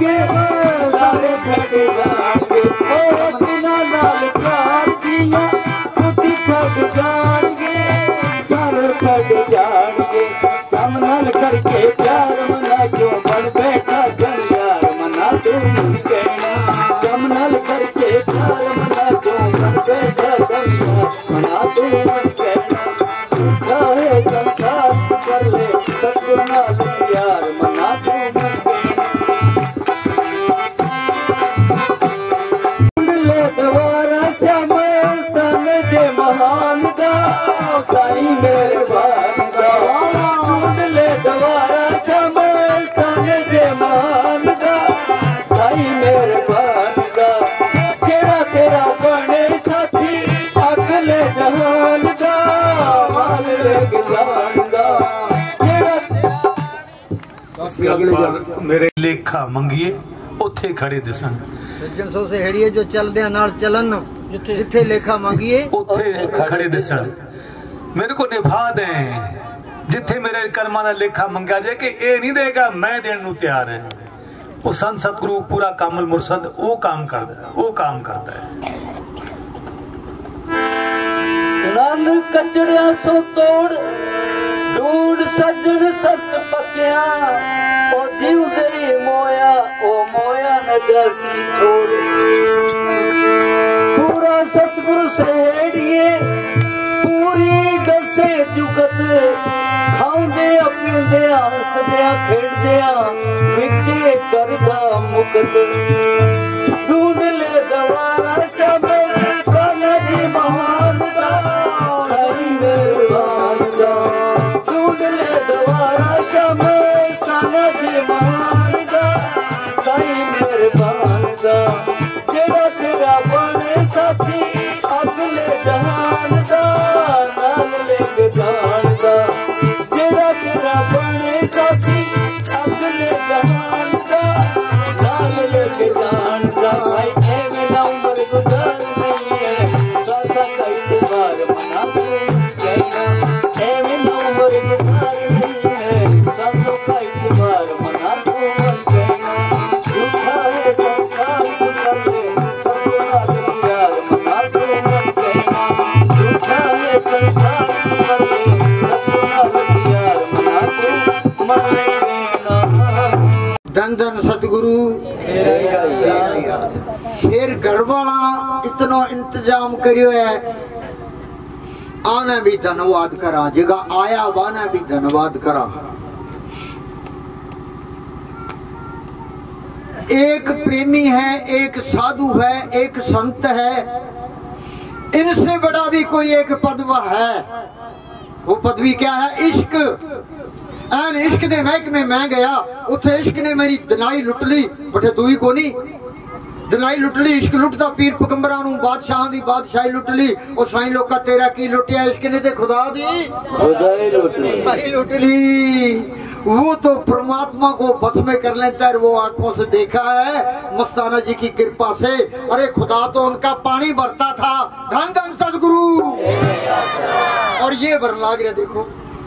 जाएंगे सारे छड़ जाएंगे जिन्हां नाल प्यार किया बुद्धि छड़ जाएंगे सारे छड़ जाएंगे जम नाल करके प्यार मना क्यों बन बैठा जन यार मना तू मुझ कहना जम नाल करके प्यार मना क्यों बन बैठा जन यार मना तू मुझ कहना चाहे संसार कर ले सतगुरु नाल प्यार मना तू मुझ कहना ढूंढ ले दोबारा श्याम तन जे महान दा साईं मेहरबान दा ढूंढ ले दोबारा श्याम तन जे महान दा साईं मेहरबान दा जेड़ा तेरा बने साथी अगले जहान दा माल लेके जान दा जेड़ा अगले जहान मेरे लेखा मंगिए ਉੱਥੇ ਖੜੇ ਦਿਸਣ ਸੱਜਣ ਸੋ ਸਹੇੜੀਏ ਜੋ ਚੱਲਦਿਆਂ ਨਾਲ ਚੱਲਣ ਜਿੱਥੇ ਜਿੱਥੇ ਲੇਖਾ ਮੰਗੀਏ ਉੱਥੇ ਖੜੇ ਦਿਸਣ ਮੇਰੇ ਕੋ ਨਿਭਾ ਦੇ ਜਿੱਥੇ ਮੇਰੇ ਕਰਮਾਂ ਦਾ ਲੇਖਾ ਮੰਗਿਆ ਜੇ ਕਿ ਇਹ ਨਹੀਂ ਦੇਗਾ ਮੈਂ ਦੇਣ ਨੂੰ ਤਿਆਰ ਹਾਂ ਉਹ ਸੰਤ ਸਤਿਗੁਰੂ ਪੂਰਾ ਕਾਮਲ ਮੁਰਸ਼ਦ ਉਹ ਕੰਮ ਕਰਦਾ ਉਹ ਕੰਮ ਕਰਦਾ ਹੈ नन कचड़िया सो तोड़ ढूंढ सजन सत पकिया ओ जीवदे मोया ओ मोया न जैसी छोड़ पूरा सतगुरु सहेड़िए पूरी दसे जुगत खाउंदे पींदे हसदे खेड़दे विचे करदा मुकत ढूंढ ले दवारा शामे काना जी महान दा साईं मेहरबान दा ढूंढ ले दवारा शामे काना जी महान दा साईं मेहरबान दा जेड़ा तेरा बने साथी अगले जहान दा नाल लेके जान दा जेड़ा तेरा बने साथी अगले जहान दा नाल लेके जान दा भाई एवें ना उम्र गुजार नहीं है सासा का इतबार मना तू कहना एवें ना उम्र गुजार नहीं है सासों का इतबार मना तू कहना झूठा है संसार को कर ले सबका प्यार मना तू कहना झूठा है संसार को कर ले सबका प्यार मना तू मन कहना धन धन सतगुरु फिर घर वाला इतना इंतजाम करियो है आने भी धन्यवाद करा जगह आया वाने भी धन्यवाद करा एक प्रेमी है एक साधु है एक संत है इनसे बड़ा भी कोई एक पदवा है वो पदवी क्या है इश्क एन इश्क दे महकमे मैं गया उथे इश्क ने मेरी दिलाई लुट ली बटे दुई को नहीं दिलाई लुट ली इश्क लुटता पीर पैगंबरां नूं बादशाह दी बादशाही लुट ली और साईं लोका तेरा की लुटिया इश्क ने ते खुदा दी खुदा ही लुट ली भाई लुट ली वो तो परमात्मा को बस में कर लेता है वो आंखों से देखा है मस्ताना जी की कृपा से अरे खुदा तो उनका पानी भरता था धन धन सदगुरु और ये भर लाग रहे देखो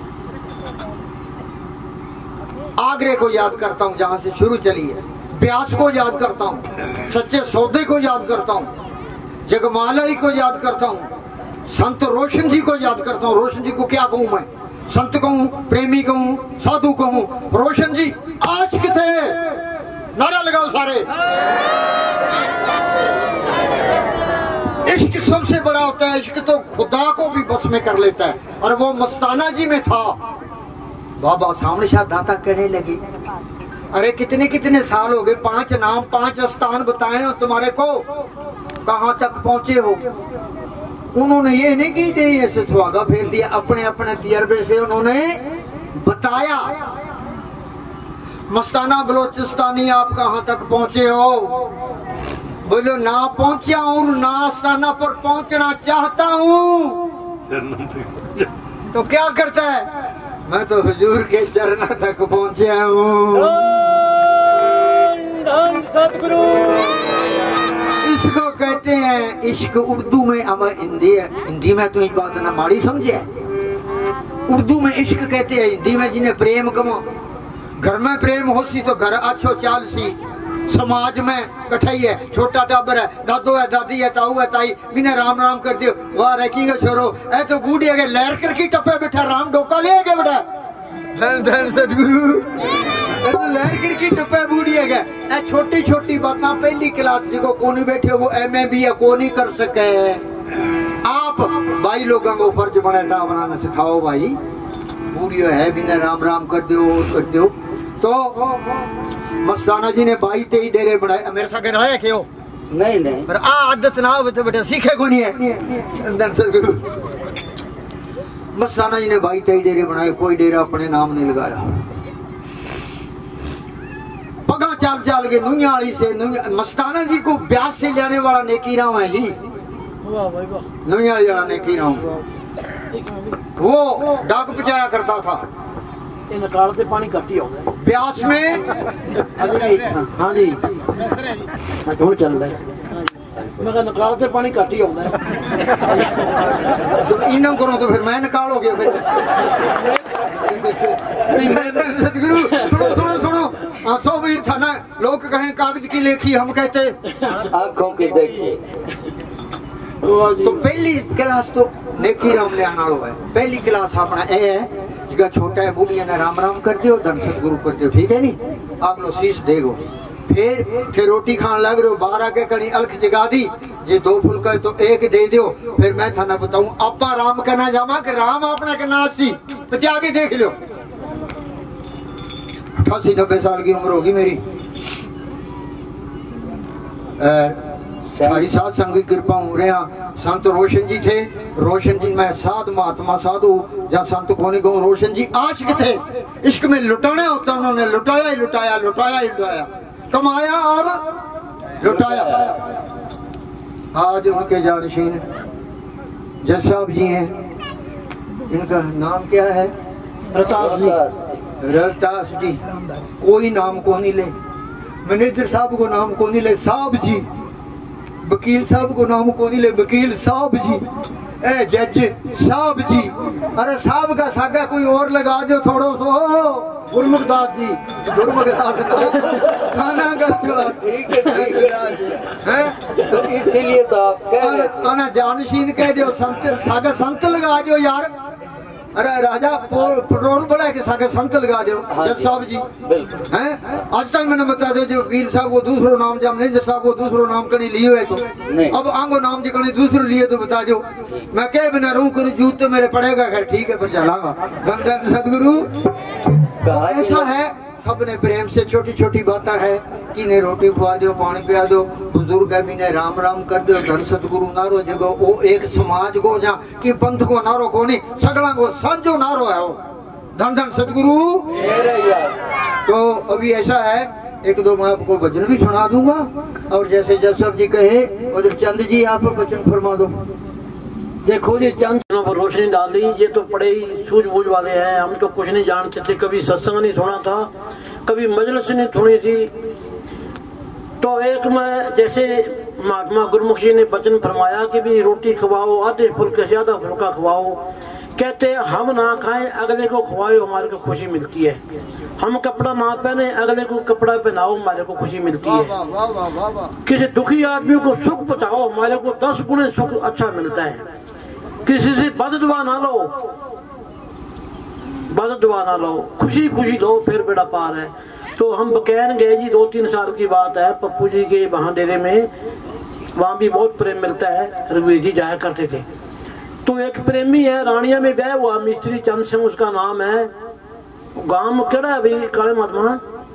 आगरे को याद करता हूँ जहां से शुरू चली है ब्यास को याद करता हूँ सच्चे सौदे को याद करता हूँ जगमालई को याद करता हूँ संत रोशन जी को याद करता हूँ रोशन जी को क्या कहूँ मैं संत कहूँ प्रेमी कहूँ साधु कहूँ रोशन जी आज किथे नारा लगाओ सारे इश्क सबसे बड़ा होता है इश्क तो खुदा को भी बस में कर लेता है और वो मस्ताना जी में था बाबा सामने शाह दाता कहने लगी अरे कितने कितने साल हो गए पांच नाम पांच स्थान बताए हो तुम्हारे को कहां तक पहुंचे हो उन्होंने ये नहीं की नहीं ऐसे सुहागा फेर दिया अपने अपने तजर्बे से उन्होंने बताया मस्ताना बलोचिस्तानी आप कहां तक पहुंचे हो बोलो ना पहुंचा हूं ना आस्थाना पर पहुंचना चाहता हूं तो क्या करता है मैं तो हुजूर के चरणों तक पहुंचा हूँ सतगुरु इसको कहते हैं इश्क उर्दू में अब हिंदी हिंदी में तो इस बात ना माड़ी समझे उर्दू में इश्क कहते हैं हिंदी में जिन्हें प्रेम कमो घर में प्रेम हो सी तो घर अच्छो चाल सी समाज में कठाई है, छोटा टाबर है, दादो है, दादी है, ताऊ है, ताई बिना राम राम कर दियो। वाह रखी छोरो ऐ तो बूढ़ी है लहर कर की टप्पे बैठा राम डोका ले गए बेटा धन धन सतगुरु तो लहर कर की टप्पे बूढ़ी है ऐ छोटी छोटी बातें पहली क्लास को कोनी बैठे वो एम ए बी ए को नहीं कर सके। आप भाई लोगों को फर्ज बना बनाना सिखाओ भाई, बूढ़ी है बिना राम राम कर दो कर दो। तो मस्ताना जी ने बाई तेई डेरे बनाए मेरे साथ रहे क्यों नहीं नहीं पर आ आदत ना हो तो बेटा सीखे को नहीं है। सतगुरु मस्ताना जी ने बाई तेई डेरे बनाए, कोई डेरा अपने नाम नहीं लगाया। पगा चाल चाल के नुइया वाली से मस्ताना जी को ब्यास से जाने वाला नेकी राव है जी, नुइया वाला नेकी राव वो डाक पहुंचाया करता था। नकाल से पानी कटी हो गया ब्यास में। हाँ जी हूँ चल रहा है मैं नकाल से पानी कटी हो गया तो इन्हों करो तो फिर मैं निकालोगे फिर। सतगुरु सुनो सुनो सुनो सौ वीर था ना, लोग कहें कागज की लेखी, हम कहते आंखों की देखी। तो पहली क्लास तो नेकी राम ले आना है, पहली क्लास अपना ए है जिसका छोटा है बूढ़िया ने राम राम कर दियो, धन सतगुरु कर दियो, ठीक है नी अगलो शीश देगो। फिर थे रोटी खान लग रहे हो, बारह के कड़ी अलख जगा दी, जे दो फुलका तो एक दे दियो। फिर मैं थाना बताऊं आपा राम कहना जावा कि राम अपना कहना सी तो आगे देख लो। अठासी नब्बे साल की उम्र होगी मेरी, सारी साध संग की कृपा हो रहा। संत रोशन जी थे, रोशन जी मैं साध महात्मा साधु या संत कोनी कहूँ, रोशन जी आशिक थे, इश्क में लुटाना होता उन्होंने लुटाया ही लुटाया लुटाया ही लुटाया, कमाया और लुटाया। आज उनके जानशीन जज साहब जी हैं, इनका नाम क्या है? रविदास रविदास जी। कोई नाम को नहीं ले, मैनेजर साहब को नाम को नहीं ले साहब जी, वकील साहब को नाम को नहीं ले वकील साहब जी, ए जज साहब जी। अरे साहब का सागा कोई और लगा दो थोड़ो सो। गुरमुखदास जी गुरमुखदास खाना ठीक है, तो इसीलिए तो आप कह रहे खाना जानशीन कह दो, संत सागा संत लगा दो यार। अरे राजा पेट्रोल बढ़ा के सागे संत लगा दो जज साहब जी हैं। आज तक मैंने बता दो जो वकील साहब को दूसरो नाम जब नहीं जज साहब को दूसरो नाम कहीं लिए हुए तो अब आंगो नाम जी कहीं दूसरो लिए तो बता दो। मैं कह बिना रू करूँ जूत तो मेरे पड़ेगा, खैर ठीक है पर चलागा। धन सतगुरु ऐसा है, सबने प्रेम से छोटी छोटी बातें है कि ने रोटी खुआ दो पानी पिया दो, बुजुर्ग है भी ने राम राम कर दो। धन सतगुरु नारो जगो वो एक समाज को जा कि पंथ को नारो को नहीं सगला को संजो नारो है वो। धन धन सतगुरु। तो अभी ऐसा है एक दो मैं आपको भजन भी सुना दूंगा, और जैसे जज साहब जी कहे उधर चंद जी आप वचन फरमा दो। देखो जी चंद पर रोशनी डाल दी, ये तो बड़े ही सूझबूझ वाले हैं, हम तो कुछ नहीं जानते थे, कभी सत्संग नहीं सुना था, कभी मजलिस नहीं सुनी थी। तो एक में जैसे महात्मा गुरुमुख जी ने वचन फरमाया कि भी रोटी खवाओ, आधे फुल्के से आधा फुल्का खवाओ, कहते हम ना खाएं अगले को खवाओ हमारे को खुशी मिलती है, हम कपड़ा ना पहने अगले को कपड़ा पहनाओ हमारे को खुशी मिलती है, किसी दुखी आदमी को सुख पहुंचाओ हमारे को दस गुने सुख अच्छा मिलता है, किसी से बद दुआ ना लो बद दुआ ना लो, खुशी खुशी लो फिर बेड़ा पार है। तो हम बकैन गए जी, दो तीन साल की बात है, पप्पू जी के वहाँ डेरे में, वहाँ भी बहुत प्रेम मिलता है, रघुवीर जी जाया करते थे। तो एक प्रेमी है रानिया में ब्याह हुआ, मिस्त्री चंद सिंह उसका नाम है, गांव केड़ा है भाई काले महात्मा?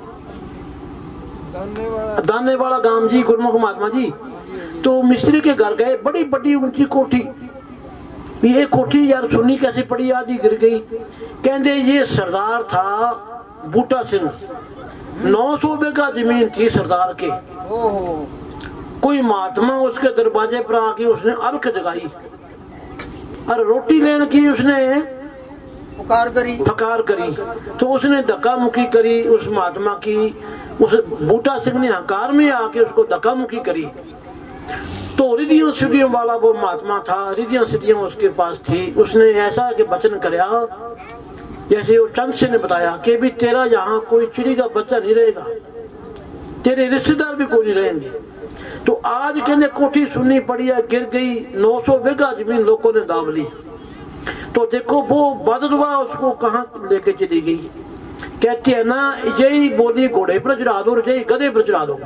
दाने वाला गांव जी, गुरमुख महात्मा जी। तो मिस्त्री के घर गए, बड़ी बड़ी ऊंची कोठी, ये कोठी यार सुनी कैसे पड़ी, आधी गिर गई। कहते ये सरदार था बूटा सिंह, नौ सौ बीघा जमीन थी सरदार के। कोई महात्मा उसके दरवाजे पर आके उसने अलख जगाई और रोटी लेने की उसने पुकार करी फकार करी। तो उसने धक्का मुक्की करी उस महात्मा की, उस बूटा सिंह ने हकार में आके उसको धक्का मुक्की करी। तो रिधियों सिद्धियों वाला वो महात्मा था, रिधियों सिद्धियों उसके पास थी। उसने ऐसा के वचन कराया, जैसे वो चंद सिंह ने बताया कि भी तेरा यहाँ कोई चिड़ी का बच्चा नहीं रहेगा, तेरे रिश्तेदार भी कोई नहीं रहेंगे। तो आज कहने कोठी सुननी पड़ी है, गिर गई, नौ सौ बीघा जमीन लोगों ने दाब ली। तो देखो वो बददुआ उसको कहाँ लेके चली गई। कहती है ना, यही बोली घोड़े पर चढ़ा दो, यही गधे पर चढ़ा दो।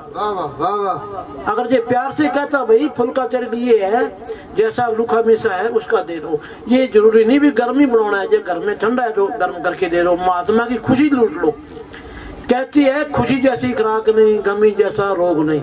अगर ये प्यार से कहता भाई फुल्का तेरे लिए है, जैसा लूखा मिसा है उसका दे दो, ये जरूरी नहीं भी गर्मी बनाना है, जो घर में ठंडा है तो गर्म करके दे दो, महात्मा की खुशी लूट लो। कहती है खुशी जैसी खुराक नहीं, गमी जैसा रोग नहीं।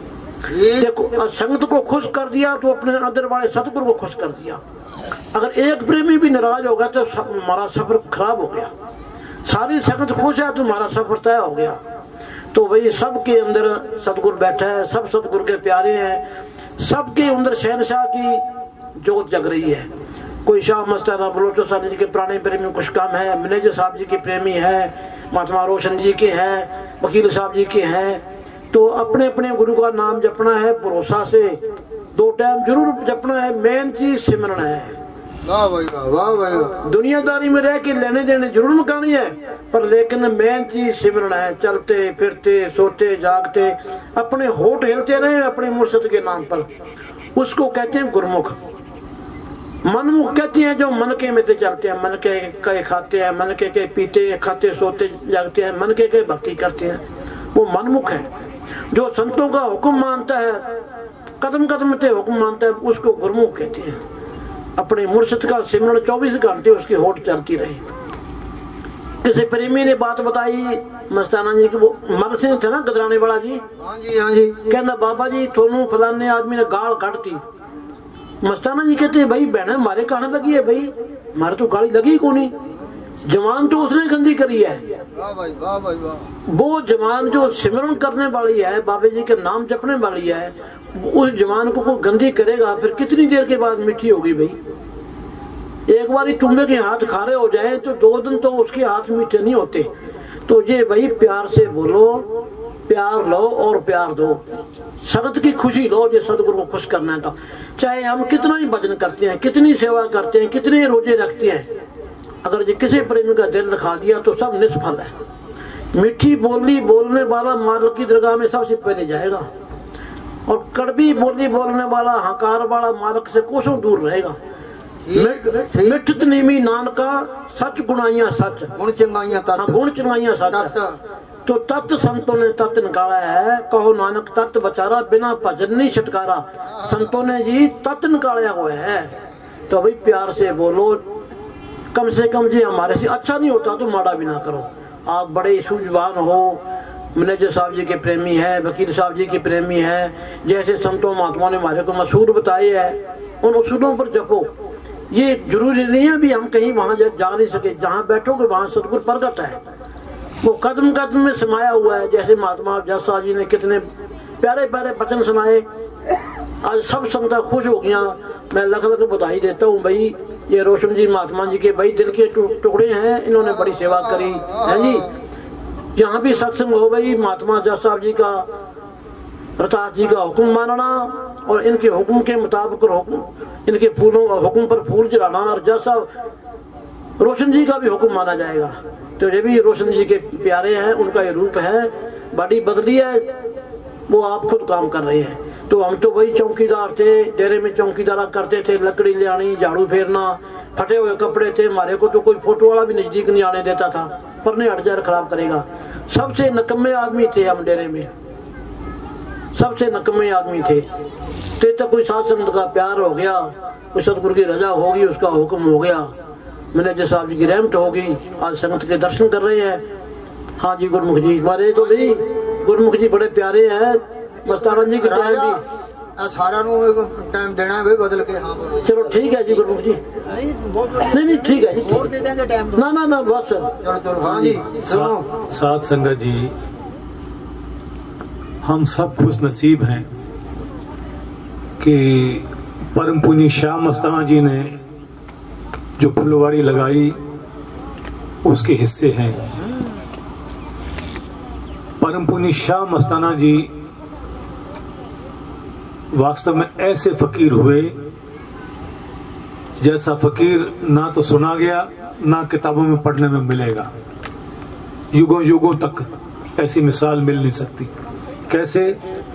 देखो संगत को खुश कर दिया तो अपने अंदर वाले सतगुरु को खुश कर दिया। अगर एक प्रेमी भी नाराज होगा तो हमारा सफर खराब हो गया। सारी संगत खुश है तो हमारा सफर तय हो गया। तो भाई सबके अंदर सतगुरु बैठा है, सब सतगुरु के प्यारे हैं, सबके अंदर शहनशाह की जोत जग रही है। कोई शाह मस्ताना बलोचिस्तान जी के पुराने प्रेमी कुछ कम है, मैनेजर साहब जी के प्रेमी है, महात्मा रोशन जी के हैं, वकील साहब जी के हैं। तो अपने अपने गुरु का नाम जपना है, भरोसा से दो टाइम जरूर जपना है। मेन चीज सिमरन है। वाह भाई वाह, वाह भाई वाह। दुनियादारी में रह के लेने देने जरूर मकानी है, पर लेकिन मेन चीज सिमरन है। चलते फिरते सोते जागते अपने होठ हिलते रहे अपने मुर्शिद के नाम पर, उसको कहते हैं गुरमुख। मनमुख कहते हैं जो मन के में चलते हैं, मन के के खाते हैं, मन के के पीते खाते सोते जागते हैं, मन के के भक्ति करते हैं, वो मनमुख है। जो संतों का हुक्म मानता है, कदम कदम पे हुक्म मानता है, उसको गुरमुख कहते हैं। अपने मुर्शिद का सिमरन चौबीस घंटे उसकी होठ चलती रही। किसी प्रेमी ने बात बताई मस्ताना जी की, वो मर सिंह थे ना गदराने वाला जी, हाँ जी हाँ जी, कहना बाबा जी थोनू फलाने आदमी ने गाल काटती। मस्ताना जी कहते भाई बहने मारे कहां लगी है, भाई मारे तो गाली लगी को नहीं, जवान तो उसने गंदी करी है। वाह भाई वाह भाई वाह। वो जवान जो सिमरन करने वाली है, बाबा जी के नाम जपने वाली है, उस जवान को कोई गंदी करेगा फिर कितनी देर के बाद मीठी होगी। भाई एक बार तुम्बे के हाथ खारे हो जाए तो दो दिन तो उसके हाथ मीठे नहीं होते। तो ये भाई प्यार से बोलो, प्यार लो और प्यार दो, संगत की खुशी लो। जो सदगुरु को खुश करना है तो चाहे हम कितना ही भजन करते हैं, कितनी सेवा करते हैं, कितने रोजे रखते हैं, अगर जो किसी प्रेमी का दिल दिखा दिया तो सब निष्फल है। मीठी बोली बोलने वाला मालिक की दरगाह में सबसे पहले जाएगा, और कड़वी बोली बोलने वाला हकार वाला मालिक से कोसों दूर रहेगा। मिठत नीमी नान का सच गुणाइया सच, गुण चंगाइया तत्, गुण चंगाइया सच। तो तत्व संतों ने तत्व निकाला है, कहो नानक तत्व बचारा, बिना भजन नहीं छटकारा। संतों ने जी तत्व निकाला हुआ है। तो भाई प्यार से बोलो, कम से कम जी हमारे से अच्छा नहीं होता तो माड़ा भी ना करो। आप बड़े सूझवान हो, मैनेजर साहब जी के प्रेमी है, वकील साहब जी के प्रेमी है, जैसे संतों महात्मा ने हमारे को मसूर बताए है, उन उसूलों पर जपो। ये जरूरी नहीं है भी हम कहीं वहां जा नहीं सके, जहाँ बैठोगे वहां सतगुरु प्रगट है, वो कदम कदम में समाया हुआ है। जैसे महात्मा जसा जी ने कितने प्यारे प्यारे वचन सुनाए, आज सब संगता खुश हो गया। मैं लख लख बधाई देता हूँ भाई, ये रोशन जी महात्मा जी के भाई दिल के टुकड़े हैं, इन्होंने बड़ी सेवा करी है जी। यहाँ भी सत्संग हो भाई, महात्मा जस साहब जी का, रतास जी का हुक्म मानना और इनके हुक्म के मुताबिक हुक्म, इनके फूलों का हुक्म पर फूल चढ़ाना, और जस साहब रोशन जी का भी हुक्म माना जाएगा। तो ये भी रोशन जी के प्यारे हैं, उनका ये रूप है, बड़ी बदली है, वो आप खुद काम कर रहे हैं। तो हम तो वही चौकीदार थे, डेरे में चौकीदारा करते थे, लकड़ी ले आनी, झाड़ू फेरना, फटे हुए कपड़े थे हमारे को, तो कोई फोटो वाला भी नजदीक नहीं आने देता था, पर नहीं हट जाए खराब करेगा। सबसे नकम्मे आदमी थे हम डेरे में, सबसे नकम्मे आदमी थे। ते तो कोई साथ संगत का प्यार हो गया, कोई सतगुरु की रजा होगी, उसका हुक्म हो गया, मैनेजर साहब जी की रहमत होगी, आज संगत के दर्शन कर रहे हैं। हाँ जी गुरमुख जी हमारे तो भाई गुरमुख जी बड़े प्यारे हैं, मस्ताना जी के टाइम भी सारा टाइम देना है बदल के। हाँ चलो ठीक है जी गुरमुख जी, नहीं बहुत नहीं नहीं ठीक है जी, और दे देंगे टाइम, ना ना ना बस चलो चलो। हाँ जी सुनो साथ संगत जी, हम सब खुश नसीब हैं कि परम पुण्य श्याम मस्ताना जी ने जो फुलवाड़ी लगाई उसके हिस्से हैं। परम पुण्य श्याम मस्ताना जी वास्तव में ऐसे फकीर हुए जैसा फकीर ना तो सुना गया ना किताबों में पढ़ने में मिलेगा। युगों युगों तक ऐसी मिसाल मिल नहीं सकती कैसे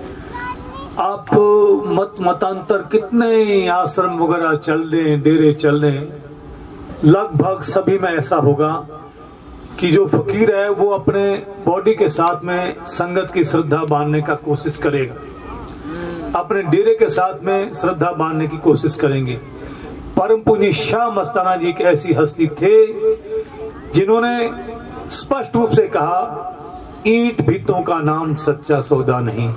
आप मत मतांतर कितने आश्रम वगैरह चल रहे हैं, डेरे चल रहे हैं, लगभग सभी में ऐसा होगा कि जो फकीर है वो अपने बॉडी के साथ में संगत की श्रद्धा बांधने का कोशिश करेगा, अपने डेरे के साथ में श्रद्धा बांधने की कोशिश करेंगे। परम पुण्य शाह मस्ताना जी एक ऐसी हस्ती थे जिन्होंने स्पष्ट रूप से कहा, ईंट भीतों का नाम सच्चा सौदा नहीं।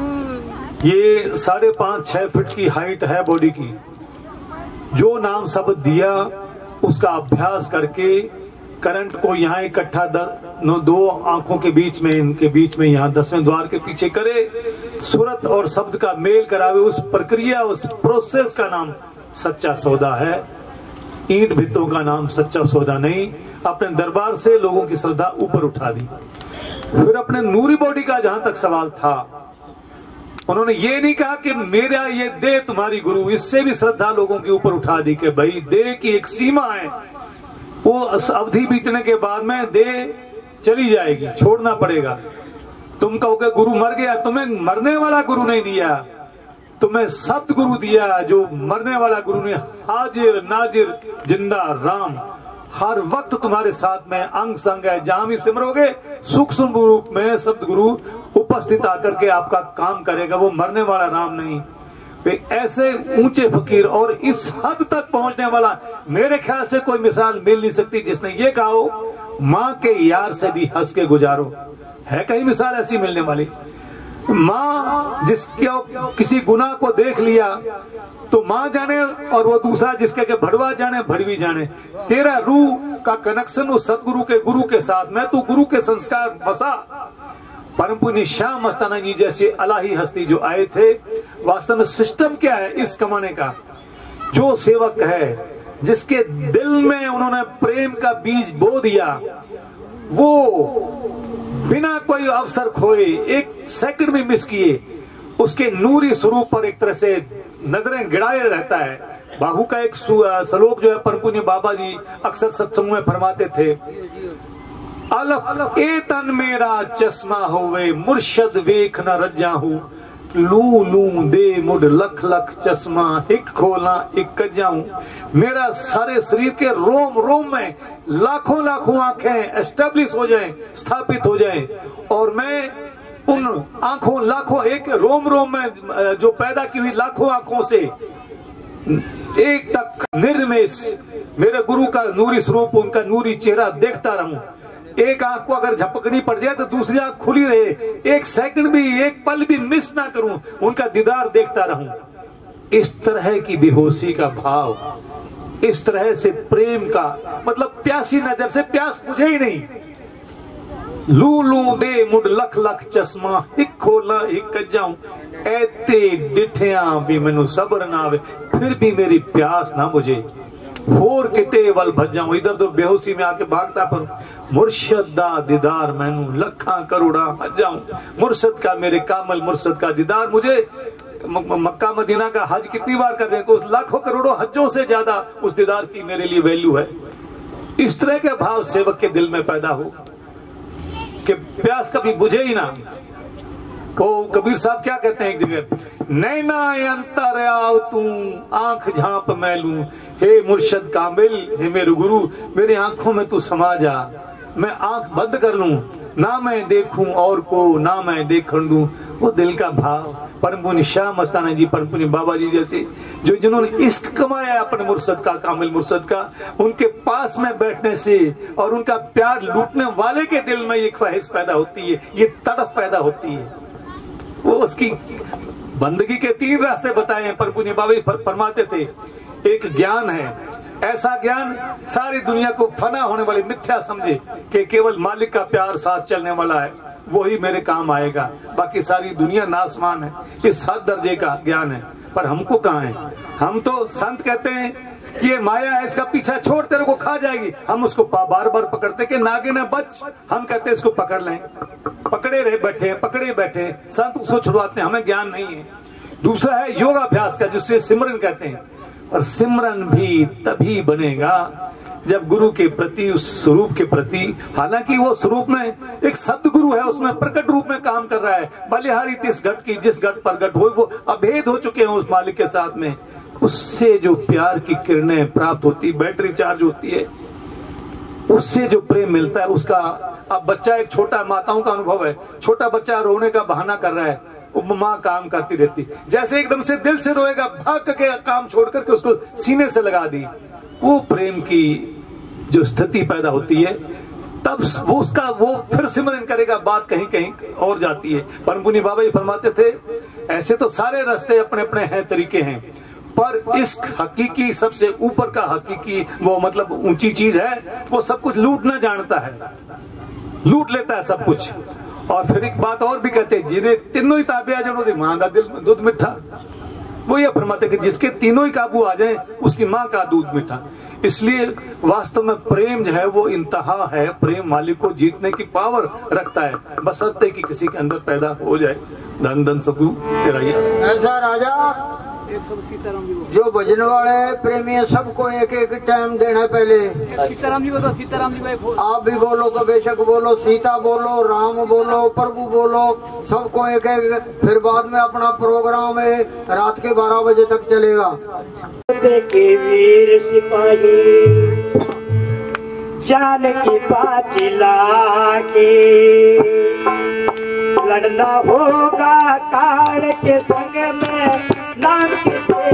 ये साढ़े पांच छह फीट की हाइट है बॉडी की, जो नाम शब्द दिया उसका अभ्यास करके करंट को यहाँ इकट्ठा दो आंखों के बीच में, इनके बीच में यहाँ दसवें द्वार के पीछे करे, सूरत और शब्द का मेल करावे, उस प्रक्रिया उस प्रोसेस का नाम सच्चा सौदा है। ईंट भित्तों का नाम सच्चा सौदा नहीं। अपने दरबार से लोगों की श्रद्धा ऊपर उठा दी। फिर अपने नूरी बॉडी का जहां तक सवाल था, उन्होंने ये नहीं कहा कि मेरा ये देह तुम्हारी गुरु, इससे भी श्रद्धा लोगों के ऊपर उठा दी कि भाई देह की एक सीमा है, वो अवधि बीतने के बाद में देह चली जाएगी, छोड़ना पड़ेगा। तुम कहोगे गुरु मर गया, तुम्हें मरने वाला गुरु नहीं दिया, तुम्हें सत गुरु दिया, जो मरने वाला गुरु ने हाजिर नाजिर जिंदा राम हर वक्त तुम्हारे साथ में अंग संग है। जहां भी सिमरोगे सूक्ष्म रूप में शब्द गुरु उपस्थित आकर के आपका काम करेगा, वो मरने वाला राम नहीं। वे ऐसे ऊंचे फकीर और इस हद तक पहुंचने वाला मेरे ख्याल से कोई मिसाल मिल नहीं सकती जिसने ये कहा हो, माँ के यार से भी हंस के गुजारो। है कहीं मिसाल ऐसी मिलने वाली? माँ जिसके किसी गुनाह को देख लिया तो माँ जाने, और वो दूसरा जिसके के भड़वा जाने भड़वी जाने। तेरा रूह का कनेक्शन उस सतगुरु के गुरु के साथ में, तू गुरु के संस्कार बसा। परम पुण्य शाह मस्ताना जी जैसे अलाही हस्ती जो आए थे, वास्तव में सिस्टम क्या है इस कमाने का? जो सेवक है, जिसके दिल में उन्होंने प्रेम का बीज बो दिया, वो बिना कोई अवसर खोए, एक सेकंड भी मिस किए, उसके नूरी स्वरूप पर एक तरह से नजरें गिराए रहता है। बाहु का एक श्लोक जो है परम पुण्य बाबा जी अक्सर सत्संग में फरमाते थे, अलफ ए तन मेरा चश्मा होवे मुर्शद वेख न रजाहू, लू लू दे मुड लख लख चश्मा एक खोला एक कजाऊं। मेरा सारे शरीर के रोम रोम में लाखों लाखों आंखें एस्टेब्लिश हो जाएं, स्थापित हो जाएं, और मैं उन आंखों लाखों एक रोम रोम में जो पैदा की हुई लाखों आंखों से एक तक निर्मेश मेरे गुरु का नूरी स्वरूप, उनका नूरी चेहरा देखता रहूं। एक आंख को अगर झपकनी पड़ जाए तो दूसरी आंख खुली रहे, एक सेकंड भी एक पल भी मिस ना करूं, उनका दीदार देखता रहूं। इस तरह की बेहोशी का भाव, इस तरह से प्रेम का मतलब प्यासी नजर से प्यास बुझे ही नहीं। लू लू दे मुड लख लख चश्मा एक खोला एक कजाऊं, ऐते डिठिया भी मैनू सबर ना आवे, फिर भी मेरी प्यास ना बुझे, होर किते वल भजाऊं, इधर उधर बेहोशी में आके भागता पर मुर्शद दा दीदार मैनू लखा करोड़ा हजाऊं। मुर्शद का, मेरे कामल मुर्शद का दीदार मुझे मक्का मदीना का हज कितनी बार कर रहे हैं, उस लाखों करोड़ों हजों से ज्यादा उस दीदार की मेरे लिए वैल्यू है। इस तरह के भाव सेवक के दिल में पैदा हो कि प्यास कभी बुझे ही ना। वो कबीर साहब क्या कहते हैं एक जगह, नैना अंतर आओ तू आंख झांप मैं लूं, हे मुर्शद कामिल, हे मेरे गुरु, मेरे आंखों में तू समा जा, मैं आंख बंद कर लूं, ना मैं देखूं और को, ना मैं देखण दूं। वो दिल का भाव परम पुण्य शाह मस्ताना जी, परम पुण्य बाबा जी जैसे जो जिन्होंने इश्क कमाया अपने मुर्शद का, कामिल मुर्शद का, उनके पास में बैठने से और उनका प्यार लूटने वाले के दिल में ये ख्वाहिश पैदा होती है, ये तड़फ पैदा होती है। वो उसकी बंदगी के तीन रास्ते बताए हैं परम पुण्य बाबा फरमाते थे। एक ज्ञान है, ऐसा ज्ञान सारी दुनिया को फना होने वाली मिथ्या समझे कि केवल मालिक का प्यार साथ चलने वाला है, वही मेरे काम आएगा, बाकी सारी दुनिया नासमान है। इस हद दर्जे का ज्ञान है, पर हमको कहाँ है? हम तो संत कहते हैं कि ये माया है, इसका पीछा छोड़, तेरे को खा जाएगी। हम उसको बार बार पकड़ते कि नागे न बच, हम कहते इसको पकड़ लें, पकड़े रहे बैठे पकड़े बैठे, संत उसको छुड़वाते हैं, हमें ज्ञान नहीं है। दूसरा है योगाभ्यास का, जिससे सिमरन कहते हैं, और सिमरन भी तभी बनेगा जब गुरु के प्रति, उस स्वरूप के प्रति, हालांकि वो स्वरूप में एक शब्द गुरु है, उसमें प्रकट रूप में काम कर रहा है। बलिहारी तिस घट की जिस घट प्रकट हो, वो अभेद हो चुके हैं उस मालिक के साथ में। उससे जो प्यार की किरणें प्राप्त होती, बैटरी चार्ज होती है, उससे जो प्रेम मिलता है उसका। अब बच्चा एक छोटा, माताओं का अनुभव है, छोटा बच्चा रोने का बहाना कर रहा है, वो माँ काम करती रहती, जैसे एकदम से दिल से रोएगा, भाग के काम छोड़ करके उसको सीने से लगा दी, वो प्रेम की जो स्थिति पैदा होती है, तब वो उसका वो फिर सिमरन करेगा, बात कहीं कहीं और जाती है। परम पुण्य बाबा जी फरमाते थे, ऐसे तो सारे रास्ते अपने अपने हैं, तरीके हैं, पर इस हकीकी सबसे ऊपर का हकीकी वो मतलब ऊंची चीज है, वो सब कुछ लूटना जानता है, लूट लेता है सब कुछ। और फिर एक बात और भी कहते हैं, जिन्हें तीनों ही ताबे आ जाए मां का दिल दूध मिठा, वो ये फरमाते कि जिसके तीनों ही काबू आ जाए उसकी माँ का दूध मीठा। इसलिए वास्तव में प्रेम जो है वो इंतहा है, प्रेम मालिक को जीतने की पावर रखता है, बशर्ते कि किसी के अंदर पैदा हो जाए। धन धन सबू तेरा ही ऐसा राजा जो भजन वाले प्रेमी है, सबको एक एक टाइम देना है। पहले सीताराम जी को तो सीताराम जी को आप भी बोलो तो बेशक बोलो, सीता बोलो, राम बोलो, प्रभु बोलो, सबको एक एक। फिर बाद में अपना प्रोग्राम है रात के बारह बजे तक चलेगा। के वीर सिपाही जान की बाजी लाके, लड़ना होगा काल के संग में, नाम के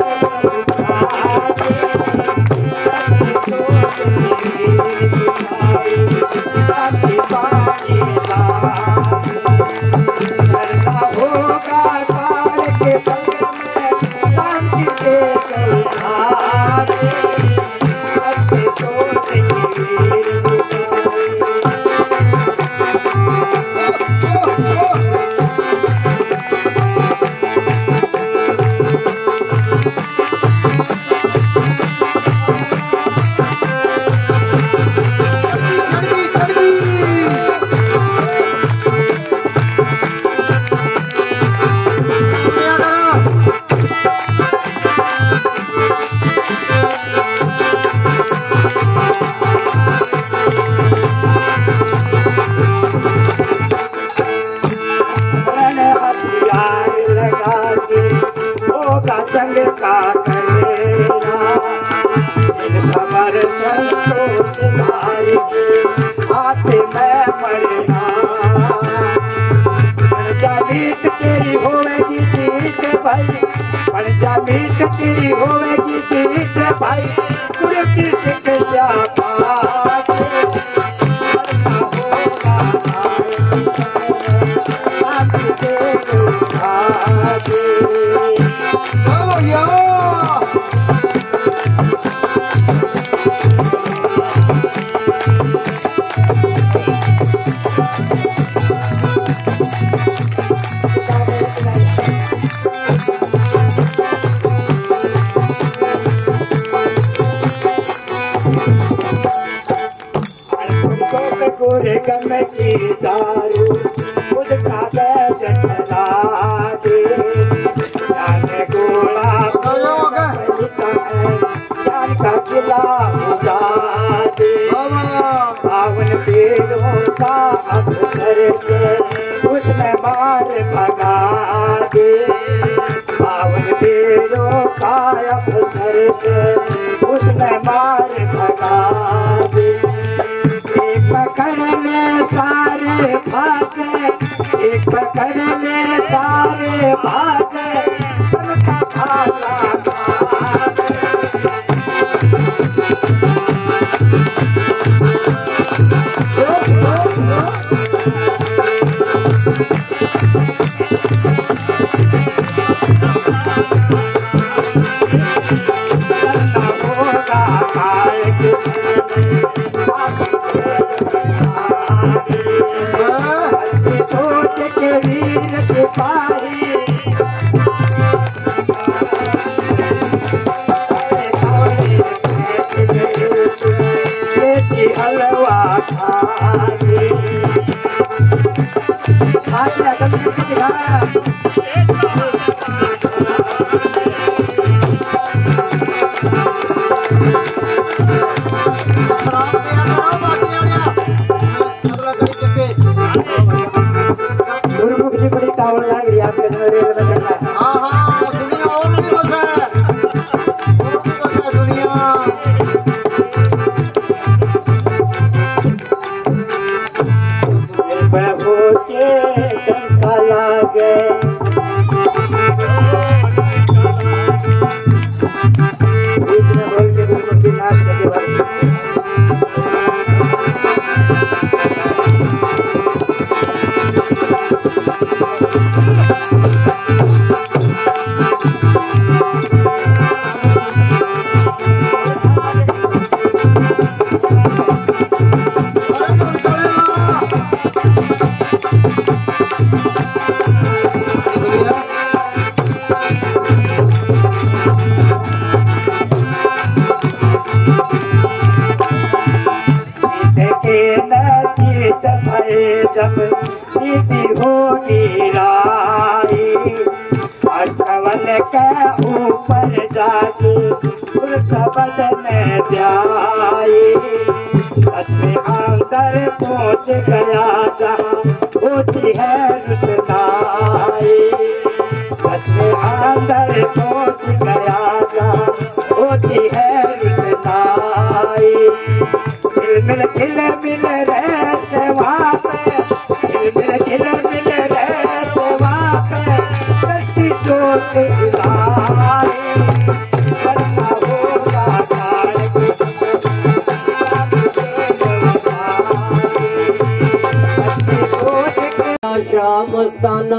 लड़ना होगा काल के संग में, नाम के मीत तेरी होवेगी जीत भाई, गुरु की शिक्षा गम की दारू खुद का जठला दे, जान गोला जान का किला उड़ा दे, पावन पेड़ों का अवसर से उसने मार भगा दे, पावन पेड़ों का अवसर से उसने मार भगा दे। पकड़ में सारे भागे, एक पकड़ में सारे भागे, सबका भागा दिखाया हाँ हाँ दुनिया और भी बस है, और भी बस है दुनिया। होके टंका लागे बीच में बोल के गुरु की नाश करके बारे जब सीधी होगी राई अष्टवल के ऊपर जाके बदन जाई बस में अंदर पहुँच गया जहाँ होती है रुसनाई बस में अंदर पहुँच गया जहाँ होती है रुसनाई मिल खिल मिल रहते वहाँ पे मिल खिल मिल रहते वहाँ पे कश्ती जोत बनना होगा मस्ताना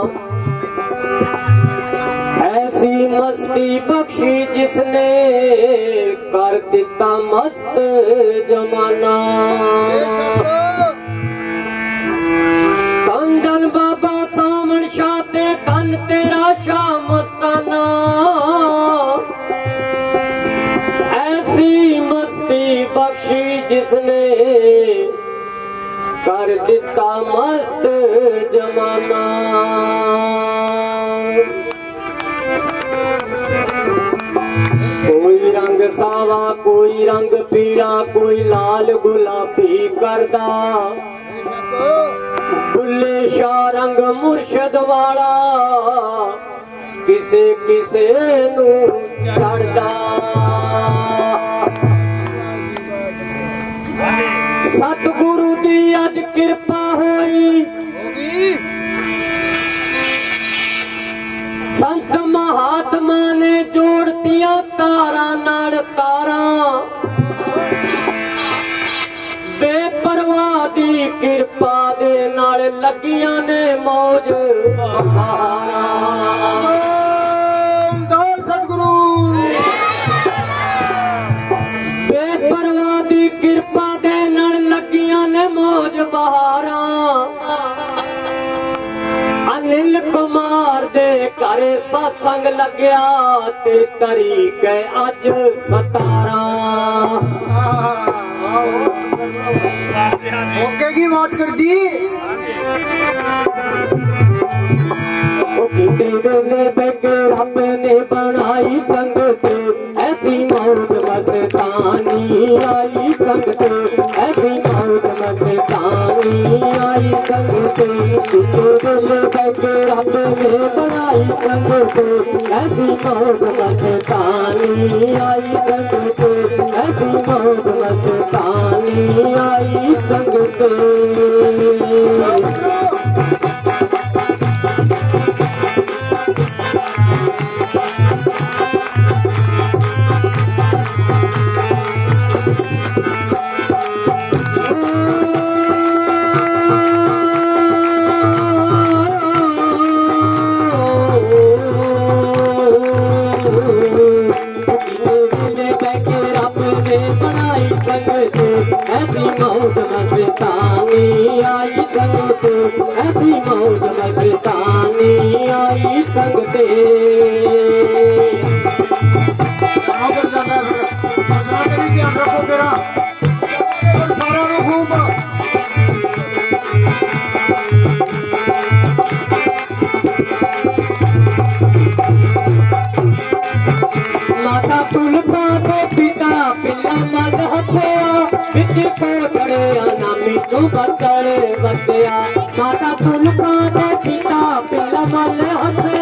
ऐसी मस्ती बख्शी जिसने कर दिता मस्त जमाना कंगन बाबा सामन शाह ते धन तेरा शाह मस्ताना ऐसी मस्ती बख्शी जिसने कर दिता मस्त जमाना कोई रंग सावा कोई रंग पीला कोई लाल गुलाबी करदा बुल्ले शाह रंग मुर्शद वाला किसे किसे नू चढ़दा सतगुरु दी अज कृपा होई संत महात्मा ने जोड़तिया तारा नाल तारा बेपरवाह दी कृपा दे नाल लगिया ने मौज सतगुरु बेपरवाह दी कृपा दे नाल लगिया ने मौज बहारा अनिल कुमार दे घर सत्संग लग्या ते तरीक अज सतारा ओके की बात कर दी वेले बेगे रब ने बनाई संगत ऐसी मौत मस्तानी आई संगत ऐसी मौत मस्तानी आई संगत वेले बेगे रब ने बनाई संगत ऐसी मौत मस्तानी आई संगत ऐसी मौत मस्तानी आई संगत ऐसी मौत मस्तानी आई संगत ऐसी मौत मस्तानी आई संगत माता तुलसा के पिता पिला मल हथया बिच कोटड़े नामी तू बतड़े बतिया माता तुलसा के पिता पिला मल हथया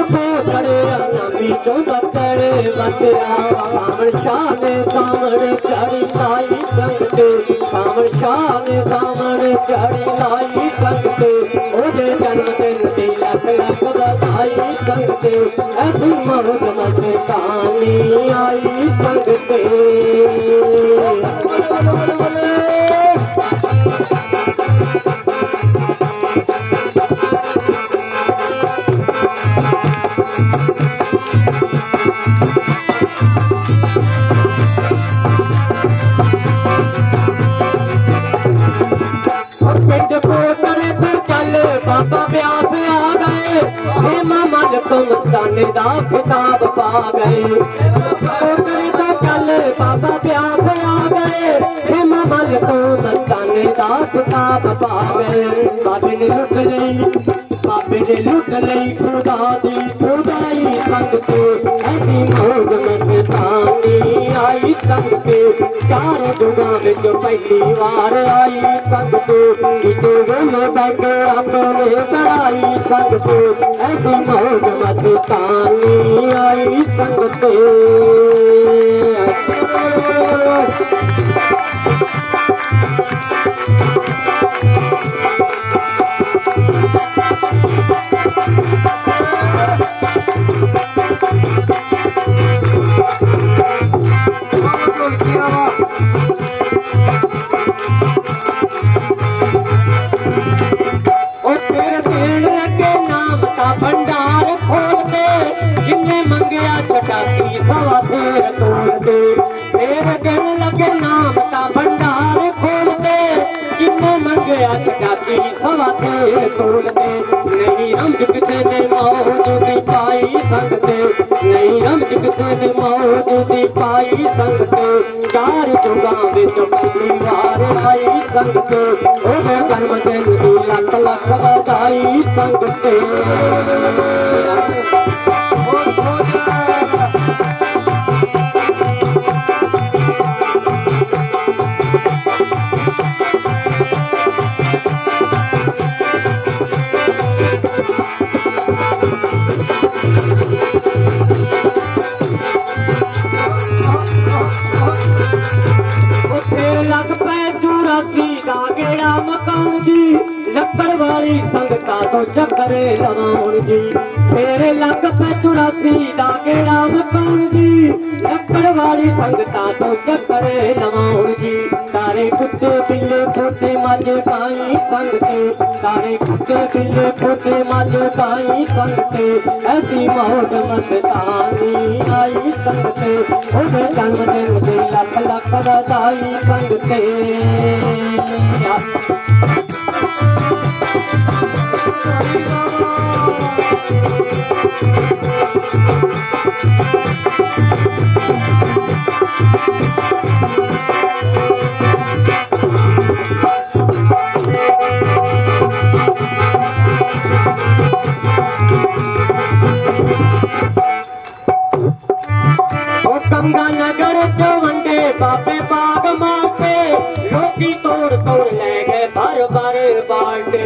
पोतड़े नमी तो बतड़े बतिया सामण शान सामण चढ़ी लाई संगते सामण शान सामण चढ़ी लाई संगते ओदे जन्मदिन दी लख लख बधाई संगते ऐसी मौज मस्तानी आई संगते बाबा ब्यास आ गए हेमा मल को मस्ताने दा खिताब पा गए कोटरे तो चल बाबा ब्यास आ गए हेमा मल को मस्ताने दा खिताब पा गए बाबे ने लुट लई बाबे ने लुट लई खुदा दी खुदाई संगते ऐसी मौज मस्तानी आई संगते चार जुगा विच पहली बार आई संगते इतो गल बैठ अपने बड़ाई संगते ऐसी मौज मस्तानी आई संगते भंडार खोल दे जिन्हें मंगया चटाकी सवा फेर तोड़ दे मेरे दिल लगे नाम का भंडार खोल दे जिन्हें मंगया चटाकी सवा फेर तोड़ दे नहीं रमज किसे ने मौजूदी पाई संगते नहीं रमज किसे ने मौजूदी पाई संगते चार जुगा विच पहली बार आई संगते ओदे जन्मदिन दी लख लख बधाई संगते लग पे चौरासी दा गेड़ा मकान जी लक्कड़ वाली संगता तो चक्करे लवाउण जी तेरे लग पे चौरासी दा गेड़ा मकान जी लक्कड़ वाली संगता तो चक्करे लवाउण जी तारे कुत्ते बिल्ले पोते मज पाई संगते तारे कुत्ते बिल्ले पोते मज पाई संगते ऐसी मौज मस्तानी आई संगते ओदे जन्मदिन दी लख लख बधाई संगते गंगा नगर चवंडे बाबे बाग मापे लोकी तोड़ तोड़ ले गए भर भर बाल्टे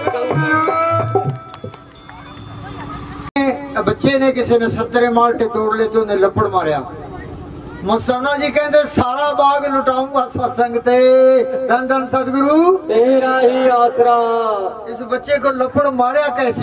बच्चे ने किसी ने सत्तरे माल्टे तोड़ ले तो उन्हें लपड़ मारिया मस्ताना जी कहते सारा बाग लुटाऊंगा सत्संग ते धन धन सतगुरु तेरा ही आसरा इस बच्चे को लपड़ मारिया कैसे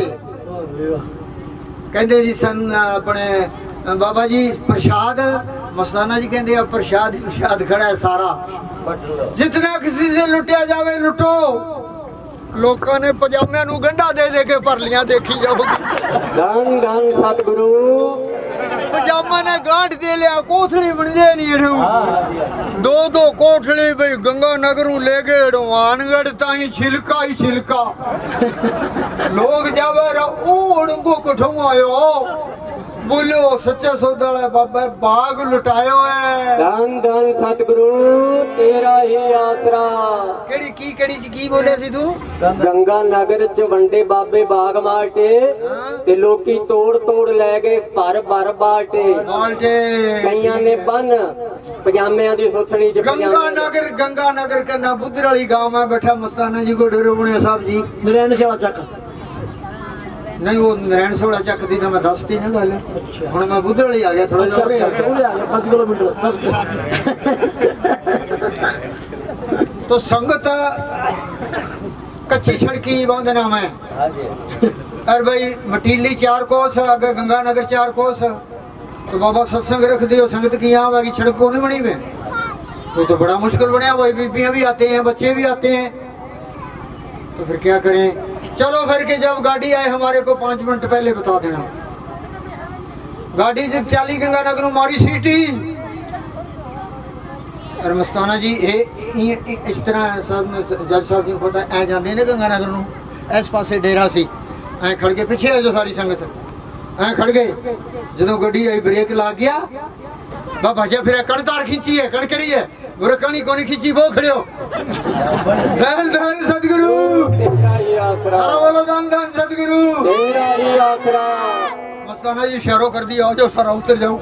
कहते जी सन अपने बाबा जी प्रसाद मस्ताना जी कहते अब प्रसाद प्रसाद खड़ा है सारा जितना किसी से लुटिया जावे लुटो लोगों ने पजामिया नू गंढा दे दे के भरलियां देखी जाओ धन धन सतगुरु पजामा ने गांठ दे लिया कोठड़ी बन जाए नहीं दो दो कोठड़ी भाई गंगा नगर ले गए आनगढ़ ताई छिलका ही छिलका लोग जावे ओढ़ कठों आयो बोलो सच्चा सौदा है बाबा बाग लुटायो है धन धन सतगुरु तेरा ही आसरा केड़ी की केड़ी की बोले सी तू गंगा नगर च वंडे बाबे बाग माल्टे ते लोकी तोड़ तोड़ ले गए भर भर बाल्टे बाल्टे कईयां ने बन पजामियां दी सुथनी च गंगा नगर गंगा नगर कहना बुद्धर वाली गांव में बैठा मस्ताना जी को डरो बने साहब जी नरेंद्र सेवा चक नहीं वो नरैण सोड़ा चकती तो मैं दसती ना गल हुण मैं बुद्धड़ ही आ गया थोड़ा जिहा उरे आ गया पाँच किलोमीटर दस तो संगत कच्ची सड़की बांधना मैं अरे भाई मटीली चार कोस आगे गंगानगर चार कोस तो बाबा सत्संग रख दियो संगत की यहाँ आवेगी सड़क को नहीं बनी में तो तो बड़ा मुश्किल बनया भाई बीबियां भी आते हैं बच्चे भी आते हैं तो फिर क्या करें चलो फिर के जब गाड़ी आए हमारे को पांच मिनट पहले बता देना गाड़ी जब चाली गंगानगर मारी सीटी और मस्ताना जी ए, ए, ए, इस तरह साहब जज साहब जी को पता ऐ जाते ने गंगानगर नूं इस पासे डेरा सी ऐ खड़ के पिछे आ जो सारी संगत ऐ खड़ गए जो गड्डी आई ब्रेक ला गया बाबा जी फिर कण तार खींची है कण करी है वो कणी कोनी खींची वो खड़े हो धन धन सतगुरु अरे बोलो धन धन सतगुरु तेरा ही आसरा मस्ताना जी इशारो कर दिया जो सारा उतर जाओ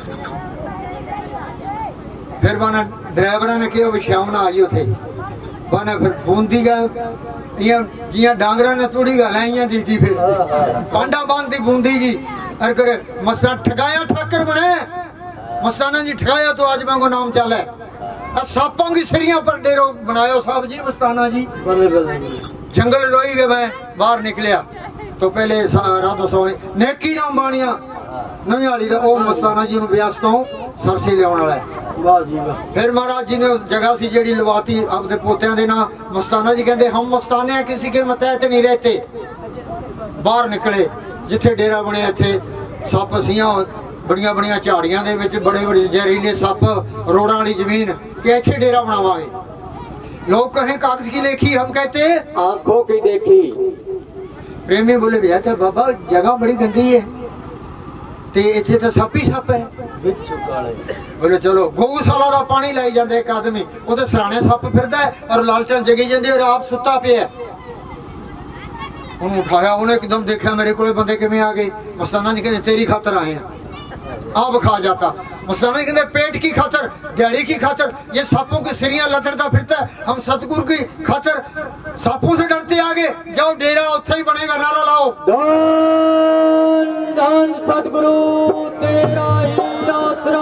फिर बाना ड्राइवर ने कहो विशामना आई उथे बाना फिर बूंदी गया जिया डांगरा ने तोड़ी गलाइया दी थी फिर पांडा बांधती बूंदी की अरे करे मस्ता ठगाया ठाकर बने मस्ताना जी ठगाया तो आज मैं को नाम चला है सांपों की सिरियां पर डेरो बनायो साहब जी मस्ताना जी जंगल रोई के मैं बाहर निकलिया तो पहले रातो सोए नेकी नाम बाणिया नवी वाली का ओ मस्ताना जी ब्यास तो सरसी लिया वाला है फिर महाराज जी ने उस जगह सी जेड़ी लवाती अपने पोतिया दे ना मस्ताना जी कहते हम मस्ताने किसी के मतहत नहीं रहते बाहर निकले जिथे डेरा बने इथे सप सियां बड़िया बड़िया झाड़ियां दे विच बड़े बड़े जहरीले सप रोड़ा वाली जमीन के इथे डेरा बनावांगे लोग कहें कागज की लेखी हम कहते आंखों की देखी प्रेमी बोले भैया तो बाबा जगह बड़ी गंदी है ते इथे तो सप ही सप है बोले चलो गौशाला का पानी लाई जाते एक आदमी वो सराने सप फिरदा है और लालटन जगी जाती और आप सुता पिया उन्हें उठाया उन्हें एकदम देखा मेरे को बंदे किवें आ गए मस्ताना जी कहते तेरी खातर आए हैं आप खा जाता मस्ताना जी कहते पेट की खातर दिहाड़ी की खातर ये सांपों की सिरियां लथड़ता फिरता है हम सतगुरु की खातर सांपों से डरते आगे जाओ डेरा उत्थे ही बनेगा नारा लाओ धन धन सतगुरु तेरा ही आसरा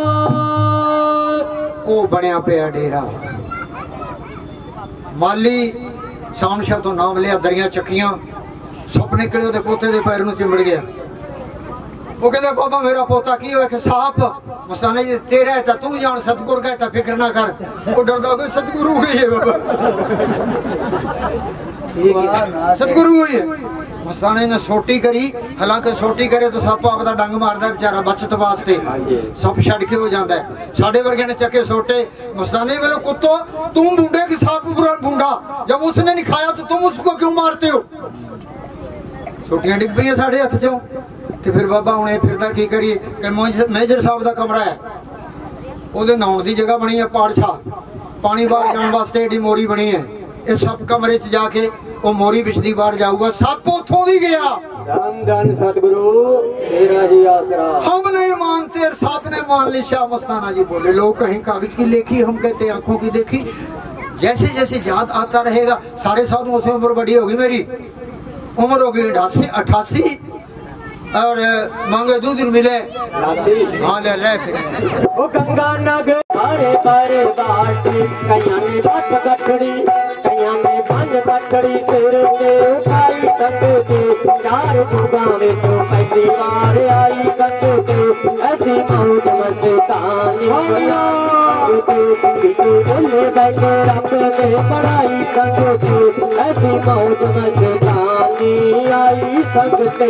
ओ बनया पिया डेरा माली शामशाह तो नाम लिया दरिया चक्कियां सप निकले ओदे पोते दे पैर नूं चिंबड़ गया वो कहते बाबा मेरा पोता की हो साहब मस्ताना जी तेरा है तू जान सतगुरु का है फिक्र ना कर वो डरदा कोई सतगुरु गई है बाबा सतगुरु हुई है मस्ताना ने सोटी करी हालांकि सोटी करे तो सप आपदा डंग मारदा बेचारा बचत वास्ते सप छड़ के हो जाता है साडे वर्गे ने चके सोटे मस्ताने बोले कुत्तो तुम बूंडे की सांप बूंडा जब उसने नहीं खाया तो तुम उसको क्यों मारते हो सोटियां डिग पई साडे हथ चों ते फिर बाबा हुणे फिरदा की करिए कि मेजर साहब का कमरा है ਉਹਦੇ नहाउण की जगह बनी है पाड़छा पानी बाहर जाने वास्ते एडी मोरी बनी है इस सब कमरे च जाके वो मोरी बिछदी बाहर जाऊगा सप उथों दी गया धन धन सतगुरु तेरा ही आसरा हम नहीं मानते साथ ने मान ली शाह मस्ताना जी बोले लोग कहीं कागज की लेखी हम कहते आंखों की देखी जैसे जैसे याद आता रहेगा साढ़े सातों से उम्र बड़ी होगी मेरी उम्र होगी अठासी अठासी और मांगे दो दिन मिले हाँ ले ले फिर ओ गंगा नगर बारे बारे बाट कईया ने बात गठड़ी कईया ने बंद गठड़ी तेरे ते उठाई कंग ते चार जुगावे तो पहली बार आई कंग ते ऐसी मौत मस्तानी तू बोले बैठे रब ने पढ़ाई कंग ते ऐसी मौत मस्तानी आई कंग ते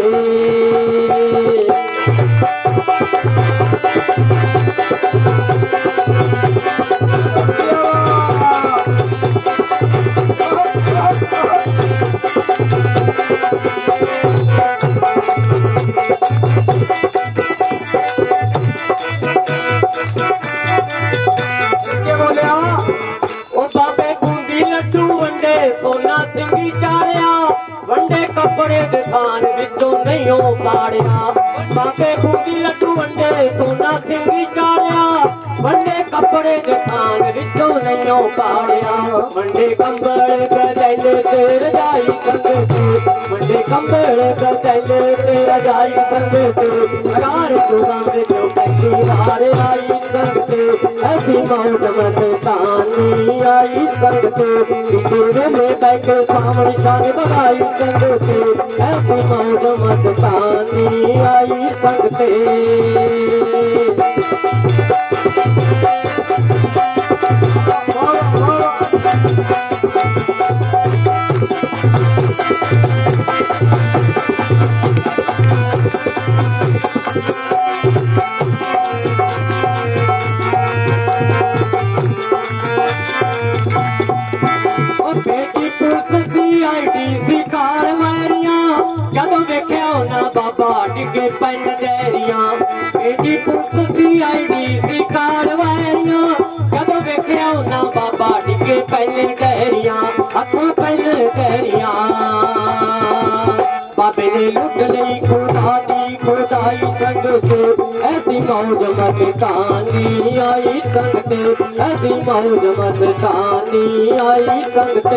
सोना सिंगी चारिया वंडे कपड़े दे थान विचों नहीं हो पाड़िया बाबे बूंदी लड्डू वंडे सोना सिंगी चारिया वंडे कपड़े दे थान विचों नहीं हो पाड़िया वंडे कंबल गदैले ते रजाई कंग कंबल कतले तेरा जाई संगते चार जुगां विचों पहली वार आई संगते ऐसी मौज मस्तानी आई संगते तेरे में बैठे सामने शान बढ़ाई संगते ऐसी मौज मस्तानी आई संगते डिगे पैन डेरियां बेटी police C I D C कारवाइयां कदों वेख्या ना बाबा डिगे पैन डेरियां हथों पैन डेरियां बाबे ने लुट लई खुदा दी खुदाई संगते ऐसी मौज मस्तानी आई संगते ऐसी मौज मस्तानी आई संगते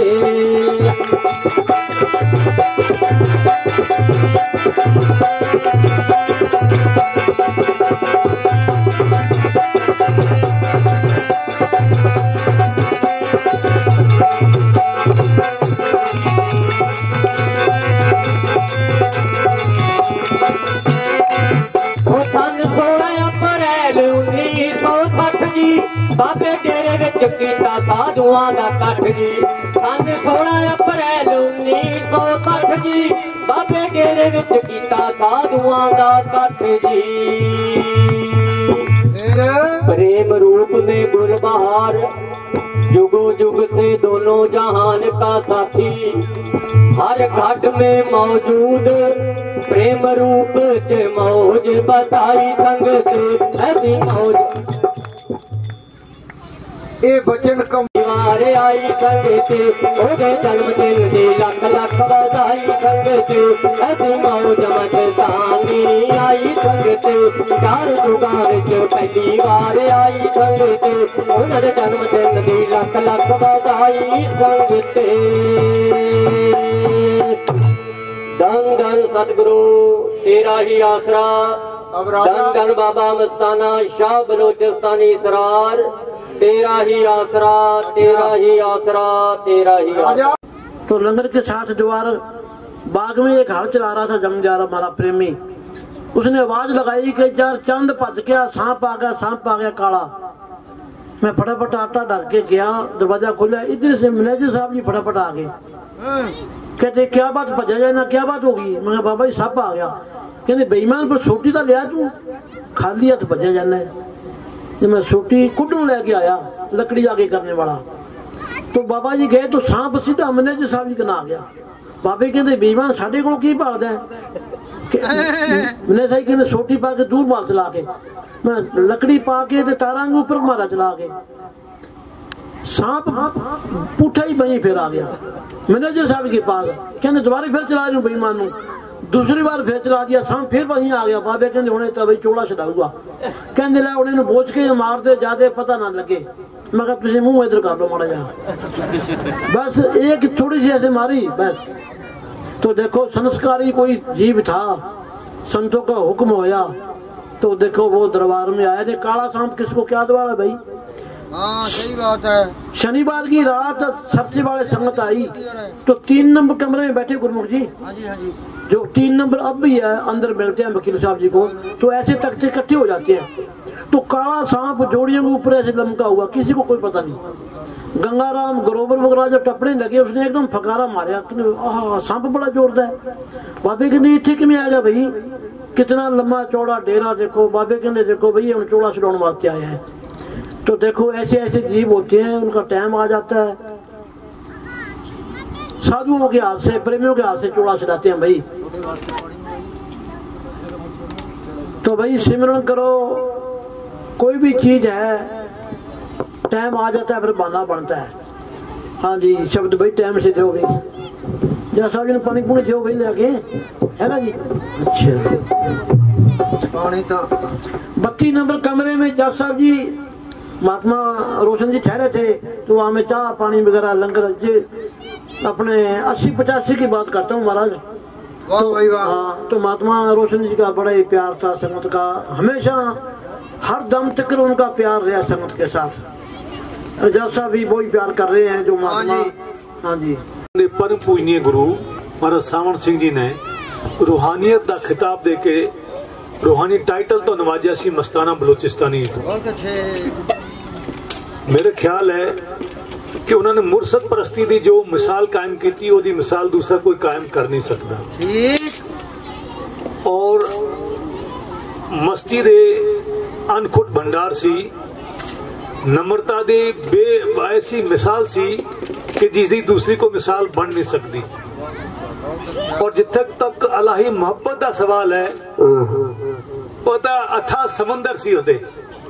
बाबे डेरे विच कीता साधुआं दा कट जी सन सोलह अप्रैल उन्नीस सौ सठ जी बाबे डेरे विच कीता साधुआं दा कट जी प्रेम रूप में गुलबहार जुगो जुग से दोनों जहान का साथी हर घाट में मौजूद प्रेम रूप च मौज बताई संगत ऐसी मौज ये बचन कम वारे आई संगते ओदे जन्मदिन दी लख लख बधाई संगते ऐसी मौज मस्तानी आई संगते चार जुगां विच पहली वार आई संगते ओदे जन्मदिन दी लख लख बधाई संगते धन धन सतगुरु तेरा ही आसरा धन धन बाबा मस्ताना शाह बलोचिस्तानी सरार तेरा ही आसरा तेरा ही आसरा तेरा ही आसरा। तो लंगर के साथ द्वार बाग में एक हल चला रहा था जमदार हमारा प्रेमी उसने आवाज लगाई कि यार चंद भज गया सांप आ गया सांप आ गया काला मैं फटाफट आटा डाल के गया दरवाजा खोला इधर से मैनेजर साहब जी फटाफट आ गए कहते क्या बात भजा जाए ना क्या बात होगी मैं बाबा जी सांप आ गया कहते बेईमान पर सोटी तो लिया तू खाली हथ भजा जाना है जब मैं सोटी कुटन लेके आया लकड़ी आगे करने वाला तो बाबा जी गए तो सांप सीधा मैनेजर साहब जी के ना आ गया बाबे कहते बेईमान साढ़े को की भालदा है मैंने सही कहते सोटी पा के दूर मार चला के मैं लकड़ी पा के तारा के ऊपर मारा चला के सांप पुठा ही वहीं फिर आ गया मैनेजर साहब के पास कहते दोबारा फिर चला रही हूँ बेईमान दूसरी बार फिर चला दिया सांप फिर वहीं आ गया बाबे कहते हुणे तो बई चोला छड़ाऊगा कहते लै उन्हें बोझ के मारते जाते पता ना लगे मैं कहा तुम मुंह इधर कर लो माड़ा जा बस एक थोड़ी सी ऐसे मारी बस तो देखो संस्कारी कोई जीव था संतों का हुक्म होया तो देखो वो दरबार में आया थे काला सांप किसको क्या दवाड़ा भाई हाँ सही बात है शनिवार की रात सबसे बड़े संगत आई तो तीन नंबर कमरे में बैठे गुरमुख जी हाँ जी हाँ जी जो तीन नंबर अब भी है अंदर मिलते हैं वकील साहब जी को तो ऐसे तख्ते इकट्ठे हो जाते हैं तो काला सांप जोड़ियों के ऊपर ऐसे लमका हुआ किसी को कोई पता नहीं गंगाराम ग्रोवर वगैरह जब टपने लगे उसने एकदम फकारा मारा सांप बड़ा जोरदार है बाबे कहते इतने किमें आएगा भाई कितना लंबा चौड़ा डेरा देखो बाबे कहते देखो भाई हम चौड़ा छुड़ाने वास्ते आए हैं तो देखो ऐसे ऐसे जीव होते हैं उनका टाइम आ जाता है साधुओं के हाथ से प्रेमियों के हाथ से चौड़ा छुड़ाते हैं भाई तो भाई सिमरन करो कोई भी चीज है टाइम आ जाता है फिर बहाना बनता है हाँ जी शब्द भाई टाइम से दो भाई जैसा जी पानी पुणी दो भाई लेके है ना जी अच्छा पानी तो बत्ती नंबर कमरे में जज साहब जी महात्मा रोशन जी ठहरे थे तो वहाँ में चाह पानी वगैरह लंगर जी अपने अस्सी पचासी की बात करता हूँ महाराज वाह भाई वाह। हाँ, तो महात्मा रोशन जी का बड़ा ही प्यार था संगत का, हमेशा हर दम तक उनका प्यार रहा संगत के साथ। जैसा भी वही प्यार कर रहे हैं जो महात्मा। हाँ जी, परम पूजनीय गुरु महाराज सावण सिंह जी ने रूहानियत का खिताब दे के रूहानी टाइटल तो नवाजा सी मस्ताना बलोचिस्तानी। मेरे ख्याल है कि उन्होंने मुर्शद परस्ती दी जो मिसाल कायम की थी, ओदी मिसाल दूसरा कोई कायम कर नहीं सकता। और मस्ती दे अनखुट भंडार सी, नम्रता दी बे ऐसी मिसाल सी कि जिसकी दूसरी को मिसाल बन नहीं सकती। और जिथे तक अलाही मोहब्बत का सवाल है, पता अथा समंदर सी उसदे।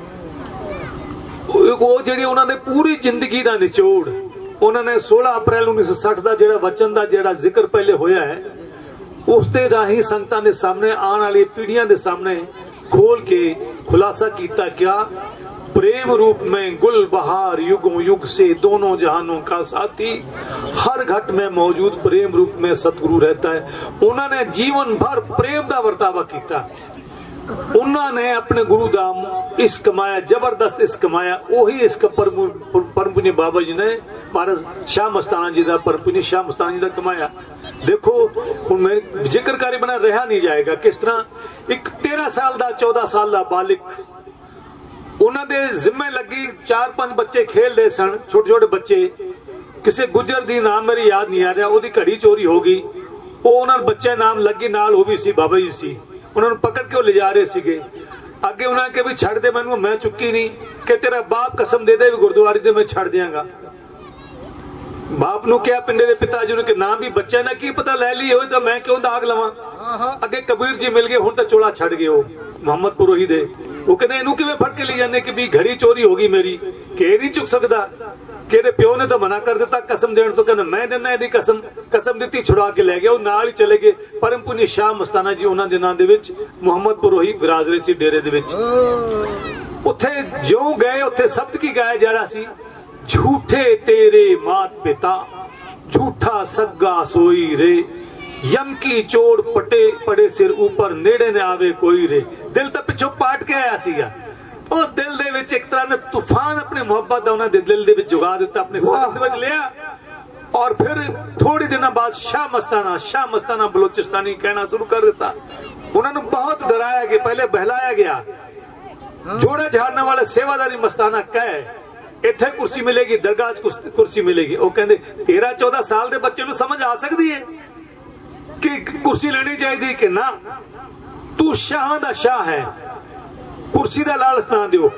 वो जी उन्होंने पूरी जिंदगी का निचोड़ उन्होंने सोलह अप्रैल उन्नीस सौ सठ का जो वचन का जो जिक्र पहले होया है, उसके राही संगतां दे सामने आने वाली पीढ़ियां दे सामने खोल के खुलासा किया। क्या प्रेम रूप में गुल बहार युगों युग से दोनों जहानों का साथी, हर घट में मौजूद प्रेम रूप में सतगुरु रहता है। उन्होंने जीवन भर प्रेम का वर्तावा किया। उन्होंने अपने गुरु दा इस कमाया, जबरदस्त इस कमाया। वही इस परम पुण्य बाबा जी ने महाराज शाह मस्ताना जी का, परम पुण्य शाह मस्ताना जी का कमाया। देखो हुण मैं जिक्रकारी बना रहा नहीं जाएगा किस तरह एक तेरह साल का चौदह साल का बालिक उन्होंने जिम्मे लगी। चार पांच बच्चे खेल रहे सन, छोटे छोटे बच्चे। किसी गुजर दी नाम मेरी याद नहीं आ रहा, वो घड़ी चोरी हो गई। वो उन्होंने बच्चे नाम लगी नाल वो भी सी बाबा जी सी। उन्होंने पकड़ के ले जा रहे सीगे। अगे उन्होंने कहा भी छड़ दे मैनू, मैं चुकी नहीं। कि तेरा बाप कसम दे दे भी गुरुद्वारे दे मैं छड़ दियांगा। बाप नु क्या पिंडे दे पिताजी ने कि ना भी बच्चे ने की पता ले ली हो तो मैं क्यों दाग लवा। अगे कबीर जी मिल गए, हुण तो चोला छड़ गए। हो मोहम्मद पुरोही दे वो कहते इनू किवें फड़ के ले जाने कि भी घड़ी चोरी होगी मेरी, के नहीं चुक सकता। कि प्यो ने तो मना कर दिता कसम देने तो, कहना मैं देना यदि कसम कसम दी छुड़ा के ले गए। वो नाल ही चले गए। परम पुण्य शाह मस्ताना जी उन्होंने दिनों दे विच मुहम्मद पुरोही विराज रहे सी डेरे दे विच। उत्थे जो गए उत्थे शब्द की गाया जा रहा सी, झूठे तेरे मात पिता झूठा सग्गा सोई रे, यम की चोड़ पटे पड़े सिर ऊपर नेड़े ने आवे कोई रे। दिल तो पिछों पाट के आया सीगा। ਉਹ ਦਿਲ ਦੇ ਵਿੱਚ ਇੱਕ ਤਰ੍ਹਾਂ ਦਾ ਤੂਫਾਨ ਆਪਣੀ ਮੁਹੱਬਤ ਦਾ ਉਹਨਾਂ ਦੇ ਦਿਲ ਦੇ ਵਿੱਚ ਜੁਗਾ ਦਿੱਤਾ, ਆਪਣੇ ਸਿਰ ਦੇ ਵਿੱਚ ਲਿਆ। और फिर थोड़ी दिनों बाद शाह मस्ताना शाह मस्ताना बलोचिस्तानी कहना शुरू कर दिता। उन्होंने बहुत डराया कि पहले बहलाया गया। जोड़े झाड़ने वाले सेवादारी मस्ताना कहे इत्थे कुर्सी मिलेगी, दरगाह च कुर्सी मिलेगी। वो कहते तेरह चौदह साल के बच्चे को समझ आ सकती है कि कुर्सी लेनी चाहिए कि ना, तू शाह दा शाह है, कुर्सी का लालच ना दियो।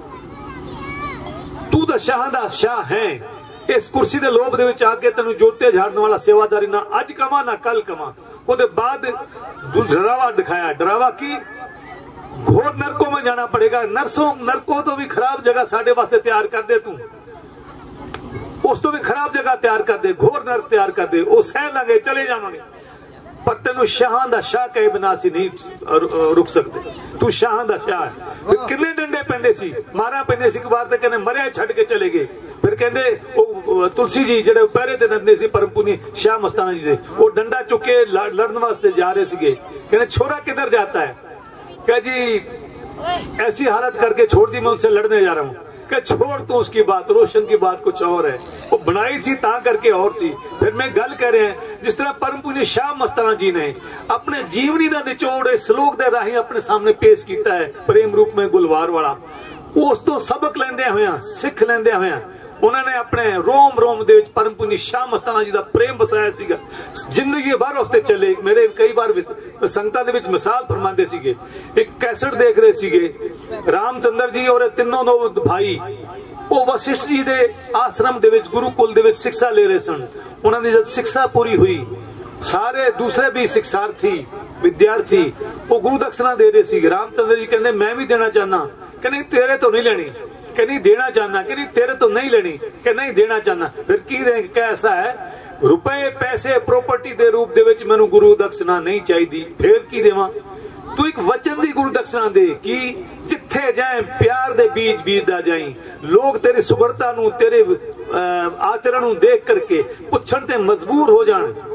तू तो शाह दा शाह है, इस कुर्सी के लोभ दे विच आके तेनू जोते झाड़ने वाला सेवादारी ना अज कमा ना कल कमा। उसके बाद डरावा दिखाया। डरावा की घोर नरकों में जाना पड़ेगा। नरसों नरकों तो भी खराब जगह साडे वास्ते तैयार कर दे, तू उस तो भी खराब जगह तैयार कर दे, घोर नरक तैयार कर दे। वो सह लांगे चले जावांगे, पर तेनू शाह दा शाह कहे बिना सी नहीं रुक सकते। तू शाह दा शाह है। किन्ने डंडे पेंदे सी, मारा पेंदे सी। एक बार तो कहने मरिया छड़ के चले गए। फिर कहते तुलसी जी जेडे पहरे ते नंदे सी परम पुनी शाह मस्ताना जी दे, वो डंडा चुके लड़न वास्ते जा रहे सीगे। कहने छोरा किधर जाता है? कह जी ऐसी हालत करके छोड़ दी, मैं उनसे लड़ने जा रहा हूँ। कि छोड़ तू उसकी बात, रोशन की बात कुछ और है। वो बनाई सी ता करके और सी। फिर मैं गल कर रहे हैं जिस तरह परम पुण्य शाह मस्ताना जी ने अपने जीवनी का निचोड़ इस श्लोक दे राही अपने सामने पेश किया है, प्रेम रूप में गुलवार वाला। उस तो सबक लेंदे हुए सिख लेंदे हुए उन्होंने अपने रोम रोम दे विच परम पुण्य शाह मस्ताना जी का प्रेम वसाया सीगा। जिंदगी भर उसते चले। मेरे कई बार संगतां दे विच मिसाल फरमांदे सीगे। एक कैसेट देख रहे सीगे, रामचंद्र जी और तीनों दो भाई वो वशिष्ठ जी दे आश्रम दे विच गुरुकुल दे विच शिक्षा ले रहे सन। उन्होंने जब शिक्षा पूरी हुई, सारे दूसरे भी शिक्षार्थी विद्यार्थी वो गुरु दक्षिणा दे रहे सी। रामचंद्र जी कहते मैं भी देना चाहना। कि नहीं तेरे तो नहीं लेनी, कि नहीं देना चाहना, कि नहीं तेरे तो नहीं लेनी, कि नहीं देना चाहना। फिर की कैसा है, रुपए पैसे प्रॉपर्टी दे रूप दे विच मैनू गुरु दक्षिणा नहीं चाहिए। फिर की देवां? तू एक वचन दी गुरु दक्षिणा दे कि जिथे जाए प्यार दे बीज बीजदा जाई। लोग तेरी सुगड़ता नू तेरे आचरण नू देख करके पुछण ते मजबूर हो जाण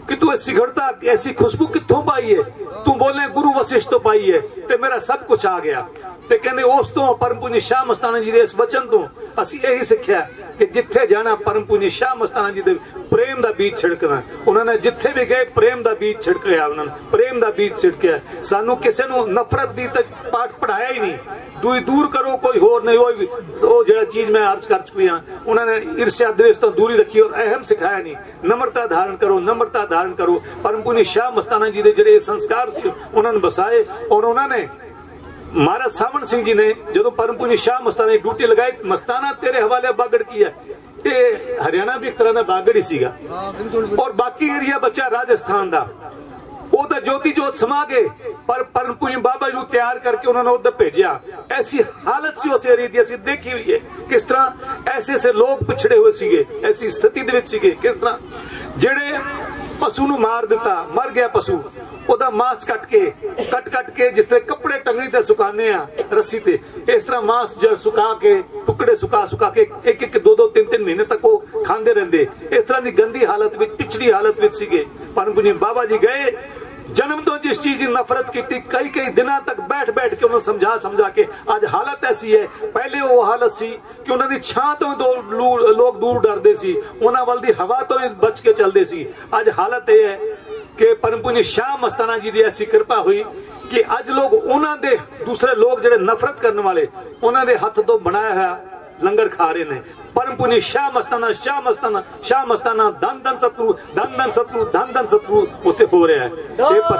कि तू ऐसी घड़ता ऐसी खुशबू कितों पाई है, तू बोले गुरु वशिष्ठ तो पाई है ते मेरा सब कुछ आ गया। ते कहते उस तो परम पुण्य शाह मस्ताना जी दे इस वचन तो असी यही सिक्ख्या कि जिथे जाना परम पुण्य शाह मस्ताना जी दे प्रेम दा बीज छिड़कना। उन्होंने जिथे भी गए प्रेम दा बीज छिड़कया, उन्होंने प्रेम दा बीज छिड़कया। सानू किसी नू नफरत दी तक पाठ पढ़ाया ही नहीं, दूर दूर करो कोई होर नहीं। वो जो चीज मैं अर्ज कर चुकी हाँ, उन्होंने ईर्ष्या द्वेष तो दूरी रखी और अहम सिखाया नहीं। नम्रता धारण करो, नम्रता धारण करो। परम पुण्य शाह मस्ताना जी दे ਜਿਹੜੇ संस्कार सी उन्होंने बसाए। और उन्होंने महाराज सावण सिंह जी ने जो परम पुण्य शाह मस्ताना की ड्यूटी लगाई, मस्ताना तेरे हवाले बागड़ की है, ये हरियाणा भी एक तरह का बागड़ ही सीगा। और बाकी एरिया बचा राजस्थान का, वो तो ज्योति जोत समा गए, पर परम पुण्य बाबा जी तैयार करके उन्होंने उधर भेजा। ऐसी हालत सी उस एरिया की असी देखी हुई है, किस तरह ऐसे ऐसे लोग पिछड़े हुए सीगे, ऐसी स्थिति दे विच सीगे। किस तरह जेड़े पशु नू मार दिता, मर गया पशु, ओदा मांस कट के कट कट के जिस तरह कपड़े टंगनी ते सुकाने आ रस्सी ते, इस तरह मांस जो सुका के टुकड़े सुका सुका के एक एक दो दो तीन तीन महीने तक वो खांदे रहंदे। इस तरह की गंदी हालत विच, पिछड़ी हालत विच सीगे। परम पुण्य बाबा जी गए, जन्म तो जिस चीज की नफरत की थी, कई कई दिनों तक बैठ बैठ के उन्होंने समझा समझा के आज हालत ऐसी है। पहले वो हालत सी कि उन्होंने छां तो दो लोग दूर डरते सी, उन्होंने वाल दी हवा तो बच के चलते सी। आज हालत यह है कि परम पुण्य शाह मस्ताना जी की ऐसी कृपा हुई कि अज लोग उन्होंने दूसरे लोग जो नफरत करने वाले उन्होंने हाथ तो बनाया है लंगर खा रहे ने। परम पुण्य शाह मस्ताना शाह मस्ताना शाह मस्ताना धन धन शत्रु धन धन शत्रु धन धन शत्रु उत्ते हो रहा है। ये पर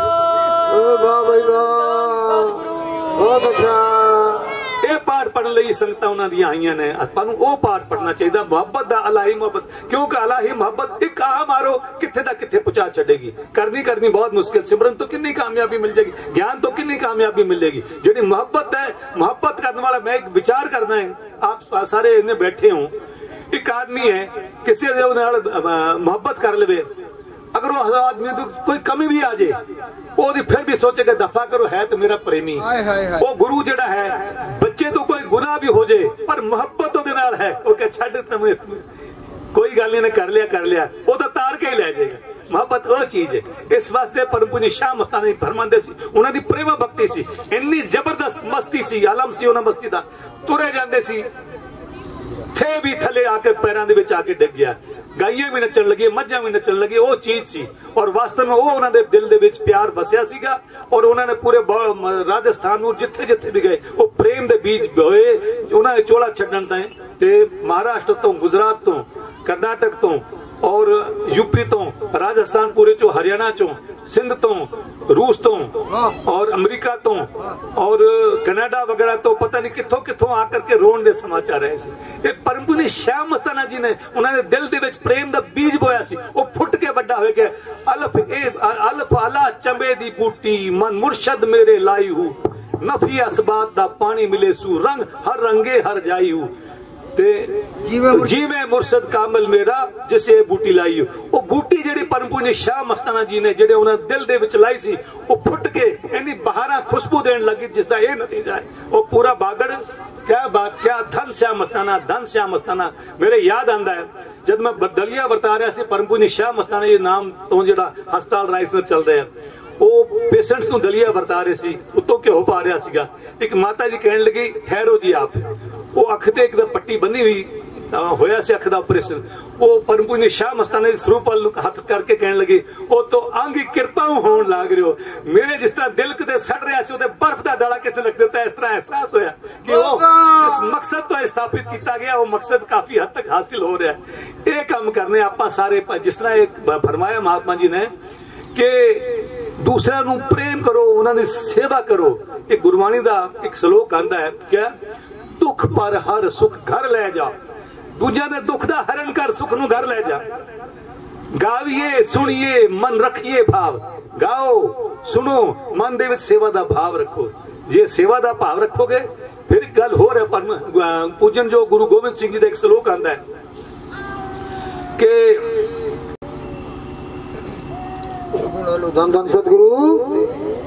बहुत अच्छा ये पाठ पढ़ने लई संगतां उन्हां दी आईयां ने। असां नूं ओह पाठ पढ़ना चाहिए, मुहब्बत दा अलाही मुहब्बत, क्योंकि अलाही मुहब्बत एक आह मारो किथे दा किथे पहुंचा छड़ेगी। करनी करनी बहुत मुश्किल, सिमरन तो कितनी कामयाबी मिल जाएगी, ज्ञान तो कितनी कामयाबी मिलेगी। जिहड़ी मुहब्बत है, मुहब्बत करने वाला मैं एक विचार करना है, आप सारे इन्हें बैठे हो, एक आदमी है किसी दे नाल मुहब्बत कर ले, अगर वो आदमी तो कोई कमी भी आ जाए वो फिर भी सोचेगा दफा करो, है तो मेरा प्रेमी। वो गुरु जड़ा है, बच्चे तो कोई गुनाह भी हो जाए पर मुहब्बत ओदे नाल है, वो कह छड्ड तमे कोई गल नहीं, कर लिया कर लिया, वो तो तार के ही ले जाएगा। मुहब्बत वो चीज है। इस वास्ते परम पुण्य शाह मस्ताना फरमांदे सी, उन्हां दी प्रेम भक्ति सी, इन्नी जबरदस्त मस्ती सी, आलम सी उन्हां मस्ती दा। तुरे जांदे सी, थे भी थले आके पैरों के आके डिग गया, गाइयां भी नचन लगी, मझां भी नचन लगी, वो चीज सी। और वास्तव में वो उन्होंने दिल दे विच प्यार बसिया सीगा। और उन्होंने पूरे राजस्थान में जिथे जिथे भी गए वो प्रेम दे बीज बोए। उन्होंने चोला छड्डण ताईं ते महाराष्ट्र तो, गुजरात तो, कर्नाटक तो और यूपी तो, राजस्थान पूरे चो, हरियाणा चो, सिंध तो, रूस तो और अमेरिका तो और कनाडा वगैरह तो, पता नहीं कितों कितों आकर के रोन दे समाचार है। ये परम पुण्य शाह मस्ताना जी ने उन्होंने दिल दे विच प्रेम दा बीज बोया सी, वो फुट के वड्डा होए के अलफ ए अलफ अला चंबे दी बूटी मन मुर्शद मेरे लाई हूं, नफी असबात दा पानी मिले सू, रंग हर रंगे हर जाई हूं, जी मैं मुर्शद कामल मेरा जिसे बूटी लाई। वो बूटी जेडी परम पुण्य शाह मस्ताना जी ने जेडे उन्हें दिल दे विच लाई सी, वो फुट के इन्नी बहारा खुशबू देन लगी, जिसका यह नतीजा है वो पूरा बागड़। क्या बात, क्या धन शाह मस्ताना, धन शाह मस्ताना। मेरे याद आंदा है जब मैं दलिया वरता रहा सी, परम पुण्य शाह मस्ताना ये नाम तो जेड़ा हस्पताल राइसर चल रहा है, वो पेशेंट्स नूं दलिया वरता रहे सी, उत्तों घ्यो पा रहा सीगा। एक माता जी कहने लगी ठहरो जी आप, वो अख ते एक पट्टी बनी हुई होया से अख दा ऑपरेशन, वो परम पुण्य शाह मस्ताना दे स्वरूप वाल हाथ करके कहने लगी ओ तो अंग कृपा होण लाग रहे हो, मेरे जिस तरह दिल किते सड़ रहा सी उते बर्फ दा डाला किसने लग देता, इस तरह एहसास होया कि वो इस मकसद तो स्थापित किया गया, वो मकसद काफी हद तक हासिल हो रहा है। ये काम करने आपां सारे, जिस तरह एक फरमाया महात्मा जी ने कि दूसरा नू प्रेम करो, उन्होंने सेवा करो। एक गुरबाणी दा एक श्लोक आंदा है, क्या दुख पर हर सुख घर ले जा, दूजा ने दुख दा हरण कर सुख नू घर ले जा। गाविए सुनिए मन रखिए भाव, गाओ सुनो मन दे विच सेवा दा भाव रखो। जे सेवा दा भाव रखोगे फिर गल हो रहा। परम पूजन जो गुरु गोबिंद सिंह जी दा एक श्लोक आंदा है कि धन धन सतगुरु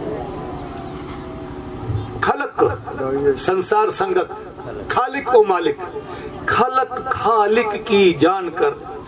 खलक संसार संगत खालिक ओ मालिक, खलक खालिक की जान कर,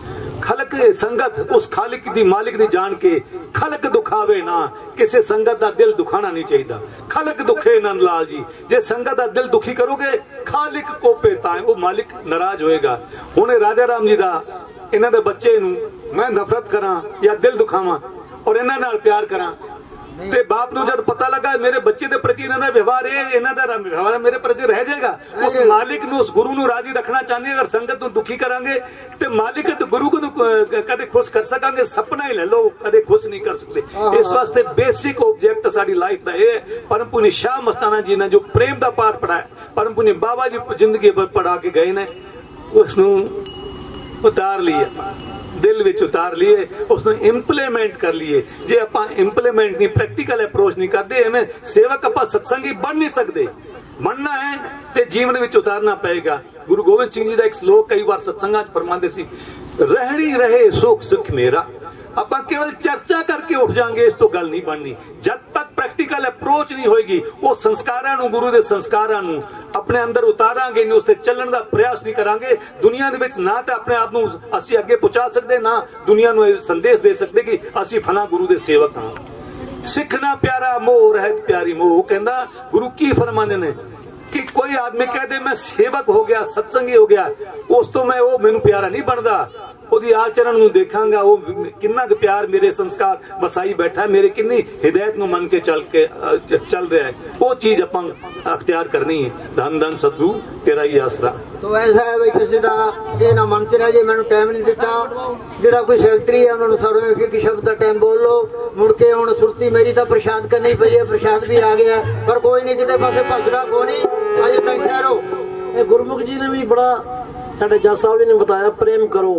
खलक संगत उस खालिक दी मालिक दी जान के खलक दुखावे ना, किसी संगत दा दिल दुखाना नहीं चाहिए। खलक दुखे नंद लाल जी, जे संगत दा दिल दुखी करोगे खालिक कोपे ताए वो मालिक नाराज होएगा। हुणे राजा राम जी दा इन्हां दे बच्चे नूं मैं नफरत करा या दिल दुखावा और इन्हां नाल प्यार करा ते बाप नूं जद पता लगा मेरे बच्चे दे प्रति इन्हां दा व्यवहार है, इन्हां दा व्यवहार मेरे प्रति रह जाएगा, उस मालिक नूं उस गुरु नूं राजी रखना चाहने। अगर संगत नूं दुखी करांगे ते मालिक ते गुरु को कदे खुश कर सकांगे, सपना ही ले लो कदे खुश नहीं कर सकते। इस वास्ते बेसिक ऑब्जेक्ट साडी लाइफ दा है। परम पुनी शाह मस्ताना जी ने जो प्रेम दा पाठ पढ़ाया, परम पुनी बाबा जी जिंदगी पढ़ा के गए ने, उसनूं उतार लिया, दिल विच उतार लिए, उसने इंप्लीमेंट कर लिए। जे आपां इंप्लीमेंट नहीं, प्रैक्टिकल अप्रोच नहीं करते, एवें सेवक आपां सत्संगी बन नहीं सकते। बनना है ते जीवन विच उतारना पएगा। गुरु गोबिंद सिंह जी का एक श्लोक कई बार सत्संगां च फरमांदे सी, रहनी रहे सुख सुख मेरा। आपां केवल चर्चा करके उठ जाएंगे, इस तो गल नहीं बननी। जब तक प्रैक्टिकल अप्रोच नहीं होएगी, वो संस्कारां नूं, गुरु दे संस्कारां नूं अपने अंदर उतारांगे नहीं, उसते चलण दा प्रयास नहीं करांगे, दुनिया दे विच ना ते अपने आप नूं असीं अगे पहुंचा सकदे, ना दुनिया नूं संदेश दे सकदे कि असीं फला गुरु दे सेवक हां। सिखना प्यारा मोह रहत प्यारी मोह, कहंदा गुरु की फरमांदे ने कि कोई आदमी कह दे मैं सेवक हो गया, सत्संगी हो गया, उस तो मैं वो मैनू प्यारा नहीं बनता। ਉਹਦੀ आचरण ਨੂੰ ਦੇਖਾਂਗਾ ਉਹ ਕਿੰਨਾ ਕੁ ਪਿਆਰ ਮੇਰੇ ਸੰਸਕਾਰ ਵਸਾਈ ਬੈਠਾ, ਮੇਰੇ ਕਿੰਨੀ ਹਿਦਾਇਤ ਨੂੰ ਮੰਨ ਕੇ ਚੱਲ ਕੇ ਚੱਲ ਰਿਹਾ ਹੈ, ਉਹ ਚੀਜ਼ ਆਪਾਂ ਅਖਤਿਆਰ ਕਰਨੀ ਹੈ। ਧੰਨ ਧੰਨ ਸਤਿਗੁਰੂ ਤੇਰਾ ਹੀ ਆਸਰਾ। तो ऐसा है भाई किसी का ये ना मन च रह जाए, मैंने टाइम नहीं दिता, ਜਿਹੜਾ ਕੋਈ ਸੈਕਟਰੀ है उन्होंने सारों एक एक शब्द का टाइम बोल लो, मुड़ के हुण सुरती मेरी तो प्रसाद करनी पई है, प्रसाद भी आ गया पर कोई नहीं किते पासे भजदा कोई नहीं, अजे तक ठहरो। गुरमुख जी ने भी बड़ा साडे जज साहब जी ने बताया, प्रेम करो।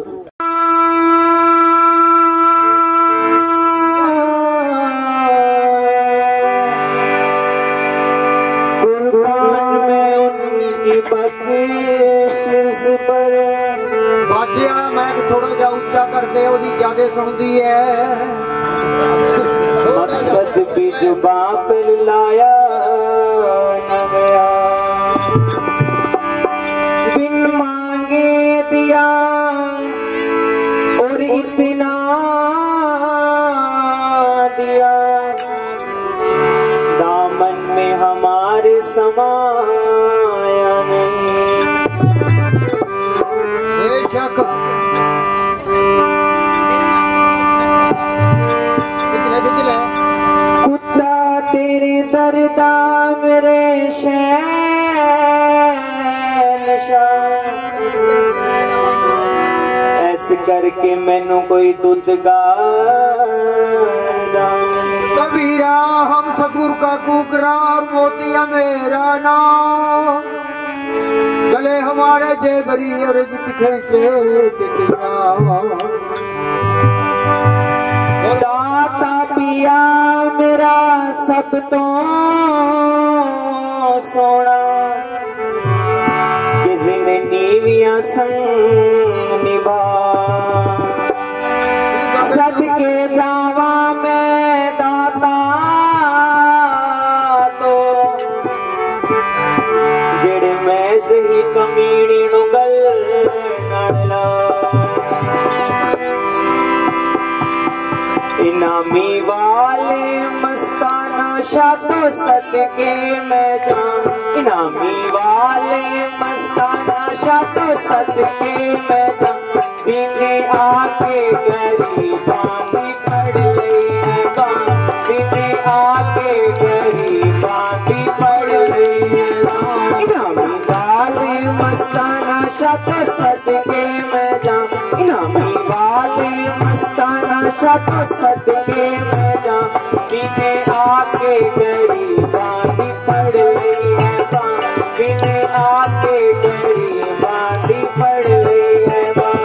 बाजे वाला मैक थोड़ा जा उच्चा कर दे, ओदी ज्यादा सुनदी है। मकसद भी जुबा पर लाया न गया, बिन मांगे दिया और इतना दिया, दामन में हमारे समाया नहीं। बेशक कुत्ता तेरे दर्दा मेरे शहनशाह, ऐसे करके मैनू कोई दुध गारदा। कबीरा हम सदगुरु का कुकरा और मोतिया मेरा नाम, गले हमारे जेबरी और खेचे दाता पिया मेरा सब तो सोना, किसी ने नीवियां संग निभा। सदके जावा मैं दाता तो, जेड़े मैं सही कमीनी नु गल नड़ला। इनामी वाले मस्ताना शादो सदके मैं जाऊं, इनामी वाले मस्ताना शादो सदके मैं जाऊं, जिन्हें आके गरीबां दी पढ़ लई है बां, जिन्हें आके गरीबां दी पढ़ लई है बां। इनामी वाले मस्ताना शादो सदके मैं जाऊं, इनामी वाले मस्ताना शादो सदके मैं जाऊं, जिन्हें आके गरीबां दी पढ़ लई है बां, जिन्हें आके गरीबां दी पढ़ लई है बां।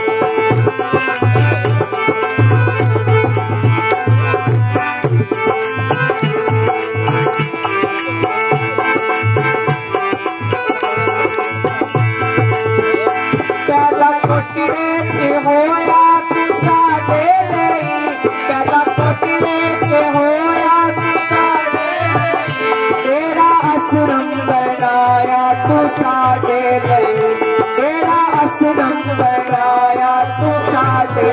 पहला कोटड़े च होया तू साडे लई, पहला कोटड़े च होया तू साडे लई, तेरा आश्रम बनाया तू साडे लई, तेरा आश्रम बनाया तू साडे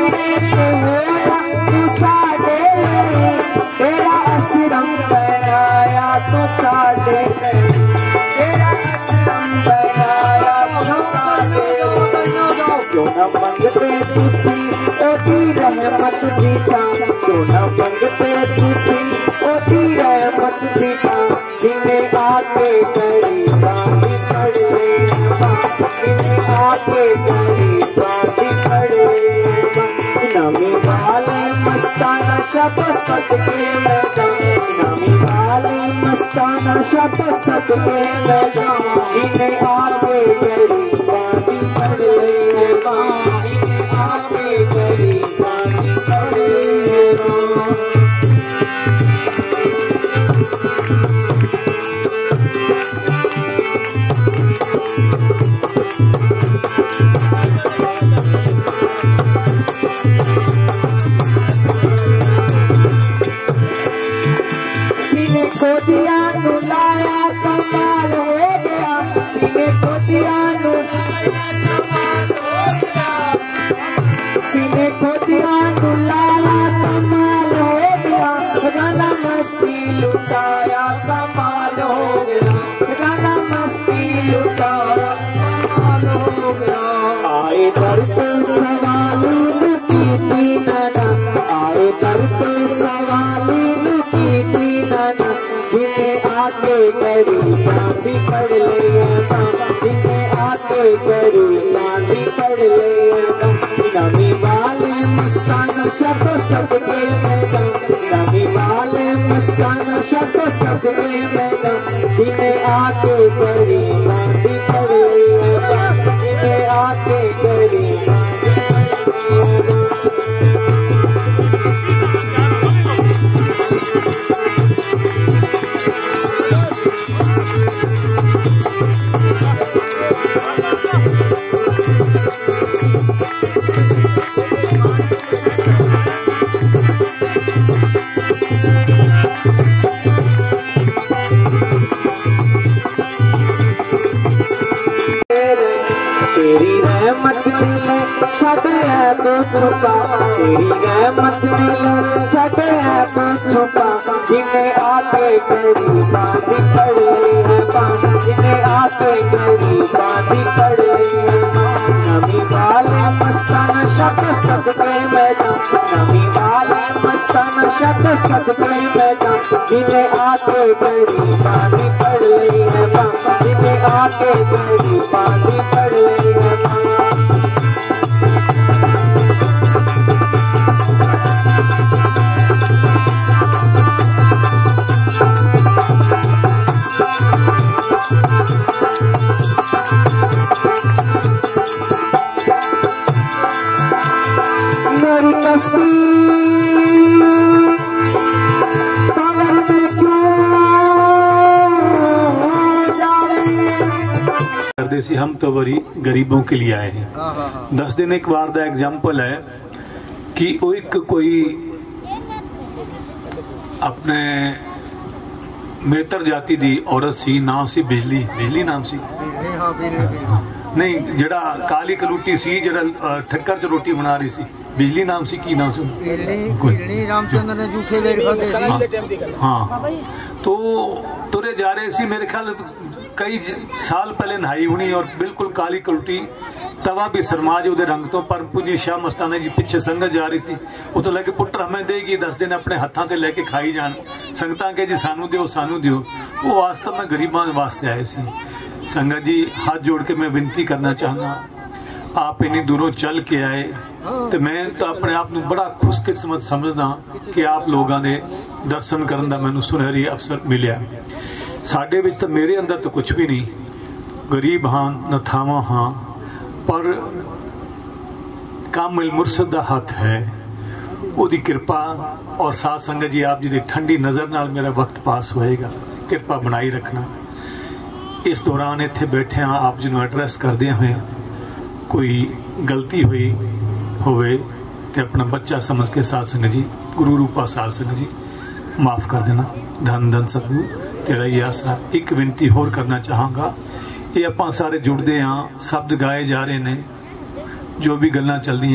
में तो होया तू साडे तेरा असरम बनाया तो साडे तेरा असरम बनाया तो साडे क्यों न मंगते तुसी ओदी रहमत दी चा क्यों न मंगते तुसी ओदी रहमत दी चा जिन्हें आके गरीबां दी खड़े जिन्हें आके गरीबां दी खड़े नमी वाले मस्ताना शब सदके में जाऊं नमी वाले मस्ताना शब सदके में जाऊं जिन्हें आके गरीबां दी खड़े जिन्हें आके गरीबां दी खड़े खोदिया नु लाया कमाल हो गया सीने खोदिया नु सीने खोदिया नु लाया कमाल हो गया खजाना मस्ती लुटाया कमाल हो गया खजाना मस्ती लुटाया कमाल हो गया आए दर पे सवाली लुटी थी नाना आए दर पे सवाली लुटी थी नाना आके गरीबां दी पढ़ ले जिन्हें आके गरीबां दी पढ़ ले नमी वाले मस्ताना शब सबके मैदान नमी वाले मस्ताना शब सबके मैदान जिन्हें आके गरीबां दी पढ़ ले जिन्हें आके गरीबां दी पढ़ ले तेरी रहमत दिल साडे ऐब छुपा तेरी रहमत दिल साडे ऐब छुपा जिन्हें आके गरीबां दी पढ़ ली है बां जिन्हें आके गरीबां दी पढ़ ली है नमी वाले मस्ताना शब सबके मैदान नमी वाले मस्ताना शब सबके मैदान जिन्हें आके गरीबां दी पढ़ ली है बां जिन्हें आके गरीबां दी पढ़ ली है बां मेरी कश्ती पावर में क्यों जा रही है परदेसी हम तो वरी गरीबों के लिए आए हैं। दस दिन एक बार का एग्जाम्पल है कि वो एक कोई अपने मेतर जाति दी औरत सी नाम सी बिजली बिजली नाम सी नहीं जड़ा काली कलूटी सी जड़ा ठक्कर च रोटी बना रही सी बिजली नाम सी की नाम सी रामचंद्र ने जूठे वेर खाते हाँ तो तुरे जा रहे सी मेरे ख्याल कई साल पहले नहाई हुई और बिल्कुल काली कलूटी तवा भी सरमाज उदे रंग तो पर पुंजी शाह मस्ताना जी पिछे संगत जा रही थी वो तो लगे पुत्र हमें देगी दस दिन अपने हाथों से लेके खाई जान संगतां के जी सानू दियो सानू दियो वो वास्तव में गरीबां वास्ते आए सी। संगत जी हाथ जोड़ के मैं विनती करना चाहूँगा आप इन्नी दूरों चल के आए तो मैं तो अपने आप को बड़ा खुशकिस्मत समझदा कि आप लोगों के दर्शन करने का मैनू सुनहरी अवसर मिलिया। साडे विच तो मेरे अंदर तो कुछ भी नहीं गरीब हाँ नथावां हाँ पर कामिल मुर्शद दा हाथ है उदी कृपा और साथ संगत जी आप जी दी ठंडी नज़र नाल मेरा वक्त पास होएगा कृपा बनाई रखना। इस दौरान इत्थे बैठे हाँ आप जी नूं एड्रैस करदे हुए कोई गलती हुई होवे ते अपना बच्चा समझ के साथ संगत जी गुरु रूपा साथ संगत जी माफ़ कर देना। धन धन सतगुरु तेरा ही आसरा। एक विनती होर करना चाहांगा ये आपां सारे जुड़दे हाँ शब्द गाए जा रहे ने जो भी गल्लां चलदियां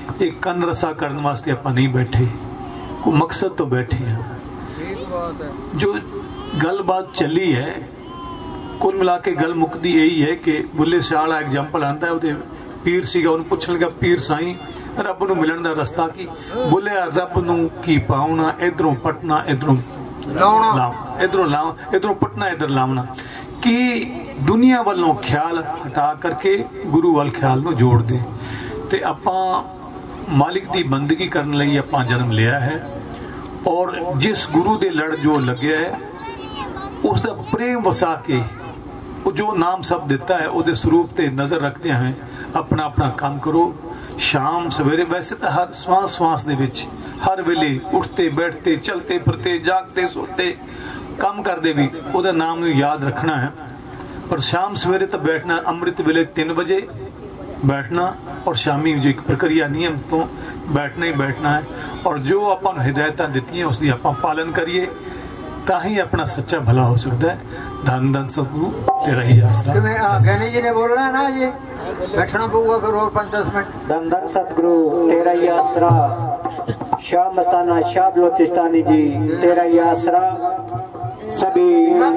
एक कन रसा करने वास्ते आप नहीं बैठे, को मकसद तो बैठे हैं। जो गलबात चली है कुल मिला के गल मुकदी यही है कि बुले शाह वाला एग्जाम्पल आता है, वो पीर सीगा, उन्हें पूछने लगा पीर साईं रब नूं मिलण दा रस्ता की? बोलिया रब नूं की पाउना, इधरों पटना इधरों लावना, इधरों लाव इधरों पटना इधर लावना। कि दुनिया वालों ख्याल हटा करके गुरु वाल ख्याल नूं जोड़ दे। ते आपां मालिक दी बंदगी करने लई आपां जन्म लिया है, और जिस गुरु दे लड़ जो लगे है उसका प्रेम वसा के जो नाम सब दिता है उसके स्वरूप ते नजर रखते हैं अपना अपना काम करो। शाम सवेरे वैसे तो हर श्वास श्वास दे विच हर वेले उठते बैठते चलते फिरते जागते सोते काम करते भी उसका नाम नूं याद रखना है। पर शाम सवेरे तो बैठना, अमृत वेले तीन बजे बैठना, और शामी जो एक प्रक्रिया नियम तो बैठना ही बैठना है। और जो अपन हिदायतां दित्ती हैं उसकी आप पालन करिए, ताही अपना सच्चा भला हो सकता है। धन धन सतगुरु तेरा ही आसरा। ज्ञानी जी ने बोलना है ना, ये बैठना पड़ेगा फिर और पाँच दस मिनट। धन धन सतगुरु तेरा ही आसरा। शाह मस्ताना शाह बलोचिस्तानी जी तेरा ही आसरा। सभी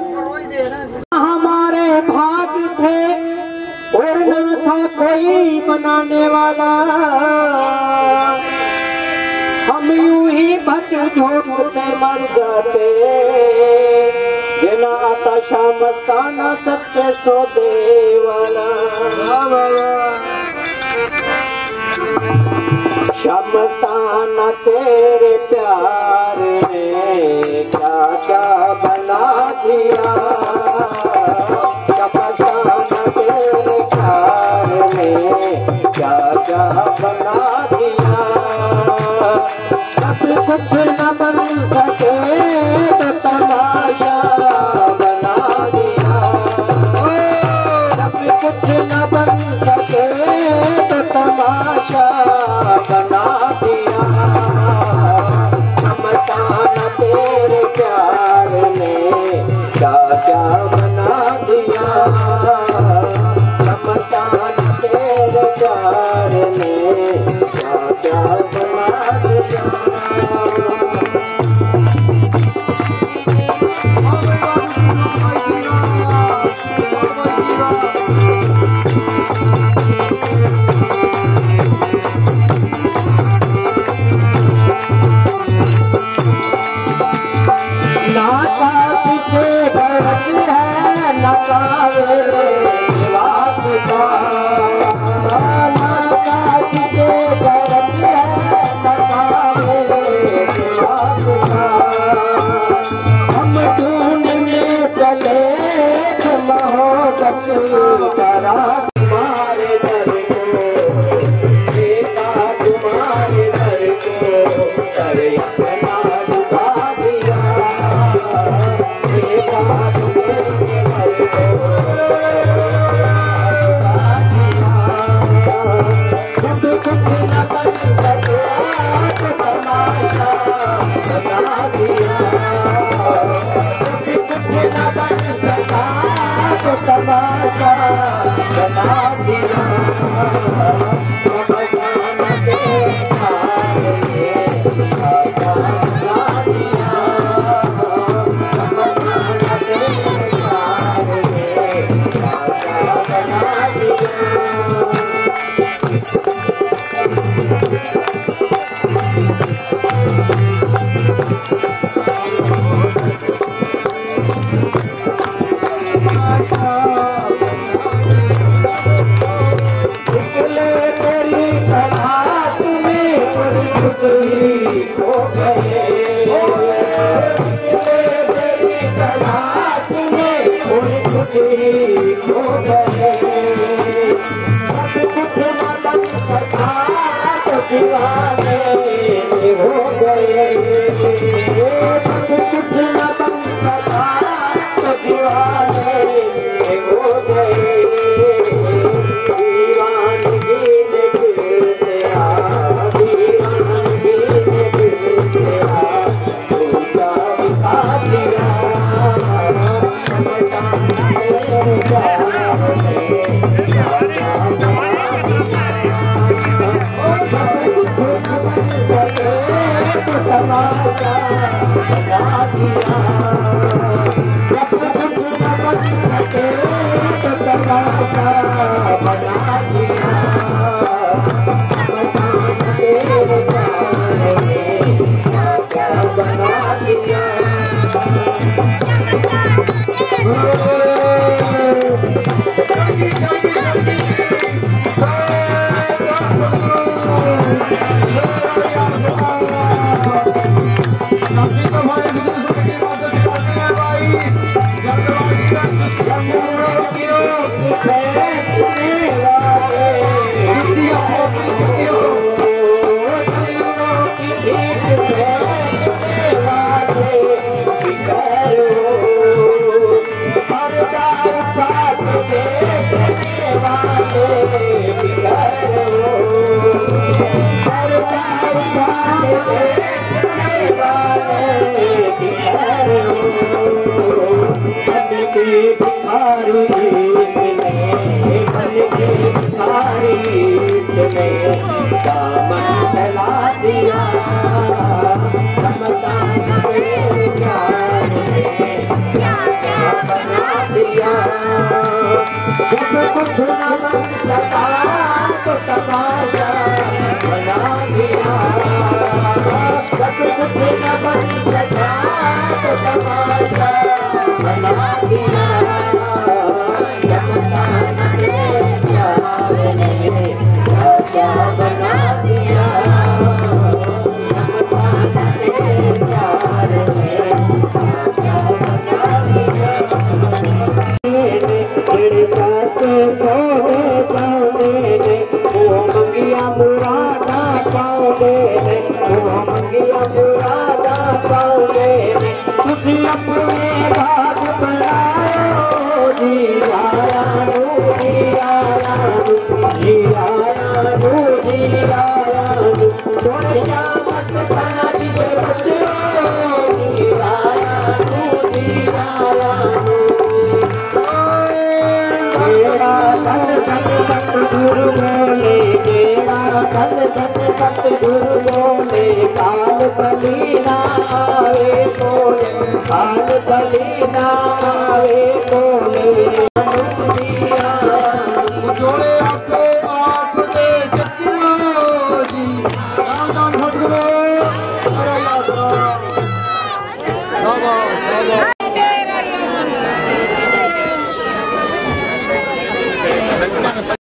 हमारे भाग थे और न था कोई बनाने वाला, हम यूं ही भट झोंकते मर जाते। जना आता शाह मस्ताना सच्चे सौदे वाला। शाह मस्ताना तेरे प्यार ने क्या क्या बना दिया। शाह मस्ताना तेरे प्यार ने क्या क्या बना दिया। अब कुछ न बन सके तो तमाशा बना दिया। अब कुछ न बन सके तो तमाशा बना दिया। मस्ताना तेरे प्यार ने क्या क्या बना दिया। मस्ताना तेरे प्यार ने क्या क्या बना दिया। Oh, तमाशा बना दिया। जब कुछ न बन सके तो तमाशा बना दिया। तेरे प्यार ने क्या क्या बना दिया। जब कुछ न बन सका तो तमाशा बना दिया। जब कुछ न बन सका तो तमाशा बना दिया। शमशान तेरे प्यार ने क्या क्या बना दिया। शमशान तेरे प्यार ने क्या क्या बना दिया। तेरे साथ सोने जाने ने वो मंगिया मुरादा पाउने ने। वो मंगिया मुरादा पाउने ने। तुसी अपने भाग बनायो जी आया नू जी आया नू जी आया नू जी आया नू। सोने श्याम मस्ताना जी के बच्चे जी आया नू जी आया नू। सतगुरु बोले केड़ा धन धन सतगुरु बोले। काल बली ना आवे कोले काल बली ना आवे कोले।